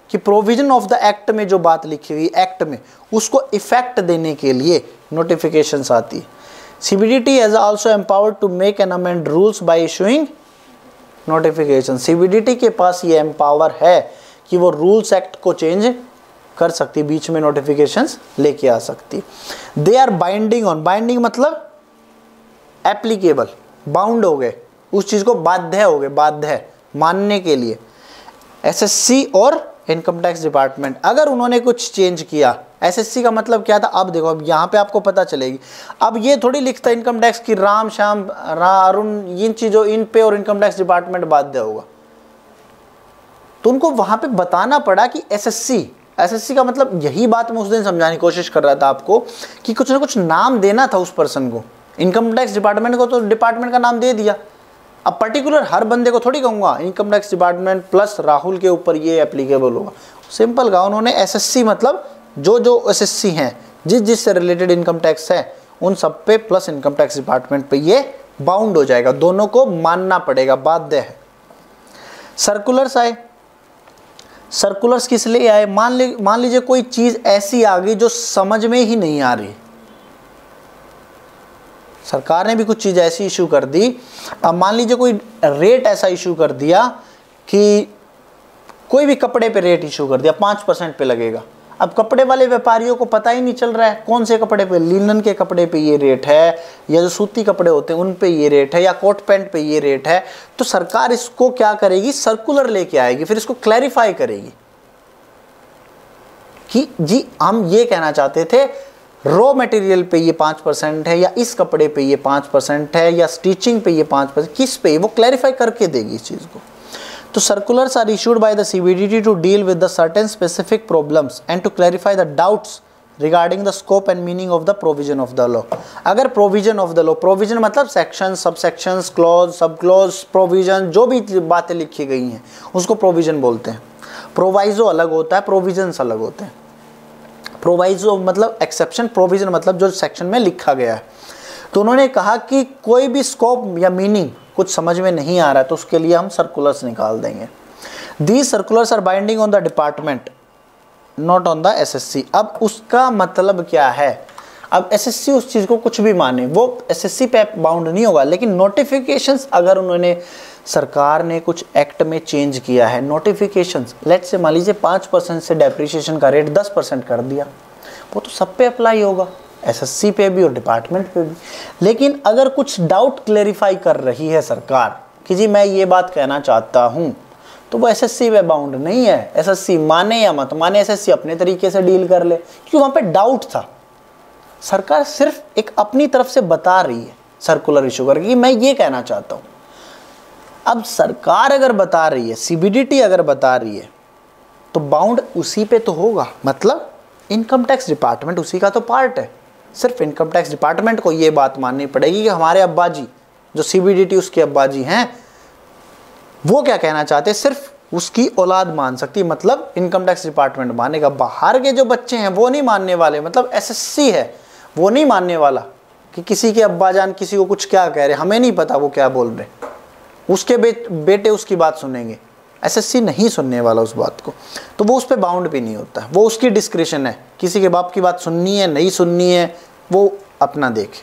कि प्रोविजन ऑफ द एक्ट में जो बात लिखी हुई एक्ट में उसको इफेक्ट देने के लिए नोटिफिकेशंस आती है। CBDT has also empowered to make and amend rules by issuing notification. CBDT के पास ये एम्पावर है कि वो रूल्स एक्ट को चेंज कर सकती, बीच में नोटिफिकेशंस लेके आ सकती। They are binding on, binding मतलब एप्लीकेबल, बाउंड हो गए, उस चीज़ को बाध्य हो गए, बाध्य मानने के लिए एसएससी और इनकम टैक्स डिपार्टमेंट। अगर उन्होंने कुछ चेंज किया, एसएससी का मतलब क्या था, अब देखो अब यहाँ पे आपको पता चलेगी। अब ये थोड़ी लिखता है इनकम टैक्स की राम श्याम रा अरुण इन चीज़ों इन पे और इनकम टैक्स डिपार्टमेंट बाध्य होगा, तो उनको वहाँ पे बताना पड़ा कि एसएससी, एसएससी का मतलब यही बात मैं उस दिन समझाने की कोशिश कर रहा था आपको कि कुछ ना कुछ नाम देना था उस पर्सन को। इनकम टैक्स डिपार्टमेंट को तो डिपार्टमेंट का नाम दे दिया, अब पर्टिकुलर हर बंदे को थोड़ी कहूँगा income tax department plus Rahul के ऊपर ये एप्लीकेबल होगा। सिंपल कहा उन्होंने एसएससी मतलब जो जो एसएससी हैं, जिस जिस से रिलेटेड इनकम टैक्स है उन सब पे प्लस इनकम टैक्स डिपार्टमेंट पे ये बाउंड हो जाएगा, दोनों को मानना पड़ेगा, बाध्य है। सर्कुलर्स आए, सर्कुलर्स किस लिए आए, मान ली मान लीजिए कोई चीज़ ऐसी आ गई जो समझ में ही नहीं आ रही, सरकार ने भी कुछ चीज़ ऐसी इशू कर दी। अब मान लीजिए कोई रेट ऐसा इशू कर दिया कि कोई भी कपड़े पे रेट इशू कर दिया पाँच परसेंट पे लगेगा। अब कपड़े वाले व्यापारियों को पता ही नहीं चल रहा है कौन से कपड़े पे, लिनन के कपड़े पे ये रेट है या जो सूती कपड़े होते हैं उन पे ये रेट है या कोट पैंट पे ये रेट है, तो सरकार इसको क्या करेगी, सर्कुलर लेके आएगी, फिर इसको क्लैरिफाई करेगी कि जी हम ये कहना चाहते थे रॉ मटेरियल पे ये पाँच परसेंट है या इस कपड़े पे ये पाँच परसेंट है या स्टिचिंग पे ये पाँच परसेंट, किस पे, वो क्लैरिफाई करके देगी इस चीज़ को। तो circulars are issued by the C B D T to deal with the certain specific problems and to clarify the doubts regarding the scope and meaning of the provision of the law। अगर provision of the law, provision मतलब section, subsections, clause, subclause, provision, जो भी बातें लिखी गई हैं उसको provision बोलते हैं। proviso अलग होता है, provisions अलग होते हैं। proviso मतलब exception, provision मतलब जो section में लिखा गया है। तो उन्होंने कहा कि कोई भी scope या meaning कुछ समझ में नहीं आ रहा है तो उसके लिए हम सर्कुलर्स निकाल देंगे। These circulars are binding on the department, not on the S S C। अब उसका मतलब क्या है, अब S S C उस चीज़ को कुछ भी माने, वो S S C पे बाउंड नहीं होगा, लेकिन नोटिफिकेशंस अगर उन्होंने, सरकार ने कुछ एक्ट में चेंज किया है, नोटिफिकेशंस लेट्स से मान लीजिए पाँच परसेंट से डेप्रिसिएशन का रेट दस परसेंट कर दिया, वो तो सब पे अप्लाई होगा, एसएससी पे भी और डिपार्टमेंट पे भी। लेकिन अगर कुछ डाउट क्लेरिफाई कर रही है सरकार कि जी मैं ये बात कहना चाहता हूँ, तो वो एसएससी पे बाउंड नहीं है। एसएससी माने या मत माने, एसएससी अपने तरीके से डील कर ले, क्योंकि वहाँ पे डाउट था। सरकार सिर्फ एक अपनी तरफ से बता रही है सर्कुलर इशू करके कि मैं ये कहना चाहता हूँ। अब सरकार अगर बता रही है, सीबीडीटी अगर बता रही है, तो बाउंड उसी पे तो होगा, मतलब इनकम टैक्स डिपार्टमेंट उसी का तो पार्ट है। सिर्फ इनकम टैक्स डिपार्टमेंट को ये बात माननी पड़ेगी कि हमारे अब्बाजी जो सीबीडीटी उसके अब्बाजी हैं वो क्या कहना चाहते हैं, सिर्फ उसकी औलाद मान सकती है, मतलब इनकम टैक्स डिपार्टमेंट मानेगा। बाहर के जो बच्चे हैं वो नहीं मानने वाले, मतलब एसएससी है वो नहीं मानने वाला कि किसी के अब्बाजान किसी को कुछ क्या कह रहे, हमें नहीं पता वो क्या बोल रहे, उसके बे, बेटे उसकी बात सुनेंगे। एसएससी नहीं सुनने वाला उस बात को, तो वो उस पर बाउंड भी नहीं होता, वो उसकी डिस्क्रिशन है, किसी के बाप की बात सुननी है नहीं सुननी है वो अपना देखे।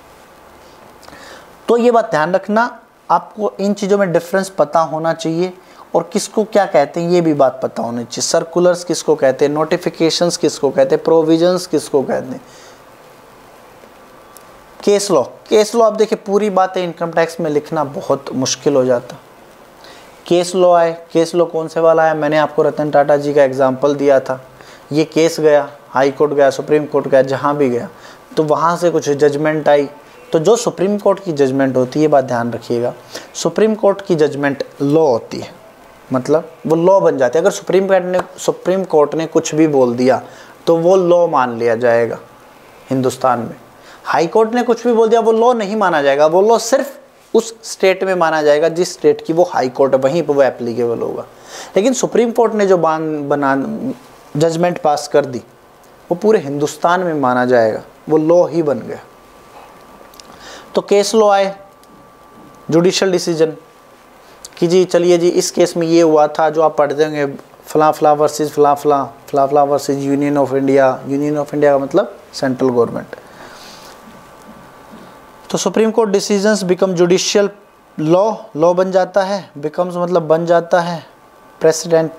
तो ये बात ध्यान रखना, आपको इन चीज़ों में डिफरेंस पता होना चाहिए और किसको क्या कहते हैं ये भी बात पता होनी चाहिए। सर्कुलर्स किसको कहते हैं, नोटिफिकेशंस किसको कहते हैं, प्रोविजंस किसको कहते हैं। केस लॉ, केस लॉ आप देखिए पूरी बातें इनकम टैक्स में लिखना बहुत मुश्किल हो जाता। केस लॉ आए, केस लॉ कौन से वाला है, मैंने आपको रतन टाटा जी का एग्जांपल दिया था। ये केस गया, हाई कोर्ट गया, सुप्रीम कोर्ट गया, जहाँ भी गया तो वहाँ से कुछ जजमेंट आई, तो जो सुप्रीम कोर्ट की जजमेंट होती है, ये बात ध्यान रखिएगा, सुप्रीम कोर्ट की जजमेंट लॉ होती है, मतलब वो लॉ बन जाती है। अगर सुप्रीम कोर्ट ने सुप्रीम कोर्ट ने कुछ भी बोल दिया तो वो लॉ मान लिया जाएगा हिंदुस्तान में। हाई कोर्ट ने कुछ भी बोल दिया वो लॉ नहीं माना जाएगा, वो लॉ सिर्फ उस स्टेट में माना जाएगा जिस स्टेट की वो हाई कोर्ट है, वहीं पर वो एप्लीकेबल होगा। लेकिन सुप्रीम कोर्ट ने जो बान बना जजमेंट पास कर दी वो पूरे हिंदुस्तान में माना जाएगा, वो लॉ ही बन गया। तो केस लॉ आए, जुडिशियल डिसीजन कि जी चलिए जी इस केस में ये हुआ था, जो आप पढ़ देंगे फला फला वर्सेस फला फला, फला फला versus union of India, union of India का मतलब सेंट्रल गवर्नमेंट। तो supreme court decisions become judicial law, law बन जाता है, बिकम्स मतलब बन जाता है, precedent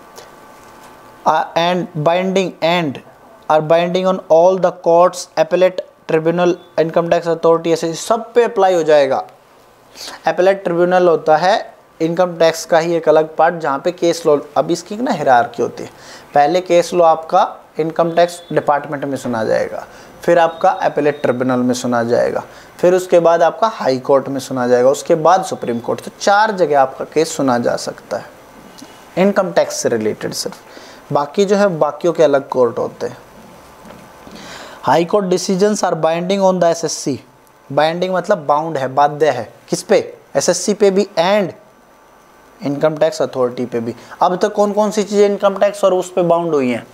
and binding and are binding on all the courts, appellate tribunal, income tax authority, ऐसे सब पे अप्लाई हो जाएगा। एपेलेट ट्रिब्यूनल होता है इनकम टैक्स का ही एक अलग पार्ट जहाँ पे केस लॉ, अब इसकी ना हिरार्की होती है, पहले केस लॉ आपका इनकम टैक्स डिपार्टमेंट में सुना जाएगा, फिर आपका एपेलेट ट्रिब्यूनल में सुना जाएगा, फिर उसके बाद आपका हाई कोर्ट में सुना जाएगा, उसके बाद सुप्रीम कोर्ट। तो चार जगह आपका केस सुना जा सकता है इनकम टैक्स से रिलेटेड सिर्फ, बाकी जो है बाकियों के अलग कोर्ट होते हैं। High court decisions are binding on the SSC, binding मतलब बाउंड है, बाध्य है, किस पे, एसएससी पे भी एंड इनकम टैक्स अथॉरिटी पे भी। अब तक कौन कौन सी चीजें इनकम टैक्स और उस पे बाउंड हुई हैं?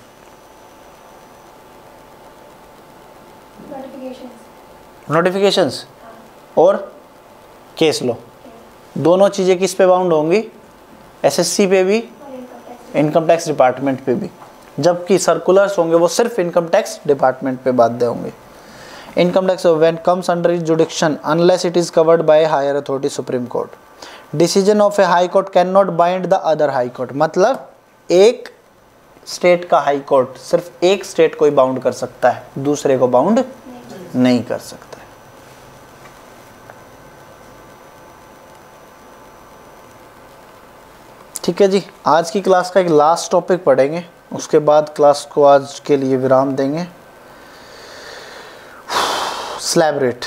नोटिफिकेशंस और केस लो, दोनों चीजें किस पे बाउंड होंगी? एसएससी पे भी, इनकम टैक्स डिपार्टमेंट पे भी, जबकि सर्कुलर्स होंगे वो सिर्फ इनकम टैक्स डिपार्टमेंट पे बाध्य होंगे। Income tax when comes under jurisdiction unless it is covered by higher authority supreme court, decision of a high court can not bind the other high court, मतलब एक state का high court सिर्फ एक state को ही bound कर सकता है, दूसरे को बाउंड नहीं, नहीं कर सकता है। ठीक है जी, आज की क्लास का एक लास्ट टॉपिक पढ़ेंगे, उसके बाद क्लास को आज के लिए विराम देंगे। Slab rate,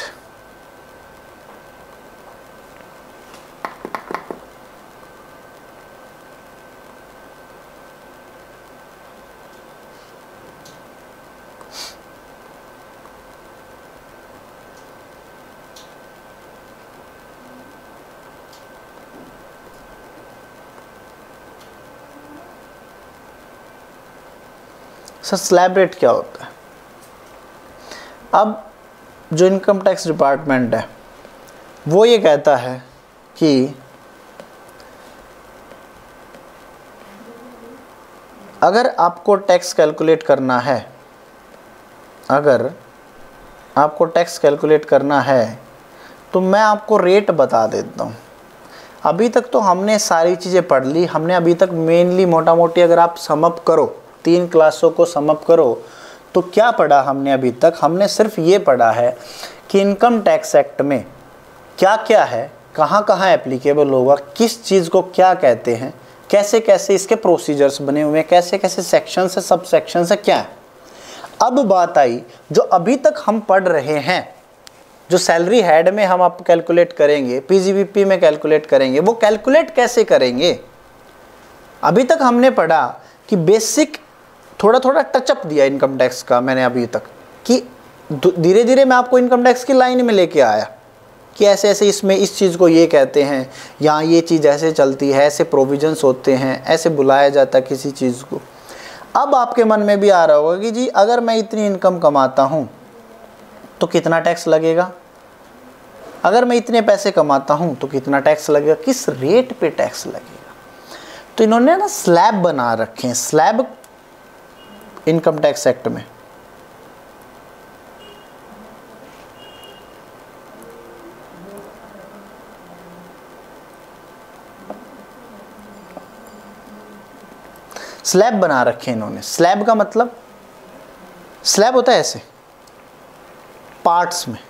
sir slab rate क्या होता है? अब जो इनकम टैक्स डिपार्टमेंट है वो ये कहता है कि अगर आपको टैक्स कैलकुलेट करना है, अगर आपको टैक्स कैलकुलेट करना है तो मैं आपको रेट बता देता हूँ। अभी तक तो हमने सारी चीज़ें पढ़ ली, हमने अभी तक मेनली मोटा मोटी अगर आप सम अप करो, तीन क्लासों को सम अप करो तो क्या पढ़ा हमने अभी तक? हमने सिर्फ ये पढ़ा है कि इनकम टैक्स एक्ट में क्या क्या है, कहाँ कहाँ एप्लीकेबल होगा, किस चीज़ को क्या कहते हैं, कैसे कैसे इसके प्रोसीजर्स बने हुए हैं, कैसे कैसे सेक्शन है, सब सेक्शन है, क्या है। अब बात आई जो अभी तक हम पढ़ रहे हैं, जो सैलरी हेड में हम आप कैलकुलेट करेंगे, पीजीबीपी में कैलकुलेट करेंगे, वो कैलकुलेट कैसे करेंगे? अभी तक हमने पढ़ा कि बेसिक थोड़ा थोड़ा टचअप दिया इनकम टैक्स का मैंने अभी तक, कि धीरे धीरे मैं आपको इनकम टैक्स की लाइन में लेके आया कि ऐसे ऐसे इसमें इस चीज़ को ये कहते हैं, यहाँ ये चीज़ ऐसे चलती है, ऐसे प्रोविजंस होते हैं, ऐसे बुलाया जाता है किसी चीज़ को। अब आपके मन में भी आ रहा होगा कि जी अगर मैं इतनी इनकम कमाता हूँ तो कितना टैक्स लगेगा, अगर मैं इतने पैसे कमाता हूँ तो कितना टैक्स लगेगा, किस रेट पे टैक्स लगेगा। तो इन्होंने ना स्लैब बना रखे हैं, स्लैब इनकम टैक्स एक्ट में। स्लैब बना रखे हैं इन्होंने। स्लैब का मतलब, स्लैब होता है ऐसे पार्ट्स में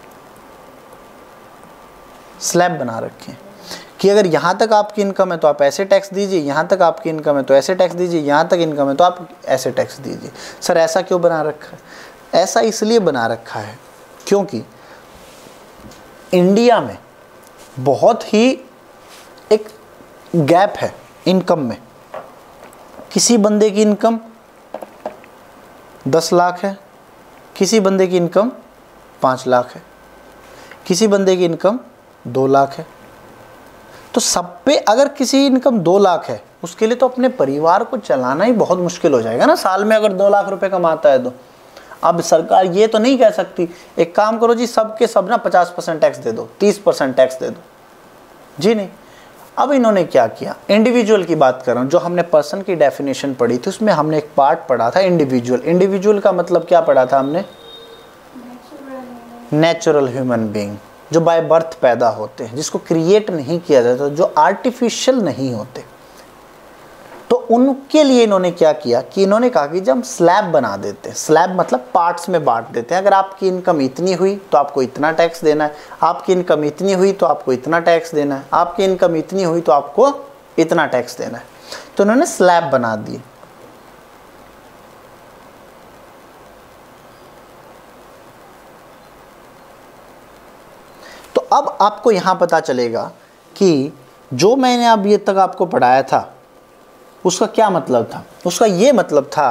स्लैब बना रखे हैं कि अगर यहाँ तक आपकी इनकम है तो आप ऐसे टैक्स दीजिए, यहाँ तक आपकी इनकम है तो ऐसे टैक्स दीजिए, यहाँ तक इनकम है तो आप ऐसे टैक्स दीजिए। सर ऐसा क्यों बना रखा है? ऐसा इसलिए बना रखा है क्योंकि इंडिया में बहुत ही एक गैप है इनकम में। किसी बंदे की इनकम दस लाख है, किसी बंदे की इनकम पाँच लाख है, किसी बंदे की इनकम दो लाख है। तो सब पे अगर किसी इनकम दो लाख है उसके लिए तो अपने परिवार को चलाना ही बहुत मुश्किल हो जाएगा ना। साल में अगर दो लाख रुपए कमाता है तो अब सरकार ये तो नहीं कह सकती एक काम करो जी सब के सब ना पचास परसेंट टैक्स दे दो, तीस परसेंट टैक्स दे दो, जी नहीं। अब इन्होंने क्या किया, इंडिविजुअल की बात कर रहा हूँ, जो हमने पर्सन की डेफिनेशन पढ़ी थी उसमें हमने एक पार्ट पढ़ा था इंडिविजुअल। इंडिविजुअल का मतलब क्या पढ़ा था हमने, नेचुरल ह्यूमन बीइंग, जो बाय बर्थ पैदा होते हैं, जिसको क्रिएट नहीं किया जाता, जो आर्टिफिशियल नहीं होते। तो उनके लिए इन्होंने क्या किया कि इन्होंने कहा कि जब हम स्लैब बना देते हैं, स्लैब मतलब पार्ट्स में बांट देते हैं, अगर आपकी इनकम इतनी हुई तो आपको इतना टैक्स देना है, आपकी इनकम इतनी हुई तो आपको इतना टैक्स देना है, आपकी इनकम इतनी हुई तो आपको इतना टैक्स देना है। तो उन्होंने स्लैब बना दिए। तो अब आपको यहां पता चलेगा कि जो मैंने अब ये तक आपको पढ़ाया था उसका क्या मतलब था। उसका ये मतलब था,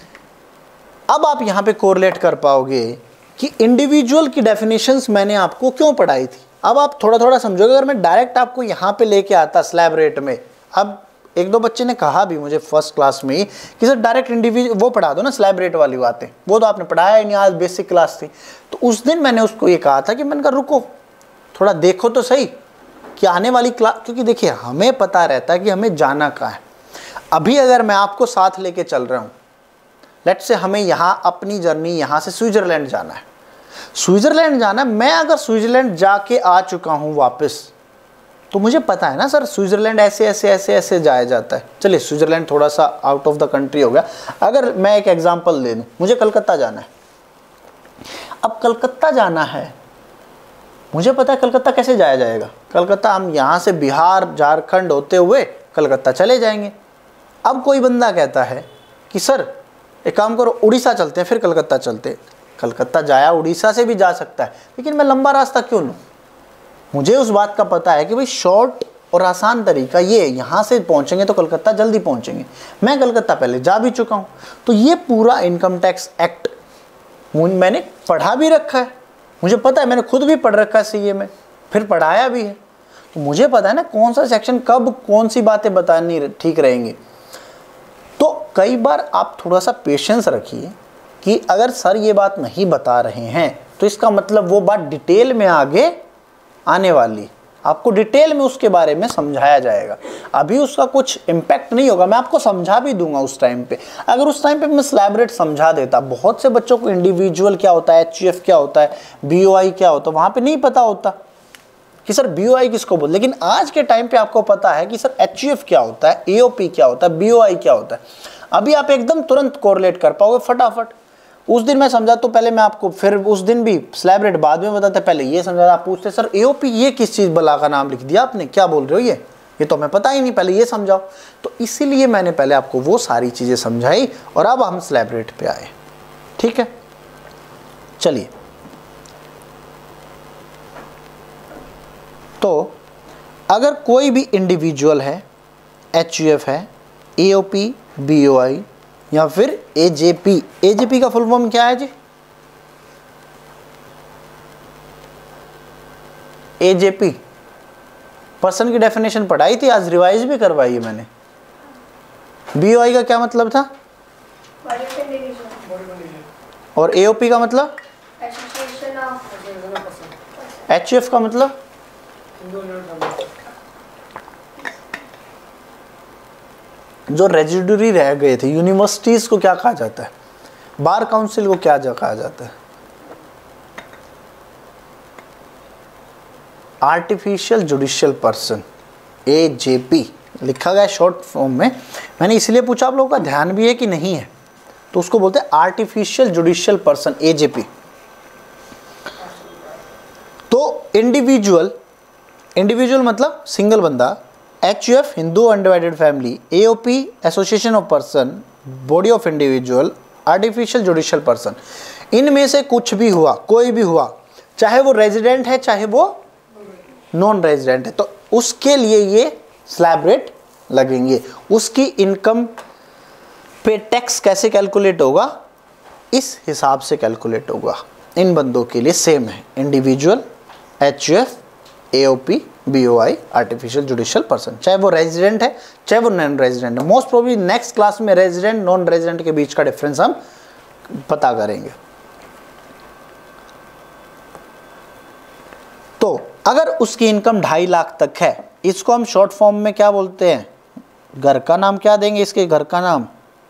अब आप यहाँ पे कोरिलेट कर पाओगे कि इंडिविजुअल की डेफिनेशंस मैंने आपको क्यों पढ़ाई थी। अब आप थोड़ा थोड़ा समझोगे। अगर मैं डायरेक्ट आपको यहाँ पे लेके आता स्लैब रेट में, अब एक दो बच्चे ने कहा भी मुझे फर्स्ट क्लास में ही कि सर डायरेक्ट इंडिविजुअल वो पढ़ा दो ना, स्लैब रेट वाली बातें, वो तो आपने पढ़ाया ही नहीं, आज बेसिक क्लास थी। तो उस दिन मैंने उसको ये कहा था कि मैंने कहा रुको थोड़ा देखो तो सही कि आने वाली क्लास, क्योंकि देखिए हमें पता रहता है कि हमें जाना कहाँ है। अभी अगर मैं आपको साथ लेके चल रहा हूँ, लेट्स से हमें यहाँ अपनी जर्नी यहाँ से स्विट्जरलैंड जाना है, स्विट्जरलैंड जाना है, मैं अगर स्विट्जरलैंड जाके आ चुका हूँ वापस, तो मुझे पता है ना सर स्विट्जरलैंड ऐसे ऐसे ऐसे ऐसे जाया जाता है। चलिए स्विट्जरलैंड थोड़ा सा आउट ऑफ द कंट्री हो गया। अगर मैं एक एग्जांपल दे दूँ, मुझे कलकत्ता जाना है। अब कलकत्ता जाना है, मुझे पता है कलकत्ता कैसे जाया जाएगा। कलकत्ता हम यहाँ से बिहार झारखंड होते हुए कलकत्ता चले जाएंगे। अब कोई बंदा कहता है कि सर एक काम करो उड़ीसा चलते हैं फिर कलकत्ता चलते हैं। कलकत्ता जाया उड़ीसा से भी जा सकता है, लेकिन मैं लंबा रास्ता क्यों लूँ। मुझे उस बात का पता है कि भाई शॉर्ट और आसान तरीका ये, यहाँ से पहुँचेंगे तो कलकत्ता जल्दी पहुँचेंगे। मैं कलकत्ता पहले जा भी चुका हूँ। तो ये पूरा इनकम टैक्स एक्ट मैंने पढ़ा भी रखा है, मुझे पता है, मैंने खुद भी पढ़ रखा है सीए में, फिर पढ़ाया भी है। तो मुझे पता है ना कौन सा सेक्शन कब कौन सी बातें बतानी ठीक रहेंगी। तो कई बार आप थोड़ा सा पेशेंस रखिए कि अगर सर ये बात नहीं बता रहे हैं तो इसका मतलब वो बात डिटेल में आगे आने वाली, आपको डिटेल में उसके बारे में समझाया जाएगा। अभी उसका कुछ इम्पैक्ट नहीं होगा, मैं आपको समझा भी दूंगा उस टाइम पे। अगर उस टाइम पे मैं स्लैब रेट समझा देता, बहुत से बच्चों को इंडिविजुअल क्या होता है, एचयूएफ क्या होता है, बीओआई क्या होता है, वहाँ पे नहीं पता होता कि सर बीओआई किसको बोलते। लेकिन आज के टाइम पे आपको पता है कि सर एचयूएफ क्या होता है, एओपी क्या होता है, बीओआई क्या होता है। अभी आप एकदम तुरंत कोरिलेट कर पाओगे फटाफट। उस दिन मैं समझा तो पहले मैं आपको, फिर उस दिन भी स्लैब रेट बाद में बताते, पहले ये समझा। आप पूछते सर एओपी ये किस चीज़ बला का नाम लिख दिया आपने, क्या बोल रहे हो, ये ये तो हमें पता ही नहीं, पहले ये समझाओ। तो इसीलिए मैंने पहले आपको वो सारी चीज़ें समझाई और अब हम स्लैब रेट पे आए। ठीक है, चलिए। तो अगर कोई भी इंडिविजुअल है, एचयूएफ है, एओपी, बीओआई या फिर एजेपी, एजेपी का फुल फॉर्म क्या है जी? एजेपी पर्सन की डेफिनेशन पढ़ाई थी, आज रिवाइज भी करवाई है मैंने। बीओआई का क्या मतलब था? और एओपी का मतलब? एचयूएफ का मतलब? जो रेजिडरी रह गए थे, यूनिवर्सिटीज को क्या कहा जाता है, बार काउंसिल को क्या कहा जाता है? आर्टिफिशियल जुडिशियल पर्सन, एजेपी लिखा गया शॉर्ट फॉर्म में। मैंने इसलिए पूछा, आप लोगों का ध्यान भी है कि नहीं है, तो उसको बोलते हैं आर्टिफिशियल जुडिशियल पर्सन, एजेपी। तो इंडिविजुअल, इंडिविजुअल मतलब सिंगल बंदा, HUF Hindu undivided family, AOP association of person, body of individual, artificial judicial person. इनमें से कुछ भी हुआ, कोई भी हुआ, चाहे वो रेजिडेंट है चाहे वो नॉन रेजिडेंट है, तो उसके लिए ये स्लैब रेट लगेंगे। उसकी इनकम पे टैक्स कैसे कैलकुलेट होगा, इस हिसाब से कैलकुलेट होगा। इन बंदों के लिए सेम है, individual, HUF, AOP, BOI, artificial judicial person, चाहे वो रेजिडेंट है चाहे वो नॉन रेजिडेंट है। मोस्ट प्रोबेबली नेक्स्ट क्लास में रेजिडेंट नॉन रेजिडेंट के बीच का डिफरेंस हम पता करेंगे। तो अगर उसकी इनकम ढाई लाख तक है इसको हम शॉर्ट फॉर्म में क्या बोलते हैं, घर का नाम क्या देंगे इसके, घर का नाम,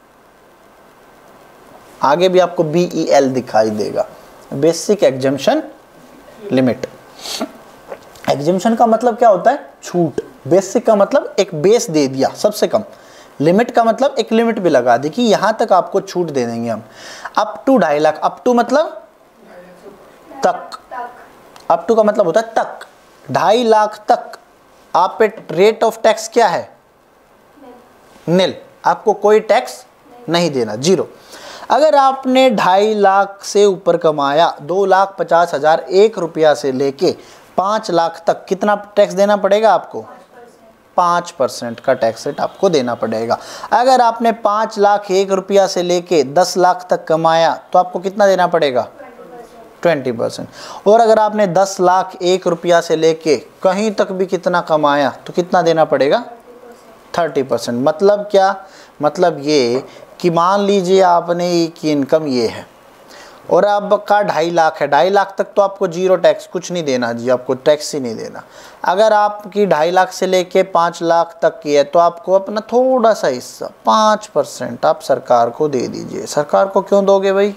आगे भी आपको बी ई एल दिखाई देगा, बेसिक एग्जम्पशन लिमिट। एग्जम्पशन का मतलब क्या होता है, छूट। बेसिक का मतलब एक बेस दे दिया सबसे कम, लिमिट का मतलब एक लिमिट भी लगा दी कि यहां तक आपको छूट दे देंगे हम। अप टू ढाई लाख, अप टू मतलब तक, अप टू का मतलब होता है तक, ढाई लाख तक आप पे रेट ऑफ टैक्स क्या है, निल, आपको कोई टैक्स नहीं देना, जीरो। अगर आपने ढाई लाख से ऊपर कमाया, दो लाख पचास हजार एक रुपया से लेके पाँच लाख तक कितना टैक्स देना पड़ेगा आपको, पाँच परसेंट का टैक्स रेट आपको देना पड़ेगा। अगर आपने पाँच लाख एक रुपया से लेके दस लाख तक कमाया तो आपको कितना देना पड़ेगा, ट्वेंटी परसेंट। और अगर आपने दस लाख एक रुपया से लेके कहीं तक भी कितना कमाया तो कितना देना पड़ेगा, थर्टी परसेंट। मतलब क्या, मतलब ये कि मान लीजिए आपने की इनकम ये है और आपका ढाई लाख है, ढाई लाख तक तो आपको जीरो टैक्स, कुछ नहीं देना जी, आपको टैक्स ही नहीं देना। अगर आपकी ढाई लाख से लेके पाँच लाख तक की है तो आपको अपना थोड़ा सा हिस्सा पाँच परसेंट आप सरकार को दे दीजिए। सरकार को क्यों दोगे भाई,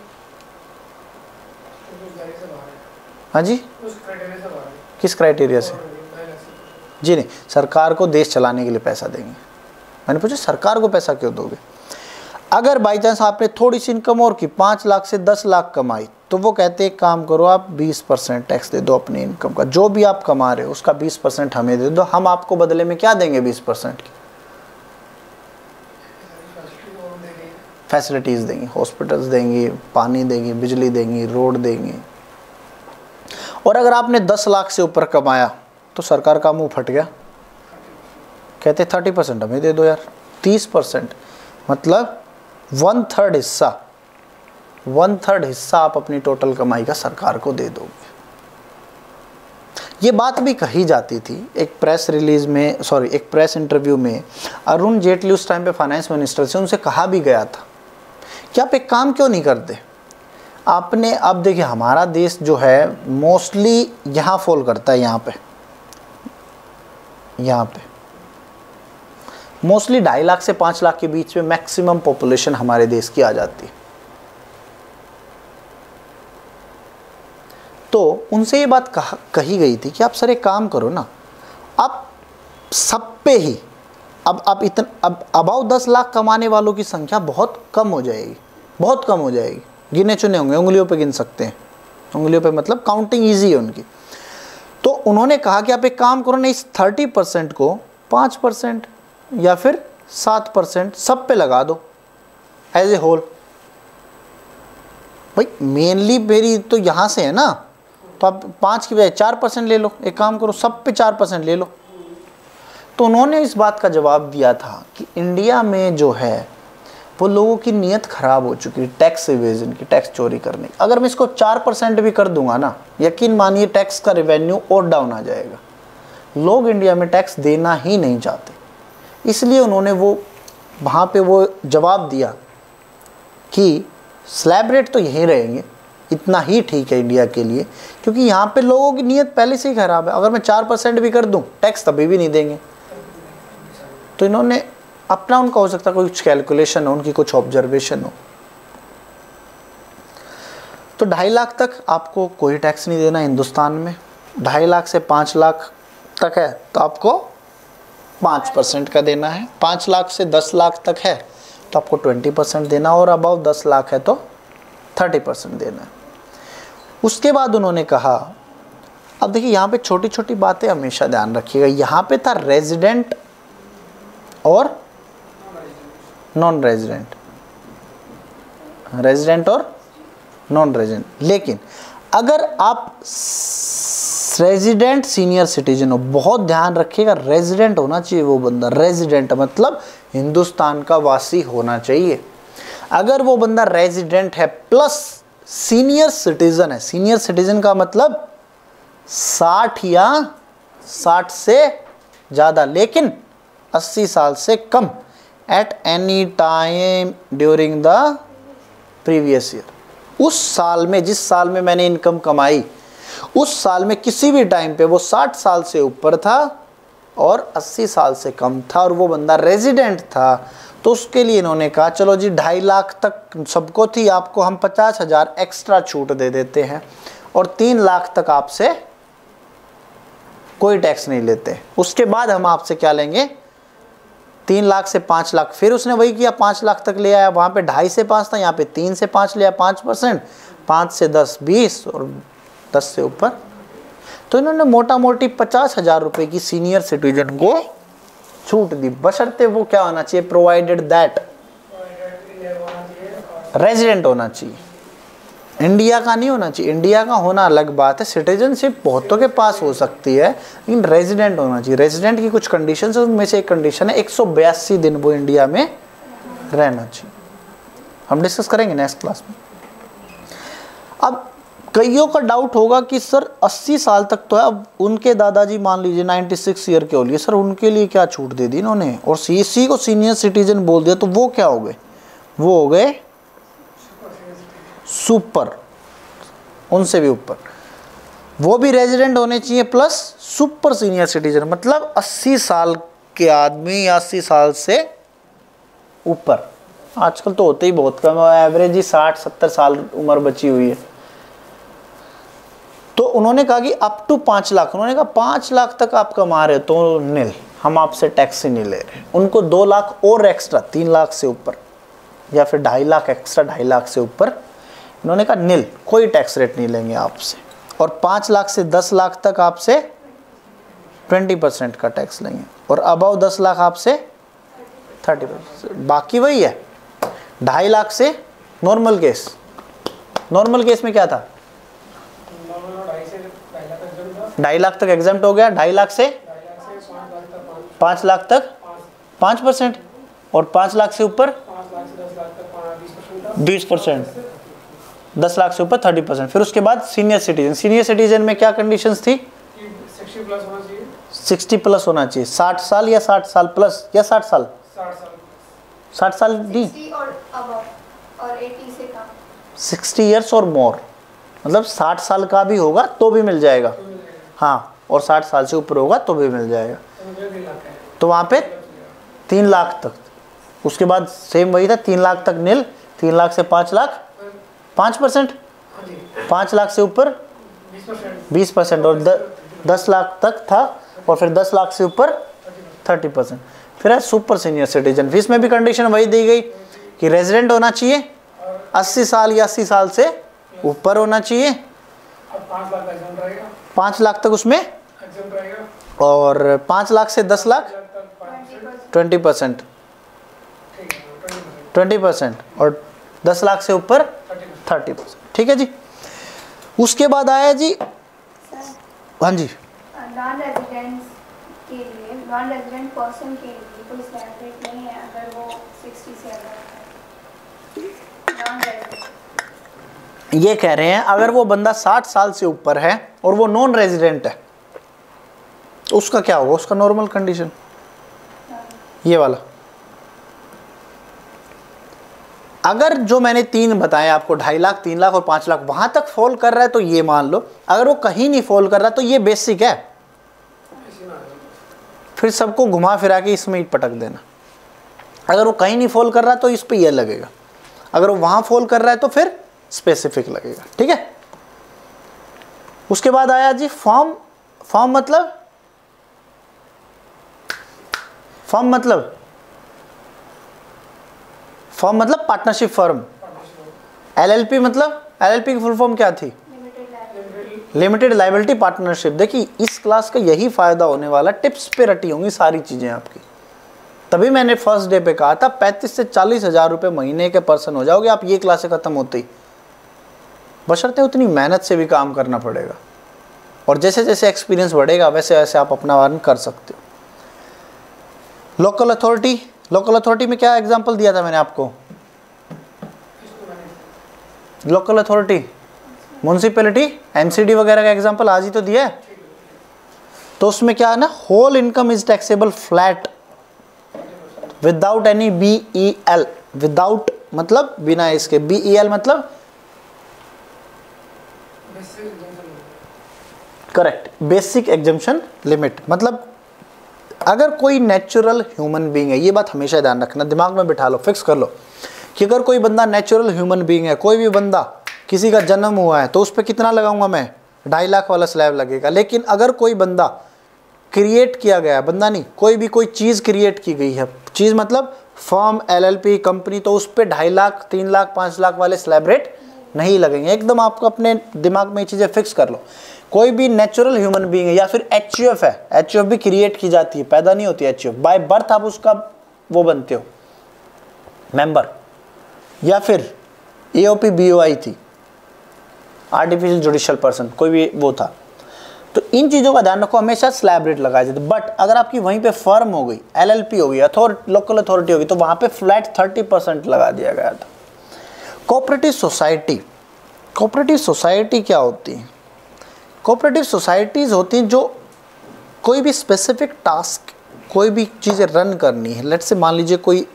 हाँ जी, किस क्राइटेरिया से, जी नहीं, सरकार को देश चलाने के लिए पैसा देंगे। मैंने पूछा सरकार को पैसा क्यों दोगे। अगर बाई चांस आपने थोड़ी सी इनकम और की, पाँच लाख से दस लाख कमाई, तो वो कहते हैं एक काम करो आप बीस परसेंट टैक्स दे दो अपनी इनकम का, जो भी आप कमा रहे हो उसका बीस परसेंट हमें दे दो, हम आपको बदले में क्या देंगे, बीस परसेंट की फैसिलिटीज़ देंगे, हॉस्पिटल्स देंगी, पानी देंगी, बिजली देंगी, रोड देंगी। और अगर आपने दस लाख से ऊपर कमाया तो सरकार का मुंह फट गया, कहते थर्टी परसेंट हमें दे दो यार, तीस परसेंट मतलब वन थर्ड हिस्सा, वन थर्ड हिस्सा आप अपनी टोटल कमाई का सरकार को दे दोगे। ये बात भी कही जाती थी एक प्रेस रिलीज में, सॉरी एक प्रेस इंटरव्यू में, अरुण जेटली उस टाइम पे फाइनेंस मिनिस्टर से, उनसे कहा भी गया था कि आप एक काम क्यों नहीं करते आपने। अब देखिए हमारा देश जो है मोस्टली यहाँ फॉल करता है, यहाँ पे यहाँ पे मोस्टली ढाई लाख से पाँच लाख के बीच में मैक्सिमम पॉपुलेशन हमारे देश की आ जाती है। तो उनसे ये बात कहा कही गई थी कि आप सर एक काम करो ना, आप सब पे ही अब आप इतना अब अबाउ दस लाख कमाने वालों की संख्या बहुत कम हो जाएगी, बहुत कम हो जाएगी, गिने चुने होंगे, उंगलियों पे गिन सकते हैं, उंगलियों पे मतलब काउंटिंग ईजी है उनकी। तो उन्होंने कहा कि आप एक काम करो ना, इस थर्टी परसेंट को पाँच परसेंट या फिर सात परसेंट सब पे लगा दो एज ए होल। भाई मेनली मेरी तो यहाँ से है ना, तो आप पाँच की बजाय चार परसेंट ले लो, एक काम करो सब पे चार परसेंट ले लो। तो उन्होंने इस बात का जवाब दिया था कि इंडिया में जो है वो लोगों की नीयत ख़राब हो चुकी है टैक्स इवेजन की, टैक्स चोरी करने की। अगर मैं इसको चार परसेंट भी कर दूंगा ना, यकीन मानिए टैक्स का रेवेन्यू और डाउन आ जाएगा। लोग इंडिया में टैक्स देना ही नहीं चाहते, इसलिए उन्होंने वो वहाँ पे वो जवाब दिया कि स्लैब रेट तो यहीं रहेंगे, इतना ही ठीक है इंडिया के लिए, क्योंकि यहाँ पे लोगों की नीयत पहले से ही ख़राब है। अगर मैं चार परसेंट भी कर दूँ टैक्स तभी भी नहीं देंगे। तो इन्होंने अपना, उनका हो सकता है कुछ कैलकुलेशन हो, उनकी कुछ ऑब्जर्वेशन हो। तो ढाई लाख तक आपको कोई टैक्स नहीं देना हिंदुस्तान में, ढाई लाख से पाँच लाख तक है तो आपको पाँच परसेंट का देना है, पाँच लाख से दस लाख तक है तो आपको ट्वेंटी परसेंट देना, और अबाव दस लाख है तो थर्टी परसेंट देना है। उसके बाद उन्होंने कहा, अब देखिए यहाँ पे छोटी छोटी बातें हमेशा ध्यान रखिएगा। यहाँ पे था रेजिडेंट और नॉन रेजिडेंट, रेजिडेंट और नॉन रेजिडेंट, लेकिन अगर आप रेजिडेंट सीनियर सिटीजन हो, बहुत ध्यान रखिएगा, रेजिडेंट होना चाहिए वो बंदा, रेजिडेंट मतलब हिंदुस्तान का वासी होना चाहिए। अगर वो बंदा रेजिडेंट है प्लस सीनियर सिटीजन है, सीनियर सिटीजन का मतलब साठ या साठ से ज़्यादा लेकिन अस्सी साल से कम, at any time during the previous year, उस साल में, जिस साल में मैंने इनकम कमाई, उस साल में किसी भी टाइम पे वो साठ साल से ऊपर था और अस्सी साल से कम था और वो बंदा रेजिडेंट था, तो उसके लिए इन्होंने कहा चलो जी ढाई लाख तक सबको थी, आपको हम पचास हजार एक्स्ट्रा छूट दे देते हैं और तीन लाख तक आपसे कोई टैक्स नहीं लेते। उसके बाद हम आपसे क्या लेंगे, तीन लाख से पाँच लाख। फिर उसने वही किया, पाँच लाख तक ले आया, वहाँ पे ढाई से पाँच था, यहाँ पे तीन से पाँच ले आया, पाँच परसेंट, पाँच से दस बीस और दस से ऊपर। तो इन्होंने मोटा मोटी पचास हजार रुपये की सीनियर सिटीजन को छूट दी, बशर्ते वो क्या होना चाहिए, प्रोवाइडेड दैट रेजिडेंट होना चाहिए, इंडिया का नहीं होना चाहिए। इंडिया का होना अलग बात है, सिटीजनशिप बहुतों के पास हो सकती है, लेकिन रेजिडेंट होना चाहिए। रेजिडेंट की कुछ कंडीशन है, उनमें से एक कंडीशन है एक सौ बयासी दिन वो इंडिया में रहना चाहिए। हम डिस्कस करेंगे नेक्स्ट क्लास में। अब कईयों का डाउट होगा कि सर अस्सी साल तक तो है, अब उनके दादाजी मान लीजिए छियानवे ईयर के हो लिए, सर उनके लिए क्या छूट दे दी इन्होंने और सीसी को सीनियर सिटीजन बोल दिया, तो वो क्या हो गए, वो हो गए सुपर, उनसे भी ऊपर। वो भी रेजिडेंट होने चाहिए प्लस सुपर सीनियर सिटीजन, मतलब अस्सी साल के आदमी या अस्सी साल से ऊपर। आजकल तो होते ही बहुत कम, एवरेज ही साठ सत्तर साल उम्र बची हुई है। तो उन्होंने कहा कि अप टू पाँच लाख, उन्होंने कहा पाँच लाख तक आप कमा रहे हो तो नील, हम आपसे टैक्स ही नहीं ले रहे। उनको दो लाख और एक्स्ट्रा, तीन लाख से ऊपर या फिर ढाई लाख एक्स्ट्रा, ढाई लाख से ऊपर इन्होंने कहा नील, कोई टैक्स रेट नहीं लेंगे आपसे। और पाँच लाख से दस लाख तक आपसे ट्वेंटी परसेंट का टैक्स लेंगे और अबव दस लाख आपसे थर्टी परसेंट। बाकी वही है, ढाई लाख से नॉर्मल केस, नॉर्मल केस में क्या था, ढाई लाख तक एग्जाम्प्ट हो गया, ढाई लाख से पाँच लाख तक पाँच परसेंट और पाँच लाख से ऊपर बीस परसेंट, दस लाख से ऊपर थर्टी परसेंट। फिर उसके बाद सीनियर सिटीजन, सीनियर सिटीजन में क्या कंडीशंस थी, साठ प्लस होना चाहिए, साठ साल या साठ साल प्लस या साठ साल, साठ साल दी, सिक्सटी ईयर्स और मोर, मतलब साठ साल का भी होगा तो भी मिल जाएगा, हाँ, और साठ साल से ऊपर होगा तो भी मिल जाएगा। तो वहाँ पे तीन लाख तक, उसके बाद सेम वही था, तीन लाख तक नील, तीन लाख से पाँच लाख पाँच परसेंट, पाँच लाख से ऊपर बीस परसेंट और द, दस लाख तक था और फिर दस लाख से ऊपर थर्टी परसेंट। फिर है सुपर सीनियर सिटीजन, फीस में भी कंडीशन वही दी गई कि रेजिडेंट होना चाहिए, अस्सी साल या अस्सी साल से ऊपर होना चाहिए, पाँच लाख तक उसमें, और पाँच लाख से दस lakh twenty percent, twenty percent और दस लाख से ऊपर थर्टी परसेंट। ठीक है जी। उसके बाद आया जी, हाँ जी, नॉन रेजिडेंट्स के लिए, नॉन रेजिडेंट पर्सन के लिए कोई स्लैब रेट नहीं है अगर वो साठ से अबव है, नॉन रेजिडेंट। ये कह रहे हैं अगर वो बंदा साठ साल से ऊपर है और वो नॉन रेजिडेंट है तो उसका क्या होगा, उसका नॉर्मल कंडीशन ये वाला। अगर जो मैंने तीन बताए आपको, ढाई लाख, तीन लाख और पाँच लाख, वहां तक फॉल कर रहा है तो ये मान लो, अगर वो कहीं नहीं फॉल कर रहा तो ये बेसिक है, फिर सबको घुमा फिरा के इसमें ही पटक देना। अगर वो कहीं नहीं फॉल कर रहा तो इस पे ये लगेगा, अगर वो वहां फॉल कर रहा है तो फिर स्पेसिफिक लगेगा। ठीक है। उसके बाद आया जी फॉर्म, फॉर्म मतलब, फॉर्म मतलब फॉर्म मतलब पार्टनरशिप फर्म। एलएलपी मतलब, एलएलपी की फुल फॉर्म क्या थी, लिमिटेड लायबिलिटी पार्टनरशिप। देखिए इस क्लास का यही फायदा होने वाला, टिप्स पे रटी होंगी सारी चीजें आपकी। तभी मैंने फर्स्ट डे पे कहा था पैंतीस से चालीस हजार रुपए महीने के पर्सन हो जाओगे आप ये क्लासें खत्म होती, बशर्ते उतनी मेहनत से भी काम करना पड़ेगा और जैसे जैसे एक्सपीरियंस बढ़ेगा वैसे वैसे आप अपना अर्न कर सकते हो। लोकल अथॉरिटी, लोकल अथॉरिटी में क्या एग्जांपल दिया था मैंने आपको, लोकल अथॉरिटी, म्यूनसिपैलिटी, एमसीडी वगैरह का एग्जांपल आज ही तो दिया है। तो उसमें क्या है ना, whole income is taxable flat without any B E L, without मतलब बिना इसके, बी ई एल मतलब करेक्ट, बेसिक एग्जम्पशन लिमिट, मतलब अगर कोई नेचुरल ह्यूमन बीइंग है, ये बात हमेशा ध्यान रखना, दिमाग में बिठा लो, फिक्स कर लो कि अगर कोई बंदा नेचुरल ह्यूमन बीइंग है, कोई भी बंदा किसी का जन्म हुआ है तो उस पर कितना लगाऊंगा मैं, ढाई लाख वाला स्लैब लगेगा। लेकिन अगर कोई बंदा क्रिएट किया गया है, बंदा नहीं, कोई भी कोई चीज़ क्रिएट की गई है, चीज़ मतलब फर्म, एलएलपी, कंपनी, तो उस पर ढाई लाख, तीन लाख, पाँच लाख वाले स्लैब रेट नहीं लगेंगे। एकदम आपको अपने दिमाग में ये चीज़ें फिक्स कर लो। कोई भी नेचुरल ह्यूमन बीइंग है या फिर एचयूएफ है, एचयूएफ भी क्रिएट की जाती है, पैदा नहीं होती एचयूएफ, बाय बर्थ आप उसका वो बनते हो मेंबर, या फिर एओपी बीओआई थी, आर्टिफिशियल जुडिशियल पर्सन, कोई भी वो था। तो इन चीज़ों का ध्यान रखो, हमेशा स्लैब रेट लगाए जाते। बट अगर आपकी वहीं पे फर्म हो गई, एलएलपी हो गई, अथॉरिटी, लोकल अथॉरिटी हो गई, तो वहाँ पे फ्लैट थर्टी परसेंट लगा दिया गया था। कोऑपरेटिव सोसाइटी, कोऑपरेटिव सोसाइटी क्या होती है? कोऑपरेटिव सोसाइटीज़ होती हैं जो कोई भी स्पेसिफिक टास्क, कोई भी चीज़ें रन करनी है, लेट्स से मान लीजिए कोई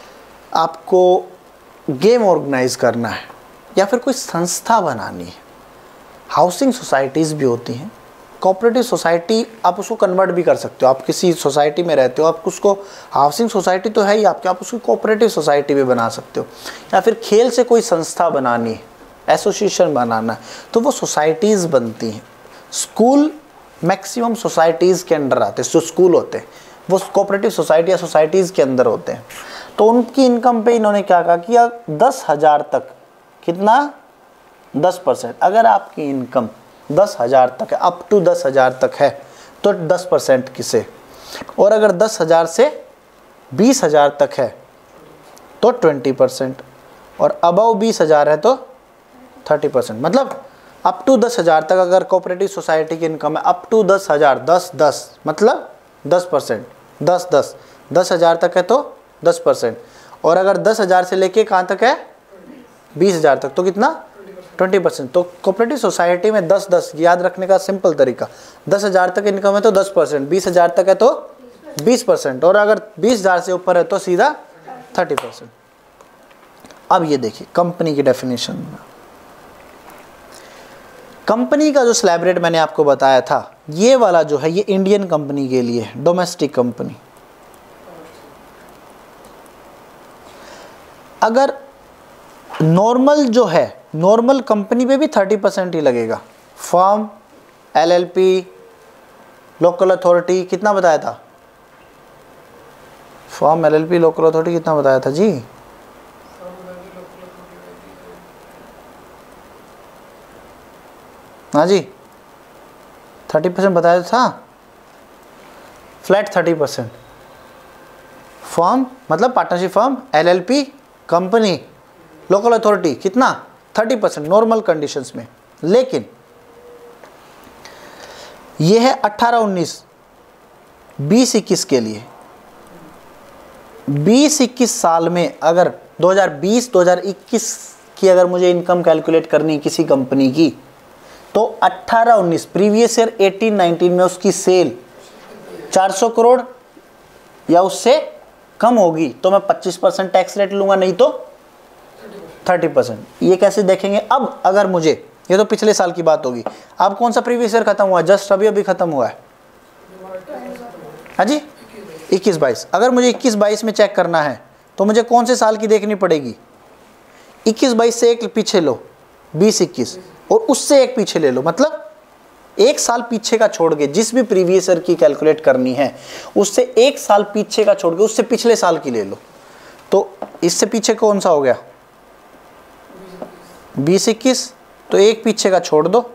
आपको गेम ऑर्गेनाइज करना है या फिर कोई संस्था बनानी है। हाउसिंग सोसाइटीज़ भी होती हैं। कोऑपरेटिव सोसाइटी आप उसको कन्वर्ट भी कर सकते हो, आप किसी सोसाइटी में रहते हो, आप उसको, हाउसिंग सोसाइटी तो है ही आपके, आप उसको कोऑपरेटिव सोसाइटी भी बना सकते हो। या फिर खेल से कोई संस्था बनानी है, एसोसिएशन बनाना है, तो वो सोसाइटीज़ बनती हैं। स्कूल मैक्सिमम सोसाइटीज़ के अंडर आते हैं, जो स्कूल होते हैं वो कोऑपरेटिव सोसाइटी या सोसाइटीज़ के अंदर होते हैं। तो उनकी इनकम पे इन्होंने क्या कहा कि दस हज़ार तक, कितना, दस परसेंट। अगर आपकी इनकम दस हज़ार तक है, अप टू दस हज़ार तक है, तो दस परसेंट किसे, और अगर दस हज़ार से बीस हज़ार तक है तो ट्वेंटी परसेंट, और अबव बीस हज़ार है तो थर्टी परसेंट। मतलब अप टू दस हज़ार तक अगर कोऑपरेटिव सोसाइटी की इनकम है, अप टू दस हज़ार, दस दस मतलब दस परसेंट, दस दस, दस हज़ार तक है तो दस परसेंट, और अगर दस हज़ार से लेके कहाँ तक है, बीस हज़ार तक, तो कितना, ट्वेंटी परसेंट। तो कोऑपरेटिव सोसाइटी में दस दस याद रखने का सिंपल तरीका, दस हज़ार तक इनकम है तो दस परसेंट, बीस हज़ार तक है तो बीस परसेंट, और अगर बीस हज़ार से ऊपर है तो सीधा थर्टी परसेंट। अब ये देखिए कंपनी की डेफिनेशन में, कंपनी का जो स्लैब रेट मैंने आपको बताया था, ये वाला जो है ये इंडियन कंपनी के लिए, डोमेस्टिक कंपनी। अगर नॉर्मल जो है, नॉर्मल कंपनी पे भी थर्टी परसेंट ही लगेगा। फर्म, एलएलपी, लोकल अथॉरिटी, कितना बताया था? फर्म, एलएलपी, लोकल अथॉरिटी कितना बताया था जी? हाँ जी, थर्टी परसेंट बताया था, फ्लैट थर्टी परसेंट। फर्म मतलब partnership firm, LLP, company, local authority कितना, थर्टी परसेंट नॉर्मल कंडीशंस में। लेकिन यह है अट्ठारह उन्नीस, बीस इक्कीस के लिए। बीस इक्कीस साल में अगर दो हज़ार बीस दो हज़ार इक्कीस की अगर मुझे इनकम कैलकुलेट करनी किसी कंपनी की, तो अट्ठारह उन्नीस प्रीवियस ईयर अठारह उन्नीस में उसकी सेल चार सौ करोड़ या उससे कम होगी तो मैं पच्चीस परसेंट टैक्स रेट लूंगा, नहीं तो तीस परसेंट। ये कैसे देखेंगे? अब अगर मुझे, ये तो पिछले साल की बात होगी, अब कौन सा प्रीवियस ईयर खत्म हुआ, जस्ट अभी अभी खत्म हुआ है, हाँ जी, इक्कीस बाईस। अगर मुझे इक्कीस बाईस में चेक करना है तो मुझे कौन से साल की देखनी पड़ेगी? इक्कीस बाईस से एक पीछे लो, बीस इक्कीस, और उससे एक पीछे ले लो, मतलब एक साल पीछे का छोड़ के जिस भी प्रीवियस ईयर की कैलकुलेट करनी है उससे एक साल पीछे का छोड़ के उससे पिछले साल की ले लो। तो इससे पीछे कौन सा हो गया? बीस इक्कीस, तो एक पीछे का छोड़ दो,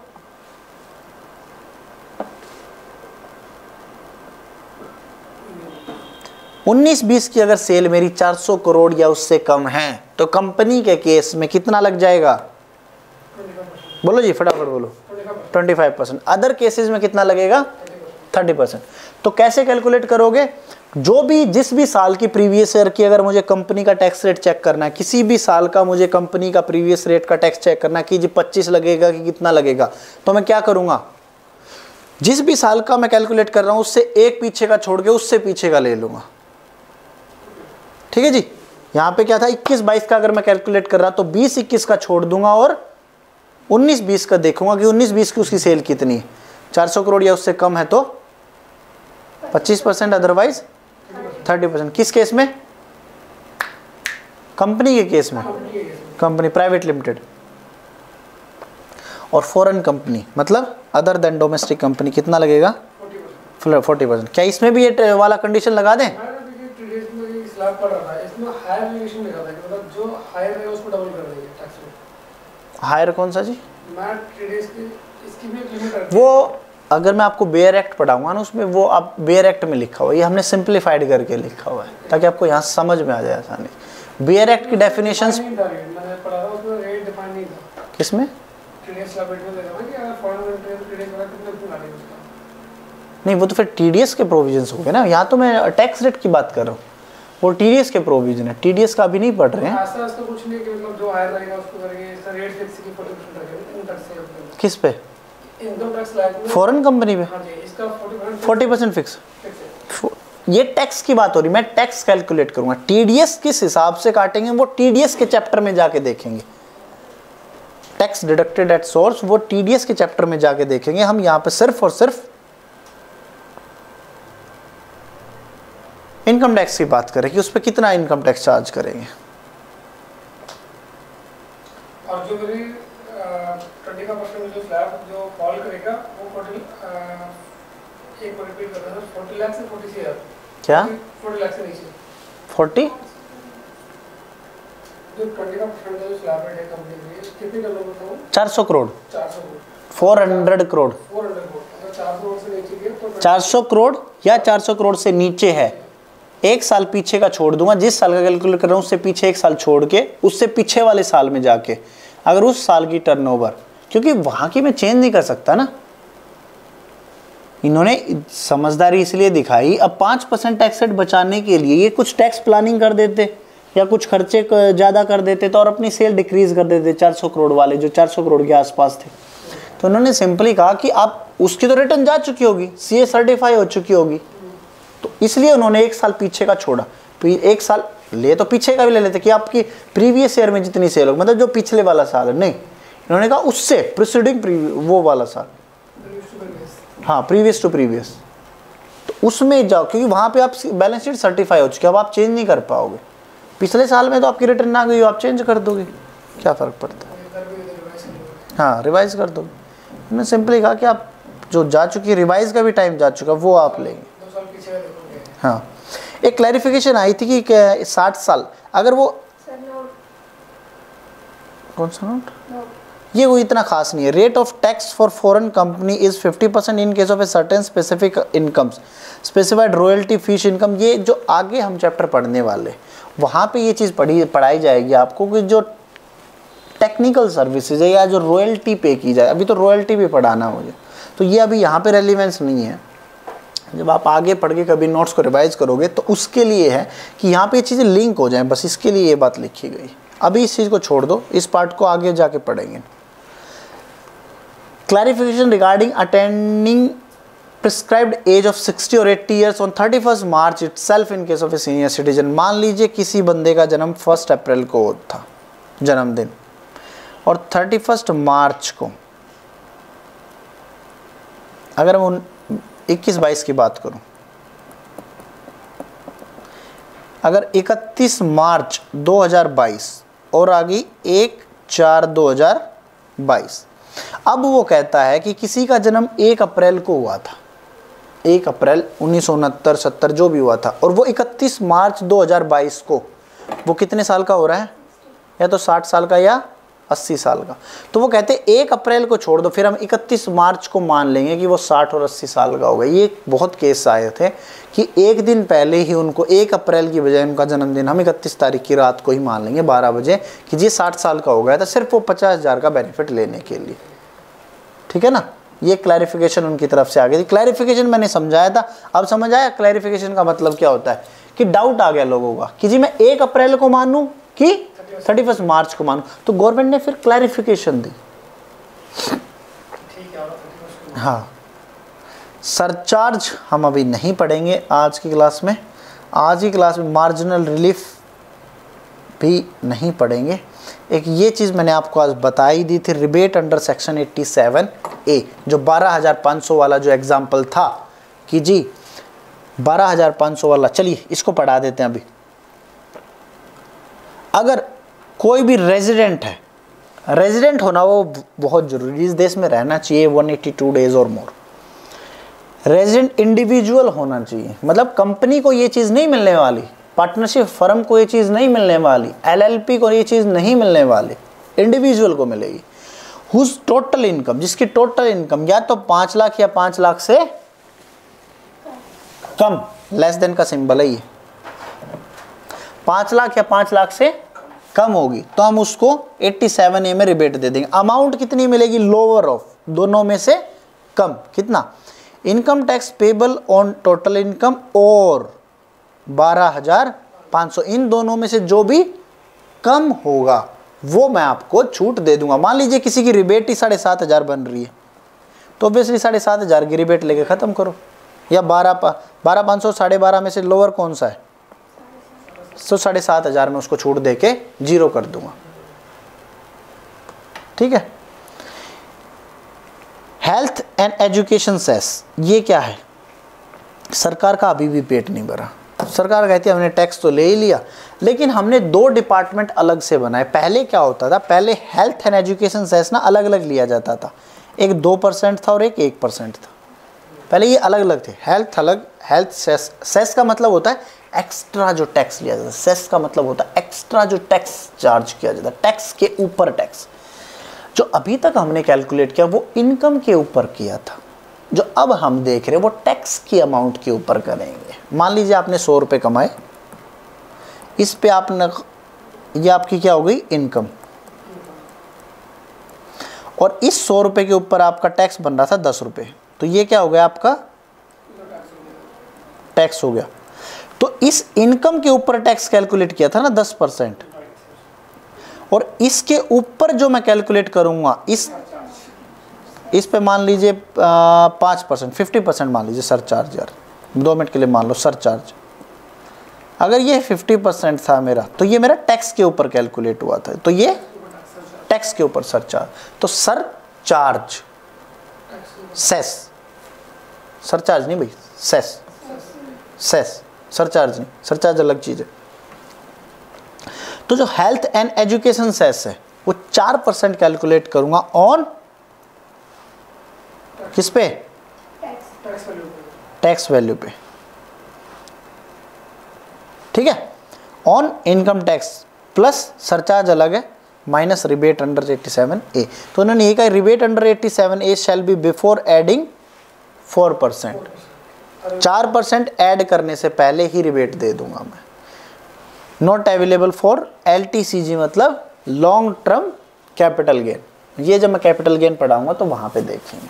उन्नीस बीस की अगर सेल मेरी चार सौ करोड़ या उससे कम है तो कंपनी के केस में कितना लग जाएगा? बोलो जी, फटाफट बोलो। पच्चीस परसेंट। अदर केसेस में कितना लगेगा? तीस परसेंट। तो कैसे कैलकुलेट करोगे? जो भी जिस भी साल की प्रीवियस ईयर की अगर मुझे कंपनी का टैक्स रेट चेक करना है, किसी भी साल का मुझे कंपनी का प्रीवियस रेट का टैक्स चेक करना है कि जी पच्चीस लगेगा कि कितना लगेगा, तो मैं क्या करूंगा? जिस भी साल का मैं कैलकुलेट कर रहा हूं उससे एक पीछे का छोड़ के उससे पीछे का ले लूंगा। ठीक है जी। यहाँ पे क्या था, इक्कीस बाईस का अगर मैं कैलकुलेट कर रहा तो बीस इक्कीस का छोड़ दूंगा और उन्नीस बीस का देखूंगा कि उन्नीस बीस की उसकी सेल कितनी है, चार सौ करोड़ या उससे कम है तो पच्चीस परसेंट, अदरवाइज थर्टी परसेंट। किस केस में? कंपनी के केस में, कंपनी प्राइवेट लिमिटेड। और फॉरेन कंपनी मतलब अदर देन डोमेस्टिक कंपनी कितना लगेगा? Forty percent. क्या इसमें भी ये वाला कंडीशन लगा दें? हायर कौन सा जी? वो अगर मैं आपको बेयर एक्ट पढ़ाऊंगा ना, उसमें वो आप बेयर एक्ट में लिखा हुआ है, ये हमने सिंप्लीफाइड करके लिखा हुआ है ताकि आपको यहाँ समझ में आ जाए आसानी। बेयर एक्ट की डेफिनेशंस किसमें? नहीं, वो तो फिर टीडीएस के प्रोविजंस हो गए ना। यहाँ तो मैं टैक्स रेट की बात कर रहा हूँ, वो टीडीएस के प्रोविजन है। टीडीएस का अभी नहीं पढ़ रहे हैं। किस पे? फॉरेन कंपनी पे फोर्टी परसेंट फिक्स। ये टैक्स की बात हो रही, मैं टैक्स कैलकुलेट करूंगा। टीडीएस किस हिसाब से काटेंगे वो टीडीएस के चैप्टर में जाके देखेंगे। टैक्स डिडक्टेड एट सोर्स वो टीडीएस के चैप्टर में जाके देखेंगे। हम यहाँ पे सिर्फ और सिर्फ इनकम टैक्स की बात करें कि उस पर कितना इनकम टैक्स चार्ज करेंगे। और जो मेरी ट्वेंटी का परसेंट जो स्लैब जो फॉल करेगा वो फोर्टी एक बार रिपीट कर रहा हूं, फोर्टी लाख से फोर्टी सी क्या? फोर्टी लाख से नीचे फोर्टी जो ट्वेंटी का परसेंट जो स्लैब रेट है कंपनी की कितनी कर लो बताओ? चार सौ करोड़ चार सौ crore four hundred crore four hundred crore अगर चार सौ करोड़ से नीचे गए तो चार सौ करोड़ या चार सौ करोड़ से नीचे है। एक साल पीछे का छोड़ दूंगा, जिस साल का कैलकुलेट कर रहा हूँ उससे पीछे एक साल छोड़ के उससे पीछे वाले साल में जाके अगर उस साल की टर्नओवर, क्योंकि वहाँ की मैं चेंज नहीं कर सकता ना। इन्होंने समझदारी इसलिए दिखाई, अब पाँच परसेंट टैक्स रेट बचाने के लिए ये कुछ टैक्स प्लानिंग कर देते या कुछ खर्चे ज़्यादा कर देते तो और अपनी सेल डिक्रीज कर देते चार सौ करोड़ वाले जो चार सौ करोड़ के आसपास थे। तो उन्होंने सिंपली कहा कि आप उसकी तो रिटर्न जा चुकी होगी, सीए सर्टिफाई हो चुकी होगी, तो इसलिए उन्होंने एक साल पीछे का छोड़ा। एक साल ले तो पीछे का भी ले लेते कि आपकी प्रीवियस ईयर में जितनी सेल हो, मतलब जो पिछले वाला साल है, नहीं, इन्होंने कहा उससे प्रीसीडिंग वो वाला साल, हाँ प्रीवियस टू प्रीवियस, तो उसमें जाओ क्योंकि वहाँ पे आप बैलेंस शीट सर्टिफाई हो चुकी है। अब आप चेंज नहीं कर पाओगे। पिछले साल में तो आपकी रिटर्न ना गई हो, आप चेंज कर दोगे, क्या फ़र्क पड़ता है? हाँ रिवाइज कर दोगे। उन्होंने सिंपली कहा कि आप जो जा चुकी रिवाइज का भी टाइम जा चुका वो आप लेंगे। हाँ, एक क्लैरिफिकेशन आई थी कि साठ साल अगर वो कौन सा नोट, ये वो इतना खास नहीं है। Rate of tax for foreign company is fifty percent in case of a certain specific incomes specified royalty fees income. ये जो आगे हम चैप्टर पढ़ने वाले वहाँ पे ये चीज़ पढ़ी पढ़ाई जाएगी आपको कि जो टेक्निकल सर्विसेज है या जो रॉयल्टी पे की जाए, अभी तो रॉयल्टी भी पढ़ाना मुझे, तो ये अभी यहाँ पे रेलिवेंस नहीं है। जब आप आगे पढ़ के कभी नोट्स को रिवाइज करोगे तो उसके लिए है कि यहाँ पे ये चीज़ें लिंक हो जाएं, बस इसके लिए ये बात लिखी गई। अभी इस चीज़ को छोड़ दो, इस पार्ट को आगे जाके पढ़ेंगे। Clarification regarding attending prescribed age of sixty और eighty years on thirty first March itself in case of a senior citizen. मान लीजिए किसी बंदे का जन्म फर्स्ट अप्रैल को था जन्मदिन और थर्टी फर्स्ट मार्च को, अगर हम इक्कीस बाईस की बात करूं, अगर इकतीस मार्च दो हज़ार बाईस और आ गई एक चार दो हज़ार बाईस, अब वो कहता है कि किसी का जन्म एक अप्रैल को हुआ था, एक अप्रैल उन्नीस सौ उनहत्तर सत्तर जो भी हुआ था, और वो इकतीस मार्च दो हज़ार बाईस को वो कितने साल का हो रहा है? या तो साठ साल का या अस्सी साल का। तो वो कहते हैं एक अप्रैल को छोड़ दो, फिर हम इकतीस मार्च को मान लेंगे कि वो साठ और अस्सी साल का होगा। ये बहुत केस आए थे कि एक दिन पहले ही उनको एक अप्रैल की बजाय उनका जन्मदिन हम इकतीस तारीख की रात को ही मान लेंगे बारह बजे कि जी साठ साल का हो गया था, सिर्फ वो पचास हज़ार का बेनिफिट लेने के लिए। ठीक है ना, ये क्लैरिफिकेशन उनकी तरफ से आ गई थी। क्लैरिफिकेशन मैंने समझाया था, अब समझ आया क्लैरिफिकेशन का मतलब क्या होता है? कि डाउट आ गया लोगों का कि जी मैं एक अप्रैल को मानूं कि थर्टी फर्स्ट मार्च को मानूं, तो गवर्नमेंट ने फिर क्लैरिफिकेशन दी। हाँ, सरचार्ज हम अभी नहीं पढ़ेंगे आज की क्लास में। आज की क्लास में मार्जिनल रिलीफ भी नहीं पढ़ेंगे। एक ये चीज़ मैंने आपको आज बताई दी थी, रिबेट अंडर सेक्शन सत्तासी ए, जो बारह हज़ार पाँच सौ वाला जो एग्जाम्पल था कि जी बारह हजार पाँच सौ वाला, चलिए इसको पढ़ा देते हैं अभी। अगर कोई भी रेजिडेंट है, रेजिडेंट होना वो बहुत जरूरी, इस देश में रहना चाहिए एक सौ बयासी डेज और मोर। रेजिडेंट इंडिविजुअल होना चाहिए, मतलब कंपनी को ये चीज़ नहीं मिलने वाली, पार्टनरशिप फर्म को ये चीज़ नहीं मिलने वाली, एलएलपी को ये चीज़ नहीं मिलने वाली, इंडिविजुअल को मिलेगी। हुज टोटल इनकम, जिसकी टोटल इनकम या तो पाँच लाख या पाँच लाख से कम, लेस देन का सिंबल है ये, पाँच लाख या पाँच लाख से कम होगी तो हम उसको सत्तासी ए में रिबेट दे देंगे। अमाउंट कितनी मिलेगी? लोअर ऑफ, दोनों में से कम। कितना? Income tax payable on total income और बारह हजार पाँच सौ, इन दोनों में से जो भी कम होगा वो मैं आपको छूट दे दूंगा। मान लीजिए किसी की रिबेट ही साढ़े सात हजार बन रही है तो ऑब्वियसली साढ़े सात हजार की रिबेट लेके ख़त्म करो, या बारह बारह पाँच सौ साढ़े बारह में से लोअर कौन सा है, सो साढ़े सात हजार में उसको छूट दे के जीरो कर दूंगा। ठीक है। हेल्थ एंड एजुकेशन सेस, ये क्या है? सरकार का अभी भी पेट नहीं भरा। सरकार कहती है हमने टैक्स तो ले ही लिया, लेकिन हमने दो डिपार्टमेंट अलग से बनाए। पहले क्या होता था? पहले हेल्थ एंड एजुकेशन सेस ना अलग अलग लिया जाता था, एक दो परसेंट था और एक एक परसेंट था। पहले ये अलग अलग थे, हेल्थ अलग, हेल्थ सेस। सेस का मतलब होता है एक्स्ट्रा जो टैक्स लिया जाता है, सेस का मतलब होता है एक्स्ट्रा जो टैक्स चार्ज किया जाता है, टैक्स के ऊपर टैक्स। जो अभी तक हमने कैलकुलेट किया वो इनकम के ऊपर किया था, जो अब हम देख रहे हैं वो टैक्स की अमाउंट के ऊपर करेंगे। मान लीजिए आपने सौ रुपये कमाए, इस पे आपने, ये आपकी क्या हो गई? इनकम। और इस सौ रुपये के ऊपर आपका टैक्स बन रहा था दस रुपये, तो ये क्या हो गया? आपका टैक्स हो गया। तो इस इनकम के ऊपर टैक्स कैलकुलेट किया था ना दस परसेंट, और इसके ऊपर जो मैं कैलकुलेट करूंगा इस इस पे मान लीजिए पाँच परसेंट, फिफ्टी परसेंट मान लीजिए सरचार्ज, यार दो मिनट के लिए मान लो सरचार्ज। अगर ये फिफ्टी परसेंट था मेरा तो ये मेरा टैक्स के ऊपर कैलकुलेट हुआ था, तो ये टैक्स के ऊपर सरचार्ज। तो सरचार्ज, सेस, सरचार्ज नहीं भाई, सेस, सेस, सरचार्ज नहीं, सरचार्ज अलग चीज है। तो जो हेल्थ एंड एजुकेशन सेस है वो चार परसेंट कैलकुलेट करूंगा ऑन किस पे? टैक्स वैल्यू पे। ठीक है। On income tax plus surcharge अलग है, माइनस रिबेट अंडर सत्तासी ए। तो उन्होंने ये कहा रिबेट अंडर सत्तासी A shall be before adding four percent, चार परसेंट ऐड करने से पहले ही रिबेट दे दूंगा मैं। Not available for L T C G, मतलब लॉन्ग टर्म कैपिटल गेन। ये जब मैं कैपिटल गेन पढ़ाऊंगा तो वहां पे देखेंगे।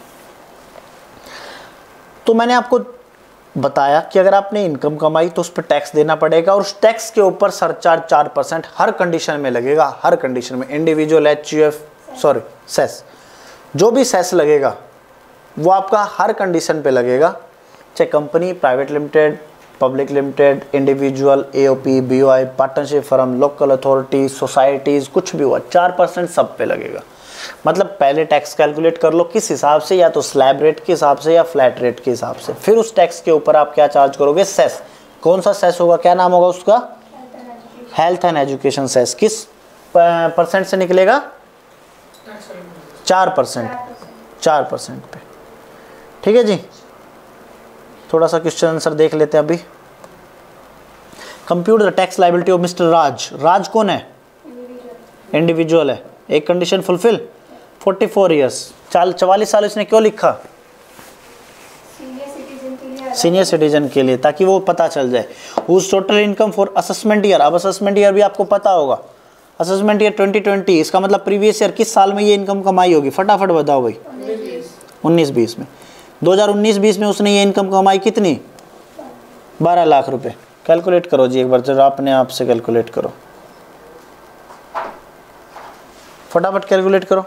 तो मैंने आपको बताया कि अगर आपने इनकम कमाई तो उस पर टैक्स देना पड़ेगा, और उस टैक्स के ऊपर सरचार्ज चार परसेंट हर कंडीशन में लगेगा, हर कंडीशन में। Individual, H U F, sorry cess, जो भी सेस लगेगा वो आपका हर कंडीशन पे लगेगा, चाहे company, private limited, public limited, individual, AOP, BOI, partnership firm, local authority, societies, कुछ भी हुआ, चार परसेंट सब पे लगेगा। मतलब पहले टैक्स कैलकुलेट कर लो किस हिसाब से, या तो स्लैब रेट के हिसाब से या फ्लैट रेट के हिसाब से। फिर उस टैक्स के ऊपर आप क्या चार्ज करोगे? सेस। कौन सा सेस होगा? क्या नाम होगा उसका? Health and education cess. किस परसेंट से निकलेगा? चार परसेंट, चार परसेंट पे। ठीक है जी। थोड़ा सा क्वेश्चन आंसर देख लेते हैं अभी। Compute the tax liability of mister Raj. Raj कौन है? इंडिविजुअल है। एक condition fulfil, forty four years, चाल चवालीस साल इसने क्यों लिखा? सीनियर सिटीजन के लिए, ताकि वो पता चल जाए। Whose total income for assessment year. अब असेसमेंट ईयर भी आपको पता होगा, असेसमेंट ईयर ट्वेंटी ट्वेंटी, इसका मतलब प्रीवियस ईयर किस साल में ये इनकम कमाई होगी? फटाफट बताओ भाई। उन्नीस बीस में। दो हज़ार उन्नीस बीस में उसने ये इनकम कमाई कितनी? बारह लाख रुपए। कैलकुलेट करो जी एक बार, जरा अपने आप से कैलकुलेट करो, फटाफट कैलकुलेट करो।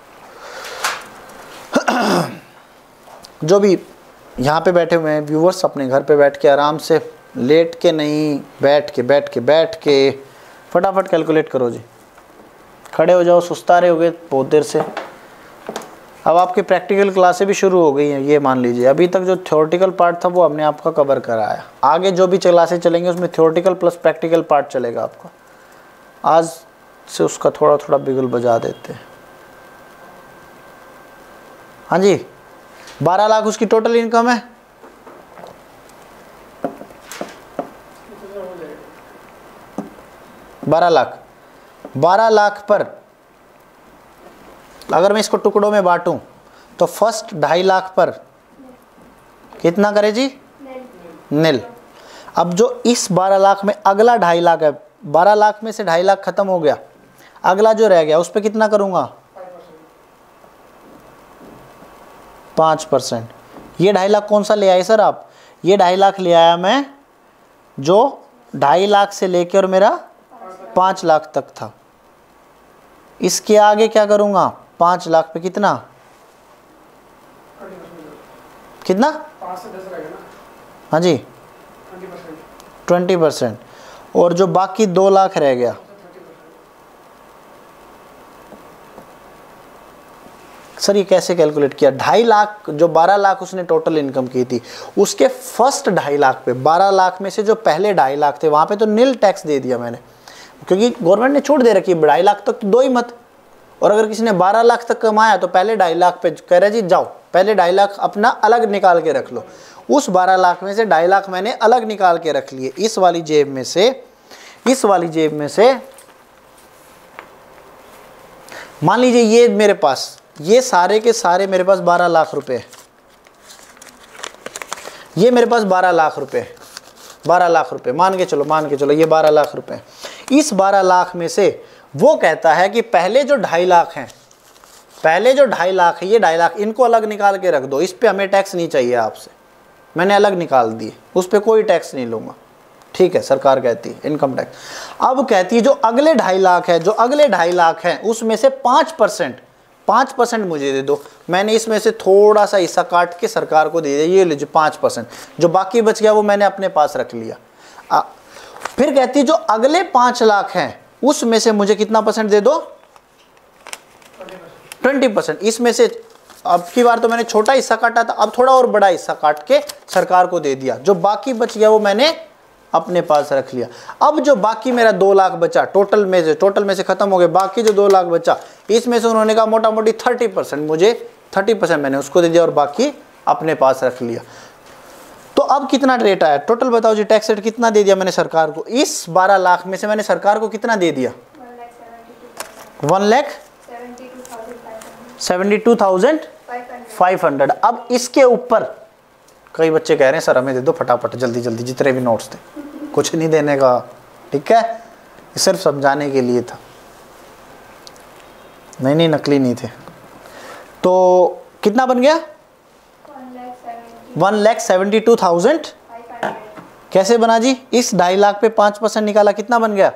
जो भी यहाँ पे बैठे हुए हैं व्यूवर्स, अपने घर पे बैठ के आराम से, लेट के नहीं, बैठ के बैठ के बैठ के फटाफट कैलकुलेट करो जी। खड़े हो जाओ, सुस्ता रहे होगे बहुत देर से। अब आपकी प्रैक्टिकल क्लासें भी शुरू हो गई हैं, ये मान लीजिए। अभी तक जो थ्योरेटिकल पार्ट था वो हमने आपका कवर कराया, आगे जो भी क्लासें चलेंगे उसमें थ्योरेटिकल प्लस प्रैक्टिकल पार्ट चलेगा आपका। आज से उसका थोड़ा थोड़ा बिगुल बजा देते हैं। हाँ जी, बारह लाख उसकी टोटल इनकम है। बारह लाख बारह लाख पर अगर मैं इसको टुकड़ों में बांटूं तो फर्स्ट ढाई लाख पर कितना करे जी? नील। अब जो इस बारह लाख में अगला ढाई लाख है, बारह लाख में से ढाई लाख खत्म हो गया, अगला जो रह गया उस पर कितना करूंगा? पाँच परसेंट। ये ढाई लाख कौन सा ले आए सर आप? ये ढाई लाख ले आया मैं जो ढाई लाख से लेके और मेरा पाँच लाख तक था। इसके आगे क्या करूंगा? पाँच लाख पे कितना कितना पाँच से दस रहेगा ना? हाँ जी, ट्वेंटी परसेंट। और जो बाकी दो लाख रह गया, सर ये कैसे कैलकुलेट किया? ढाई लाख जो बारह लाख उसने टोटल इनकम की थी, उसके फर्स्ट ढाई लाख पे, बारह लाख में से जो पहले ढाई लाख थे वहां पे तो नील टैक्स दे दिया मैंने, क्योंकि गवर्नमेंट ने छूट दे रखी है ढाई लाख तक तो दो ही मत। और अगर किसी ने बारह लाख तक कमाया तो पहले ढाई लाख पे कह रहे जी जाओ पहले ढाई लाख अपना अलग निकाल के रख लो। उस बारह लाख में से ढाई लाख मैंने अलग निकाल के रख लिए, इस वाली जेब में से, इस वाली जेब में से। मान लीजिए ये मेरे पास, ये सारे के सारे मेरे पास बारह लाख रुपए, ये मेरे पास बारह लाख रुपए, बारह लाख रुपए मान के चलो, मान के चलो ये बारह लाख रुपए। इस बारह लाख में से वो कहता है कि पहले जो ढाई लाख हैं, पहले जो ढाई लाख है, ये ढाई लाख इनको अलग निकाल के रख दो, इस पे हमें टैक्स नहीं चाहिए आपसे, मैंने अलग निकाल दिए, उस पे कोई टैक्स नहीं लूँगा। ठीक है, सरकार कहती है इनकम टैक्स। अब कहती है जो अगले ढाई लाख है, जो अगले ढाई लाख हैं उसमें से पाँच परसेंट पाँच परसेंट मुझे दे दो। मैंने इसमें से थोड़ा सा हिस्सा काट के सरकार को दे दिया, ये लीजिए पाँच परसेंट। जो बाकी बच गया वो मैंने अपने पास रख लिया। आ, फिर कहती है जो अगले पाँच लाख हैं उसमें से मुझे कितना परसेंट दे दो? Twenty percent. इसमें से अब की बार तो मैंने छोटा हिस्सा काटा था, अब थोड़ा और बड़ा हिस्सा काट के सरकार को दे दिया। जो बाकी बच गया वो मैंने अपने पास रख लिया। अब जो बाकी मेरा दो लाख बचा, टोटल में से टोटल में से खत्म हो गए, बाकी जो दो लाख बचा इसमें से उन्होंने कहा मोटा मोटी थर्टी परसेंट मुझे, थर्टी परसेंट मैंने उसको दे दिया और बाकी अपने पास रख लिया। तो अब कितना रेट आया टोटल बताओ जी? टैक्स रेट कितना दे दिया मैंने सरकार को? इस बारह लाख में से मैंने सरकार को कितना दे दिया? One lakh seventy two thousand five hundred. अब इसके ऊपर कई बच्चे कह रहे हैं सर हमें दे दो फटाफट जल्दी जल्दी जितने भी नोट्स थे। कुछ नहीं देने का, ठीक है, ये सिर्फ समझाने के लिए था। नहीं नहीं नकली नहीं थे। तो कितना बन गया? One lakh seventy two thousand. कैसे बना जी? इस ढाई लाख पे पाँच परसेंट निकाला, कितना बन गया?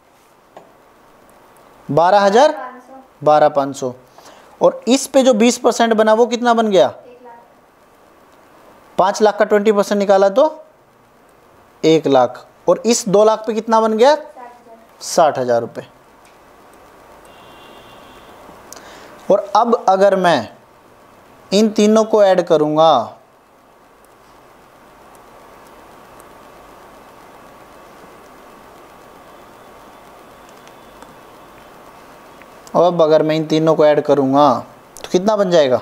बारह हजार बारह पाँच सौ। और इस पे जो बीस परसेंट बना वो कितना बन गया? पाँच लाख का ट्वेंटी परसेंट निकाला तो एक लाख। और इस दो लाख पे कितना बन गया? साठ हजार रुपये। और अब अगर मैं इन तीनों को ऐड करूंगा अब अगर मैं इन तीनों को ऐड करूंगा तो कितना बन जाएगा?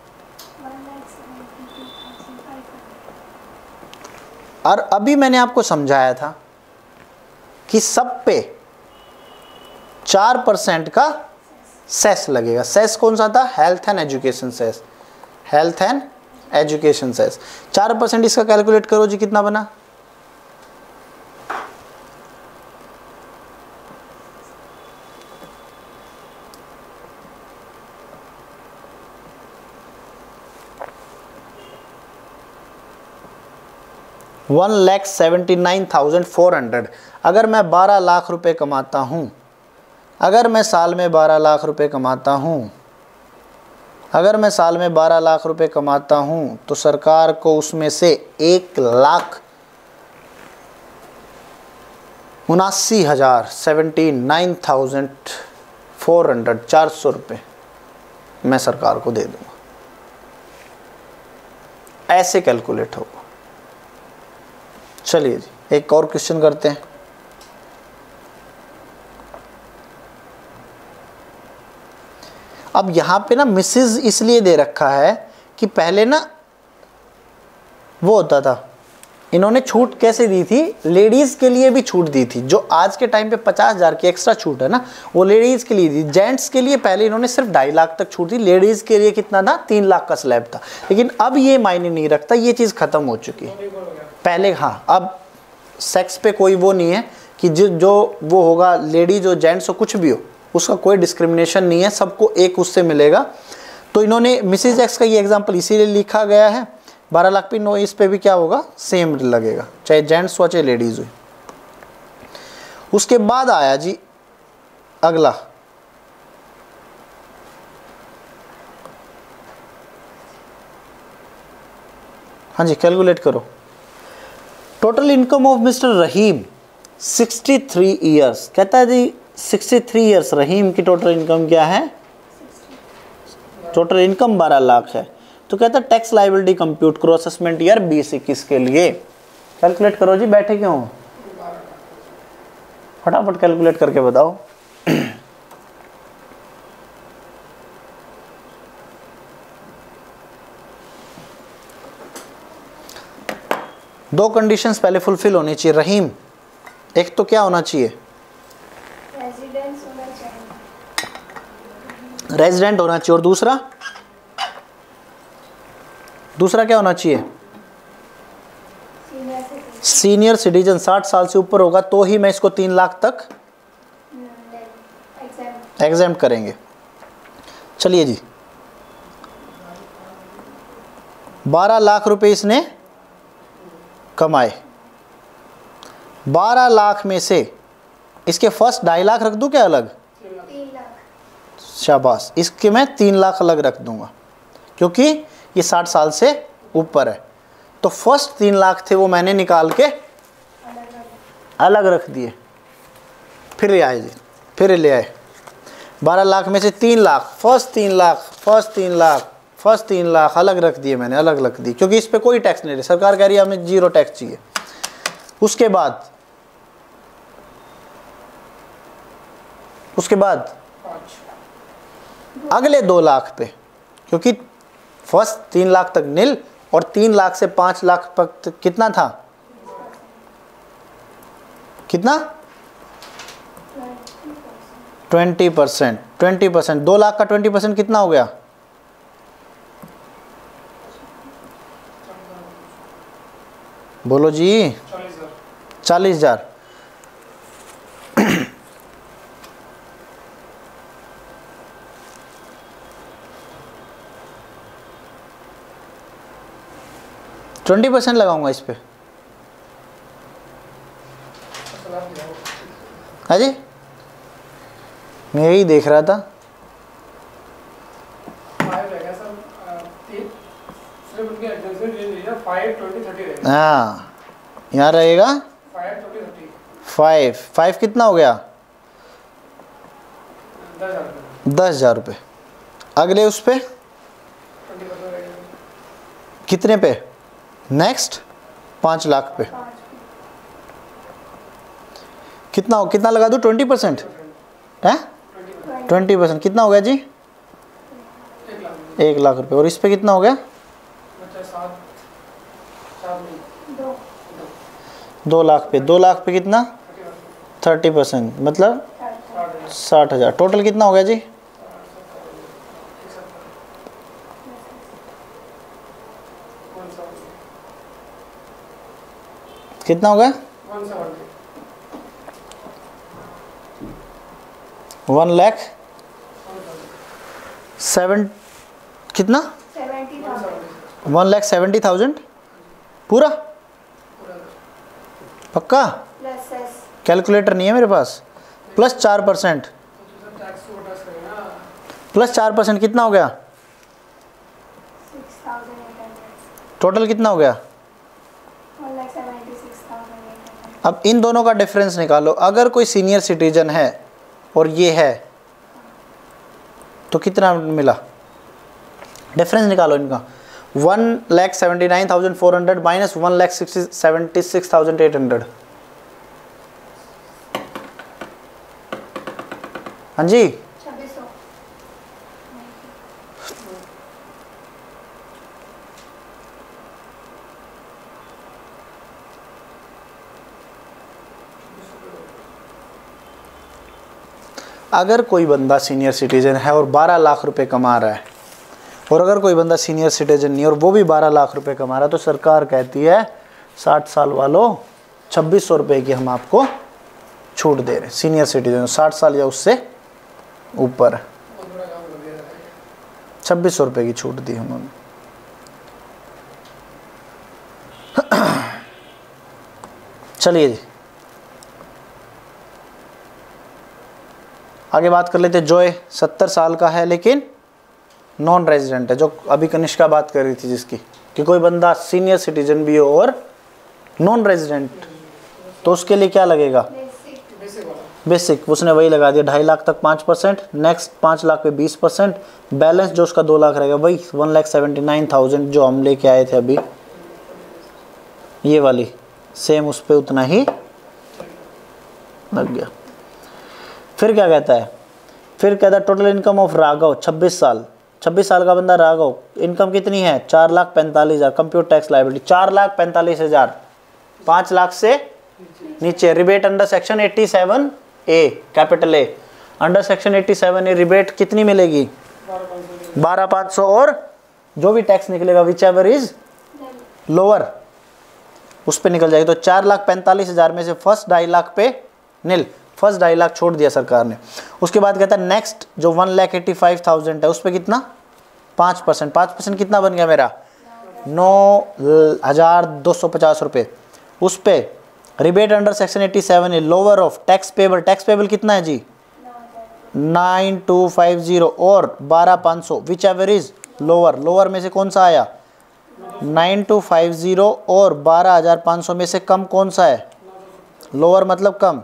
और अभी मैंने आपको समझाया था कि सब पे चार परसेंट का सेस लगेगा। सेस कौन सा था? Health and education cess, health and education cess. चार परसेंट इसका कैलकुलेट करो जी, कितना बना? One lakh seventy nine thousand four hundred. अगर मैं बारह लाख रुपए कमाता हूँ, अगर मैं साल में बारह लाख रुपए कमाता हूँ अगर मैं साल में बारह लाख रुपए कमाता हूँ तो सरकार को उसमें से एक लाख उनासी हज़ार seventy nine thousand four hundred चार सौ रुपये मैं सरकार को दे दूँगा। ऐसे कैलकुलेट होगा। चलिए जी एक और क्वेश्चन करते हैं। अब यहाँ पे ना मिसेज इसलिए दे रखा है कि पहले ना वो होता था, इन्होंने छूट कैसे दी थी, लेडीज़ के लिए भी छूट दी थी। जो आज के टाइम पे पचास हज़ार की एक्स्ट्रा छूट है ना, वो लेडीज़ के लिए दी। जेंट्स के लिए पहले इन्होंने सिर्फ ढाई लाख तक छूट दी, लेडीज़ के लिए कितना था, तीन लाख का स्लैब था। लेकिन अब ये मायने नहीं रखता, ये चीज़ ख़त्म हो चुकी है। पहले हाँ, अब सेक्स पे कोई वो नहीं है कि जो जो वो होगा लेडीज हो जेंट्स हो कुछ भी हो, उसका कोई डिस्क्रिमिनेशन नहीं है, सबको एक उससे मिलेगा। तो इन्होंने मिसेज एक्स का ये एग्जांपल इसीलिए लिखा गया है। बारह लाख पे नो, इस पे भी क्या होगा, सेम लगेगा, चाहे जेंट्स हो चाहे लेडीज हो। उसके बाद आया जी अगला, हाँ जी कैलकुलेट करो। Total income of mister Rahim sixty three years, कहता है जी सिक्सटी थ्री ईयर्स रहीम की टोटल इनकम क्या है, टोटल इनकम बारह लाख है। तो कहता है टैक्स लायबिलिटी कंप्यूट करो असेसमेंट ईयर बीस इक्कीस के लिए। कैलकुलेट करो जी, बैठे क्यों, फटाफट कैलकुलेट करके बताओ। दो कंडीशंस पहले फुलफिल होनी चाहिए रहीम। एक तो क्या होना चाहिए, रेजिडेंस होना चाहिए, रेजिडेंट होना चाहिए, और दूसरा दूसरा क्या होना चाहिए, सीनियर सिटीजन, सीनियर सिटीजन। साठ साल से ऊपर होगा तो ही मैं इसको तीन लाख तक एग्जाम एग्जाम करेंगे। चलिए जी, बारह लाख रुपए इसने कमाए। बारह लाख में से इसके फर्स्ट ढाई लाख रख दूं क्या अलग, तीन लाख, शाबाश, इसके मैं तीन लाख अलग रख दूंगा क्योंकि ये साठ साल से ऊपर है। तो फर्स्ट तीन लाख थे वो मैंने निकाल के अलग अलग, अलग रख दिए। फिर ले आए जी, फिर ले आए बारह लाख में से तीन लाख, फर्स्ट तीन लाख, फर्स्ट तीन लाख, फर्स्ट तीन लाख अलग रख दिए मैंने, अलग रख दी क्योंकि इस पे कोई टैक्स नहीं है, सरकार कह रही है हमें जीरो टैक्स चाहिए। उसके बाद उसके बाद अगले दो लाख पे, क्योंकि फर्स्ट तीन लाख तक नील और तीन लाख से पाँच लाख तक कितना था, कितना, ट्वेंटी परसेंट। ट्वेंटी परसेंट दो लाख का ट्वेंटी परसेंट कितना हो गया, बोलो जी, चालीस हजार। ट्वेंटी परसेंट लगाऊंगा इस पे, हाँ जी, मैं यही देख रहा था। हाँ यहाँ रहेगा फाइव, फाइव कितना हो गया, दस हजार रुपये। अगले उस पे कितने पे, नेक्स्ट पाँच लाख पे कितना हो, कितना लगा दूँ, ट्वेंटी परसेंट है, ट्वेंटी परसेंट कितना हो गया जी, एक लाख रुपए। और इस पे कितना हो गया, दो दो लाख पे, दो लाख पे कितना, थर्टी परसेंट मतलब साठ हजार। टोटल कितना हो गया जी, कितना हो गया, वन लाख सेवन, कितना, seventy thousand, one lakh seventy thousand पूरा, पक्का। प्लस सेस, कैलकुलेटर नहीं है मेरे पास। प्लस चार परसेंट, प्लस चार परसेंट कितना हो गया, six thousand eight hundred, total कितना हो गया। One lakh seventy six thousand eight hundred. अब इन दोनों का डिफरेंस निकालो। अगर कोई सीनियर सिटीजन है और ये है तो कितना मिला, डिफरेंस निकालो इनका। One lakh seventy nine thousand four hundred minus one lakh sixty seventy six thousand eight hundred. हाँ जी, छब्बीस सौ। अगर कोई बंदा सीनियर सिटीजन है और बारह लाख रुपए कमा रहा है, और अगर कोई बंदा सीनियर सिटीजन नहीं और वो भी बारह लाख रुपए कमा रहा है, तो सरकार कहती है साठ साल वालों छब्बीस सौ रुपये की हम आपको छूट दे रहे हैं। सीनियर सिटीजन साठ साल या उससे ऊपर छब्बीस सौ रुपये की छूट दी उन्होंने। चलिए जी आगे बात कर लेते। जॉय सत्तर साल का है लेकिन नॉन रेजिडेंट है, जो अभी कनिष्का बात कर रही थी जिसकी, कि कोई बंदा सीनियर सिटीजन भी हो और नॉन रेजिडेंट, तो उसके लिए क्या लगेगा? बेसिक। उसने वही लगा दिया, ढाई लाख तक पाँच परसेंट, नेक्स्ट पाँच लाख पे बीस परसेंट, बैलेंस जो उसका दो लाख रहेगा वही one lakh seventy nine thousand जो हम लेके आए थे अभी, ये वाली सेम उस पर उतना ही लग गया। फिर क्या कहता है? फिर कहता है टोटल इनकम ऑफ राघव छब्बीस साल, छब्बीस साल का बंदा राघव, इनकम कितनी है? चार लाख पैंतालीस हज़ार, कंप्यूटर टैक्स लाइबिलिटी चार लाख पैंतालीस हज़ार, पाँच लाख से नीचे। Rebate under section eighty seven A, capital A, under section eighty seven A rebate कितनी मिलेगी? बारह पाँच सौ, और जो भी टैक्स निकलेगा विच एवर इज लोअर उस पे निकल जाएगी। तो चार लाख पैंतालीस हज़ार में से फर्स्ट ढाई लाख पे नील, फर्स्ट ढाई लाख छोड़ दिया सरकार ने। उसके बाद कहता है नेक्स्ट जो one lakh eighty five thousand है उस पर कितना? पाँच परसेंट, पाँच परसेंट कितना बन गया मेरा? नौ हज़ार दो सौ पचास रुपये। उस पर rebate under section eighty seven है lower of tax payable, tax payable कितना है जी? नाइन टू फाइव जीरो और बारह पाँच सौ whichever is lower, lower में से कौन सा आया? नाइन टू फाइव जीरो और बारह हज़ार पाँच सौ में से कम कौन सा है? लोअर मतलब कम,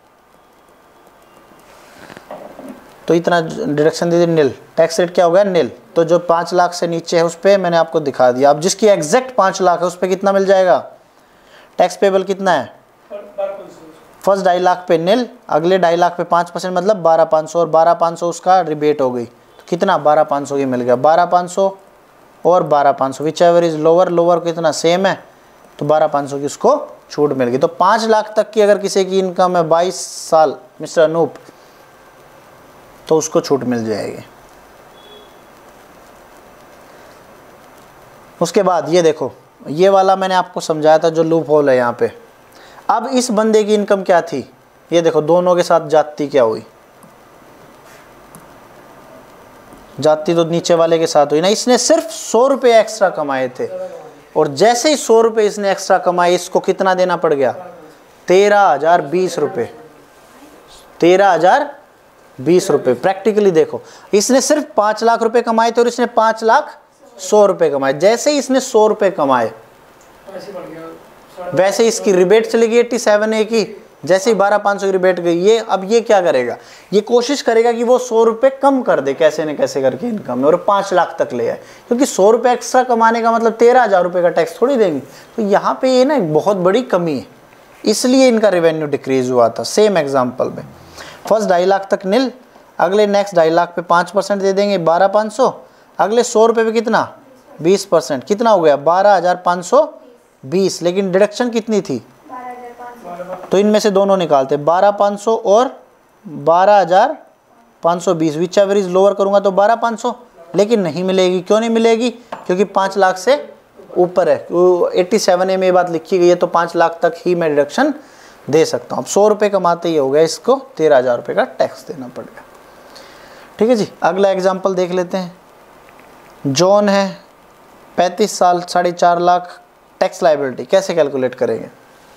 तो इतना डिडक्शन दे दी नील। टैक्स रेट क्या हो गया? नील। तो जो पाँच लाख से नीचे है उस पर मैंने आपको दिखा दिया। अब जिसकी एग्जैक्ट पाँच लाख है उस पर कितना मिल जाएगा? टैक्स पेबल कितना है? फर्स्ट ढाई लाख पे नील, अगले ढाई लाख पे पाँच परसेंट मतलब बारह पाँच सौ, और बारह पाँच सौ उसका रिबेट हो गई, तो कितना? बारह पाँच सौ की मिल गया। बारह पाँच सौ और बारह पाँच सौ whichever is lower, lower कितना सेम है, तो बारह पाँच सौ की उसको छूट मिल गई। तो पाँच लाख तक की अगर किसी की इनकम है बाईस साल मिस्टर अनूप, तो उसको छूट मिल जाएगी। उसके बाद ये देखो, ये वाला मैंने आपको समझाया था जो लूप होल है यहाँ पे। अब इस बंदे की इनकम क्या थी? ये देखो दोनों के साथ जाती क्या हुई? जाती तो नीचे वाले के साथ हुई ना। इसने सिर्फ सौ रुपये एक्स्ट्रा कमाए थे, और जैसे ही सौ रुपये इसने एक्स्ट्रा कमाए इसको कितना देना पड़ गया? तेरह हजार बीस रुपये, तेरह हजार बीस रुपये। प्रैक्टिकली देखो, इसने सिर्फ पाँच लाख रुपए कमाए थे और इसने पाँच लाख सौ रुपये कमाए। जैसे ही इसने सौ रुपये कमाए वैसे ही इसकी रिबेट चली गई एट्टी सेवन ए की, जैसे ही बारह पाँच सौ की रिबेट गई। ये अब ये क्या करेगा? ये कोशिश करेगा कि वो सौ रुपये कम कर दे कैसे न कैसे करके इनकम में, और पाँच लाख तक ले आए, क्योंकि सौ रुपये एक्स्ट्रा कमाने का मतलब तेरह हज़ार रुपये का टैक्स थोड़ी देंगे। तो यहाँ पे ये ना एक बहुत बड़ी कमी है, इसलिए इनका रेवेन्यू डिक्रीज हुआ था। सेम एग्जाम्पल में फर्स्ट ढाई लाख तक नील, अगले नेक्स्ट ढाई लाख पे पाँच परसेंट दे देंगे बारह पाँच सौ, अगले सौ रुपये पे कितना? बीस परसेंट, कितना हो गया? बारह हज़ार पाँच सौ बीस। लेकिन डिडक्शन कितनी थी? तो इनमें से दोनों निकालते, बारह पाँच सौ और बारह हज़ार पाँच सौ बीस, विच एवर इज लोअर करूँगा तो बारह पाँच सौ, लेकिन नहीं मिलेगी। क्यों नहीं मिलेगी? क्योंकि पाँच लाख से ऊपर है। एट्टी सेवन ए में ये बात लिखी गई है, तो पाँच लाख तक ही मैं डिडक्शन दे सकता हूँ। अब सौ रुपये कमाते ही हो गया, इसको तेरह हज़ार रुपये का टैक्स देना पड़ेगा। ठीक है जी, अगला एग्जाम्पल देख लेते हैं। जॉन है पैंतीस साल, साढ़े चार लाख, टैक्स लाइबिलिटी कैसे कैलकुलेट करेंगे?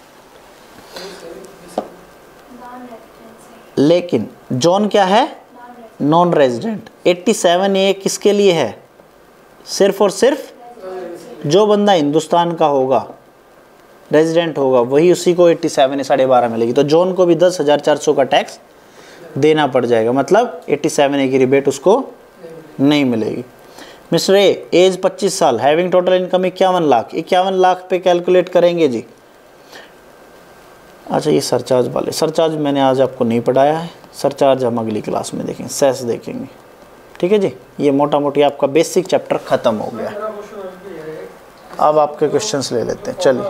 लेकिन जॉन क्या है? Non resident. Eighty seven A किसके लिए है? सिर्फ और सिर्फ जो बंदा हिंदुस्तान का होगा, रेजिडेंट होगा, वही उसी को एट्टी सेवन ए साढ़े बारह मिलेगी। तो जॉन को भी दस हज़ार चार सौ का टैक्स देना पड़ जाएगा, मतलब एट्टी सेवन ए की रिबेट उसको नहीं मिलेगी। मिस्टर ए, एज पच्चीस साल, हैविंग टोटल इनकम इक्यावन लाख, इक्यावन लाख पे कैलकुलेट करेंगे जी। अच्छा ये सरचार्ज वाले, सरचार्ज मैंने आज आपको नहीं पढ़ाया है, सरचार्ज हम अगली क्लास में देखेंगे, सेस देखेंगे, ठीक है जी। ये मोटा मोटी आपका बेसिक चैप्टर खत्म हो गया। अब आपके क्वेश्चंस ले लेते हैं, चलिए।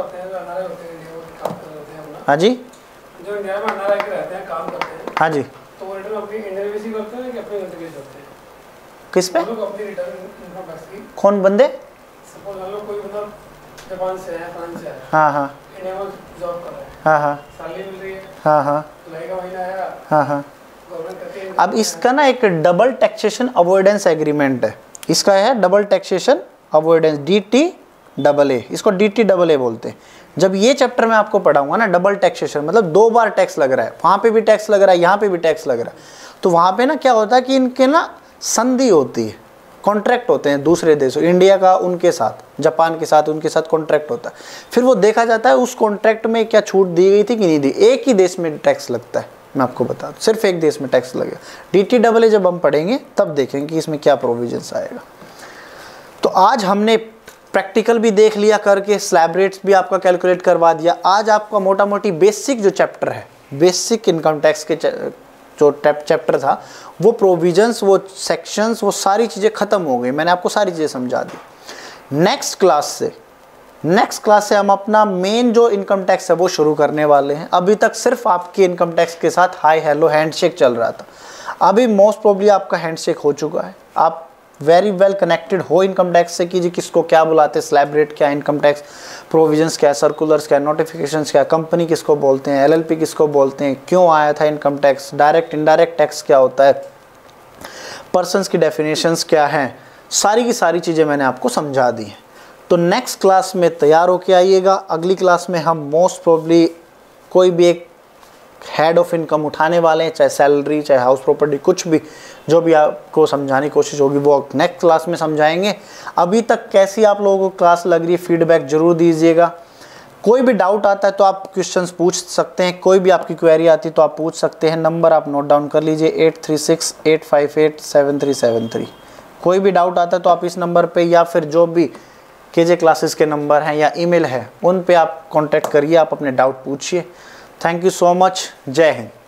हाँ जी, जो इंडिया में एनआरआई के रहते हैं, काम करते हैं, हाँ जी, तो वो रिटर्न अपनी इंडियन वीसी करते हैं कि अपने कंट्री करते हैं? किस पे? वो लोग अपनी रिटर्न इनकम टैक्स की, कौन बंदे? सपोज मान लो कोई बंदा जापान से है, फ्रांस से है, हाँ हाँ इंडिया में जॉब कर रहा है, हाँ हाँ सैलरी मिल रही है, हाँ हाँ जुलाई का महीना आया, हाँ हाँ। गवर्नमेंट कहती है अब इसका ना एक डबल टैक्सेशन अवॉइडेंस एग्रीमेंट है, इसका है double taxation avoidance, D T double A, इसको डी टी डबल ए बोलते हैं। जब ये चैप्टर मैं आपको पढ़ाऊंगा ना, डबल टैक्सेशन मतलब दो बार टैक्स लग रहा है, वहाँ पे भी टैक्स लग रहा है, यहाँ पे भी टैक्स लग रहा है, तो वहाँ पे ना क्या होता है कि इनके ना संधि होती है, कॉन्ट्रैक्ट होते हैं दूसरे देशों, इंडिया का उनके साथ, जापान के साथ उनके साथ कॉन्ट्रैक्ट होता है, फिर वो देखा जाता है उस कॉन्ट्रैक्ट में क्या छूट दी गई थी कि नहीं दी। एक ही देश में टैक्स लगता है, मैं आपको बता दूं, सिर्फ एक देश में टैक्स लगेगा। डी टी डबल ए जब हम पढ़ेंगे तब देखेंगे कि इसमें क्या प्रोविजंस आएगा। तो आज हमने प्रैक्टिकल भी देख लिया करके, स्लैब रेट्स भी आपका कैलकुलेट करवा दिया। आज आपका मोटा मोटी बेसिक जो चैप्टर है, बेसिक इनकम टैक्स के जो चैप्टर था, वो प्रोविजंस, वो सेक्शंस, वो सारी चीज़ें ख़त्म हो गई, मैंने आपको सारी चीज़ें समझा दी। नेक्स्ट क्लास से नेक्स्ट क्लास से हम अपना मेन जो इनकम टैक्स है वो शुरू करने वाले हैं। अभी तक सिर्फ आपके इनकम टैक्स के साथ हाय हेलो हैंडशेक चल रहा था, अभी मोस्ट प्रोबेबली आपका हैंडशेक हो चुका है, आप वेरी वेल कनेक्टेड हो इनकम टैक्स से कि जी किसको क्या बुलाते हैं, स्लैब रेट क्या है, इनकम टैक्स प्रोविजंस क्या है, सर्कुलर्स क्या है, नोटिफिकेशंस क्या है, कंपनी किसको बोलते हैं, एलएलपी किसको बोलते हैं, क्यों आया था income tax, direct indirect tax क्या होता है, पर्सन्स की डेफिनेशंस क्या हैं, सारी की सारी चीज़ें मैंने आपको समझा दी हैं। तो नेक्स्ट क्लास में तैयार होके आइएगा। अगली क्लास में हम मोस्ट प्रोबेबली कोई भी एक हेड ऑफ इनकम उठाने वाले हैं, चाहे सैलरी चाहे हाउस प्रॉपर्टी, कुछ भी जो भी आपको समझाने की कोशिश होगी वो नेक्स्ट क्लास में समझाएंगे। अभी तक कैसी आप लोगों को क्लास लग रही है, फीडबैक जरूर दीजिएगा। कोई भी डाउट आता है तो आप क्वेश्चंस पूछ सकते हैं, कोई भी आपकी क्वेरी आती है तो आप पूछ सकते हैं। नंबर आप नोट डाउन कर लीजिए, eight three six eight five eight seven three seven three. कोई भी डाउट आता है तो आप इस नंबर पे या फिर जो भी केजे क्लासेस के नंबर हैं या ईमेल है उन पे आप कांटेक्ट करिए, आप अपने डाउट पूछिए। थैंक यू सो मच, जय हिंद।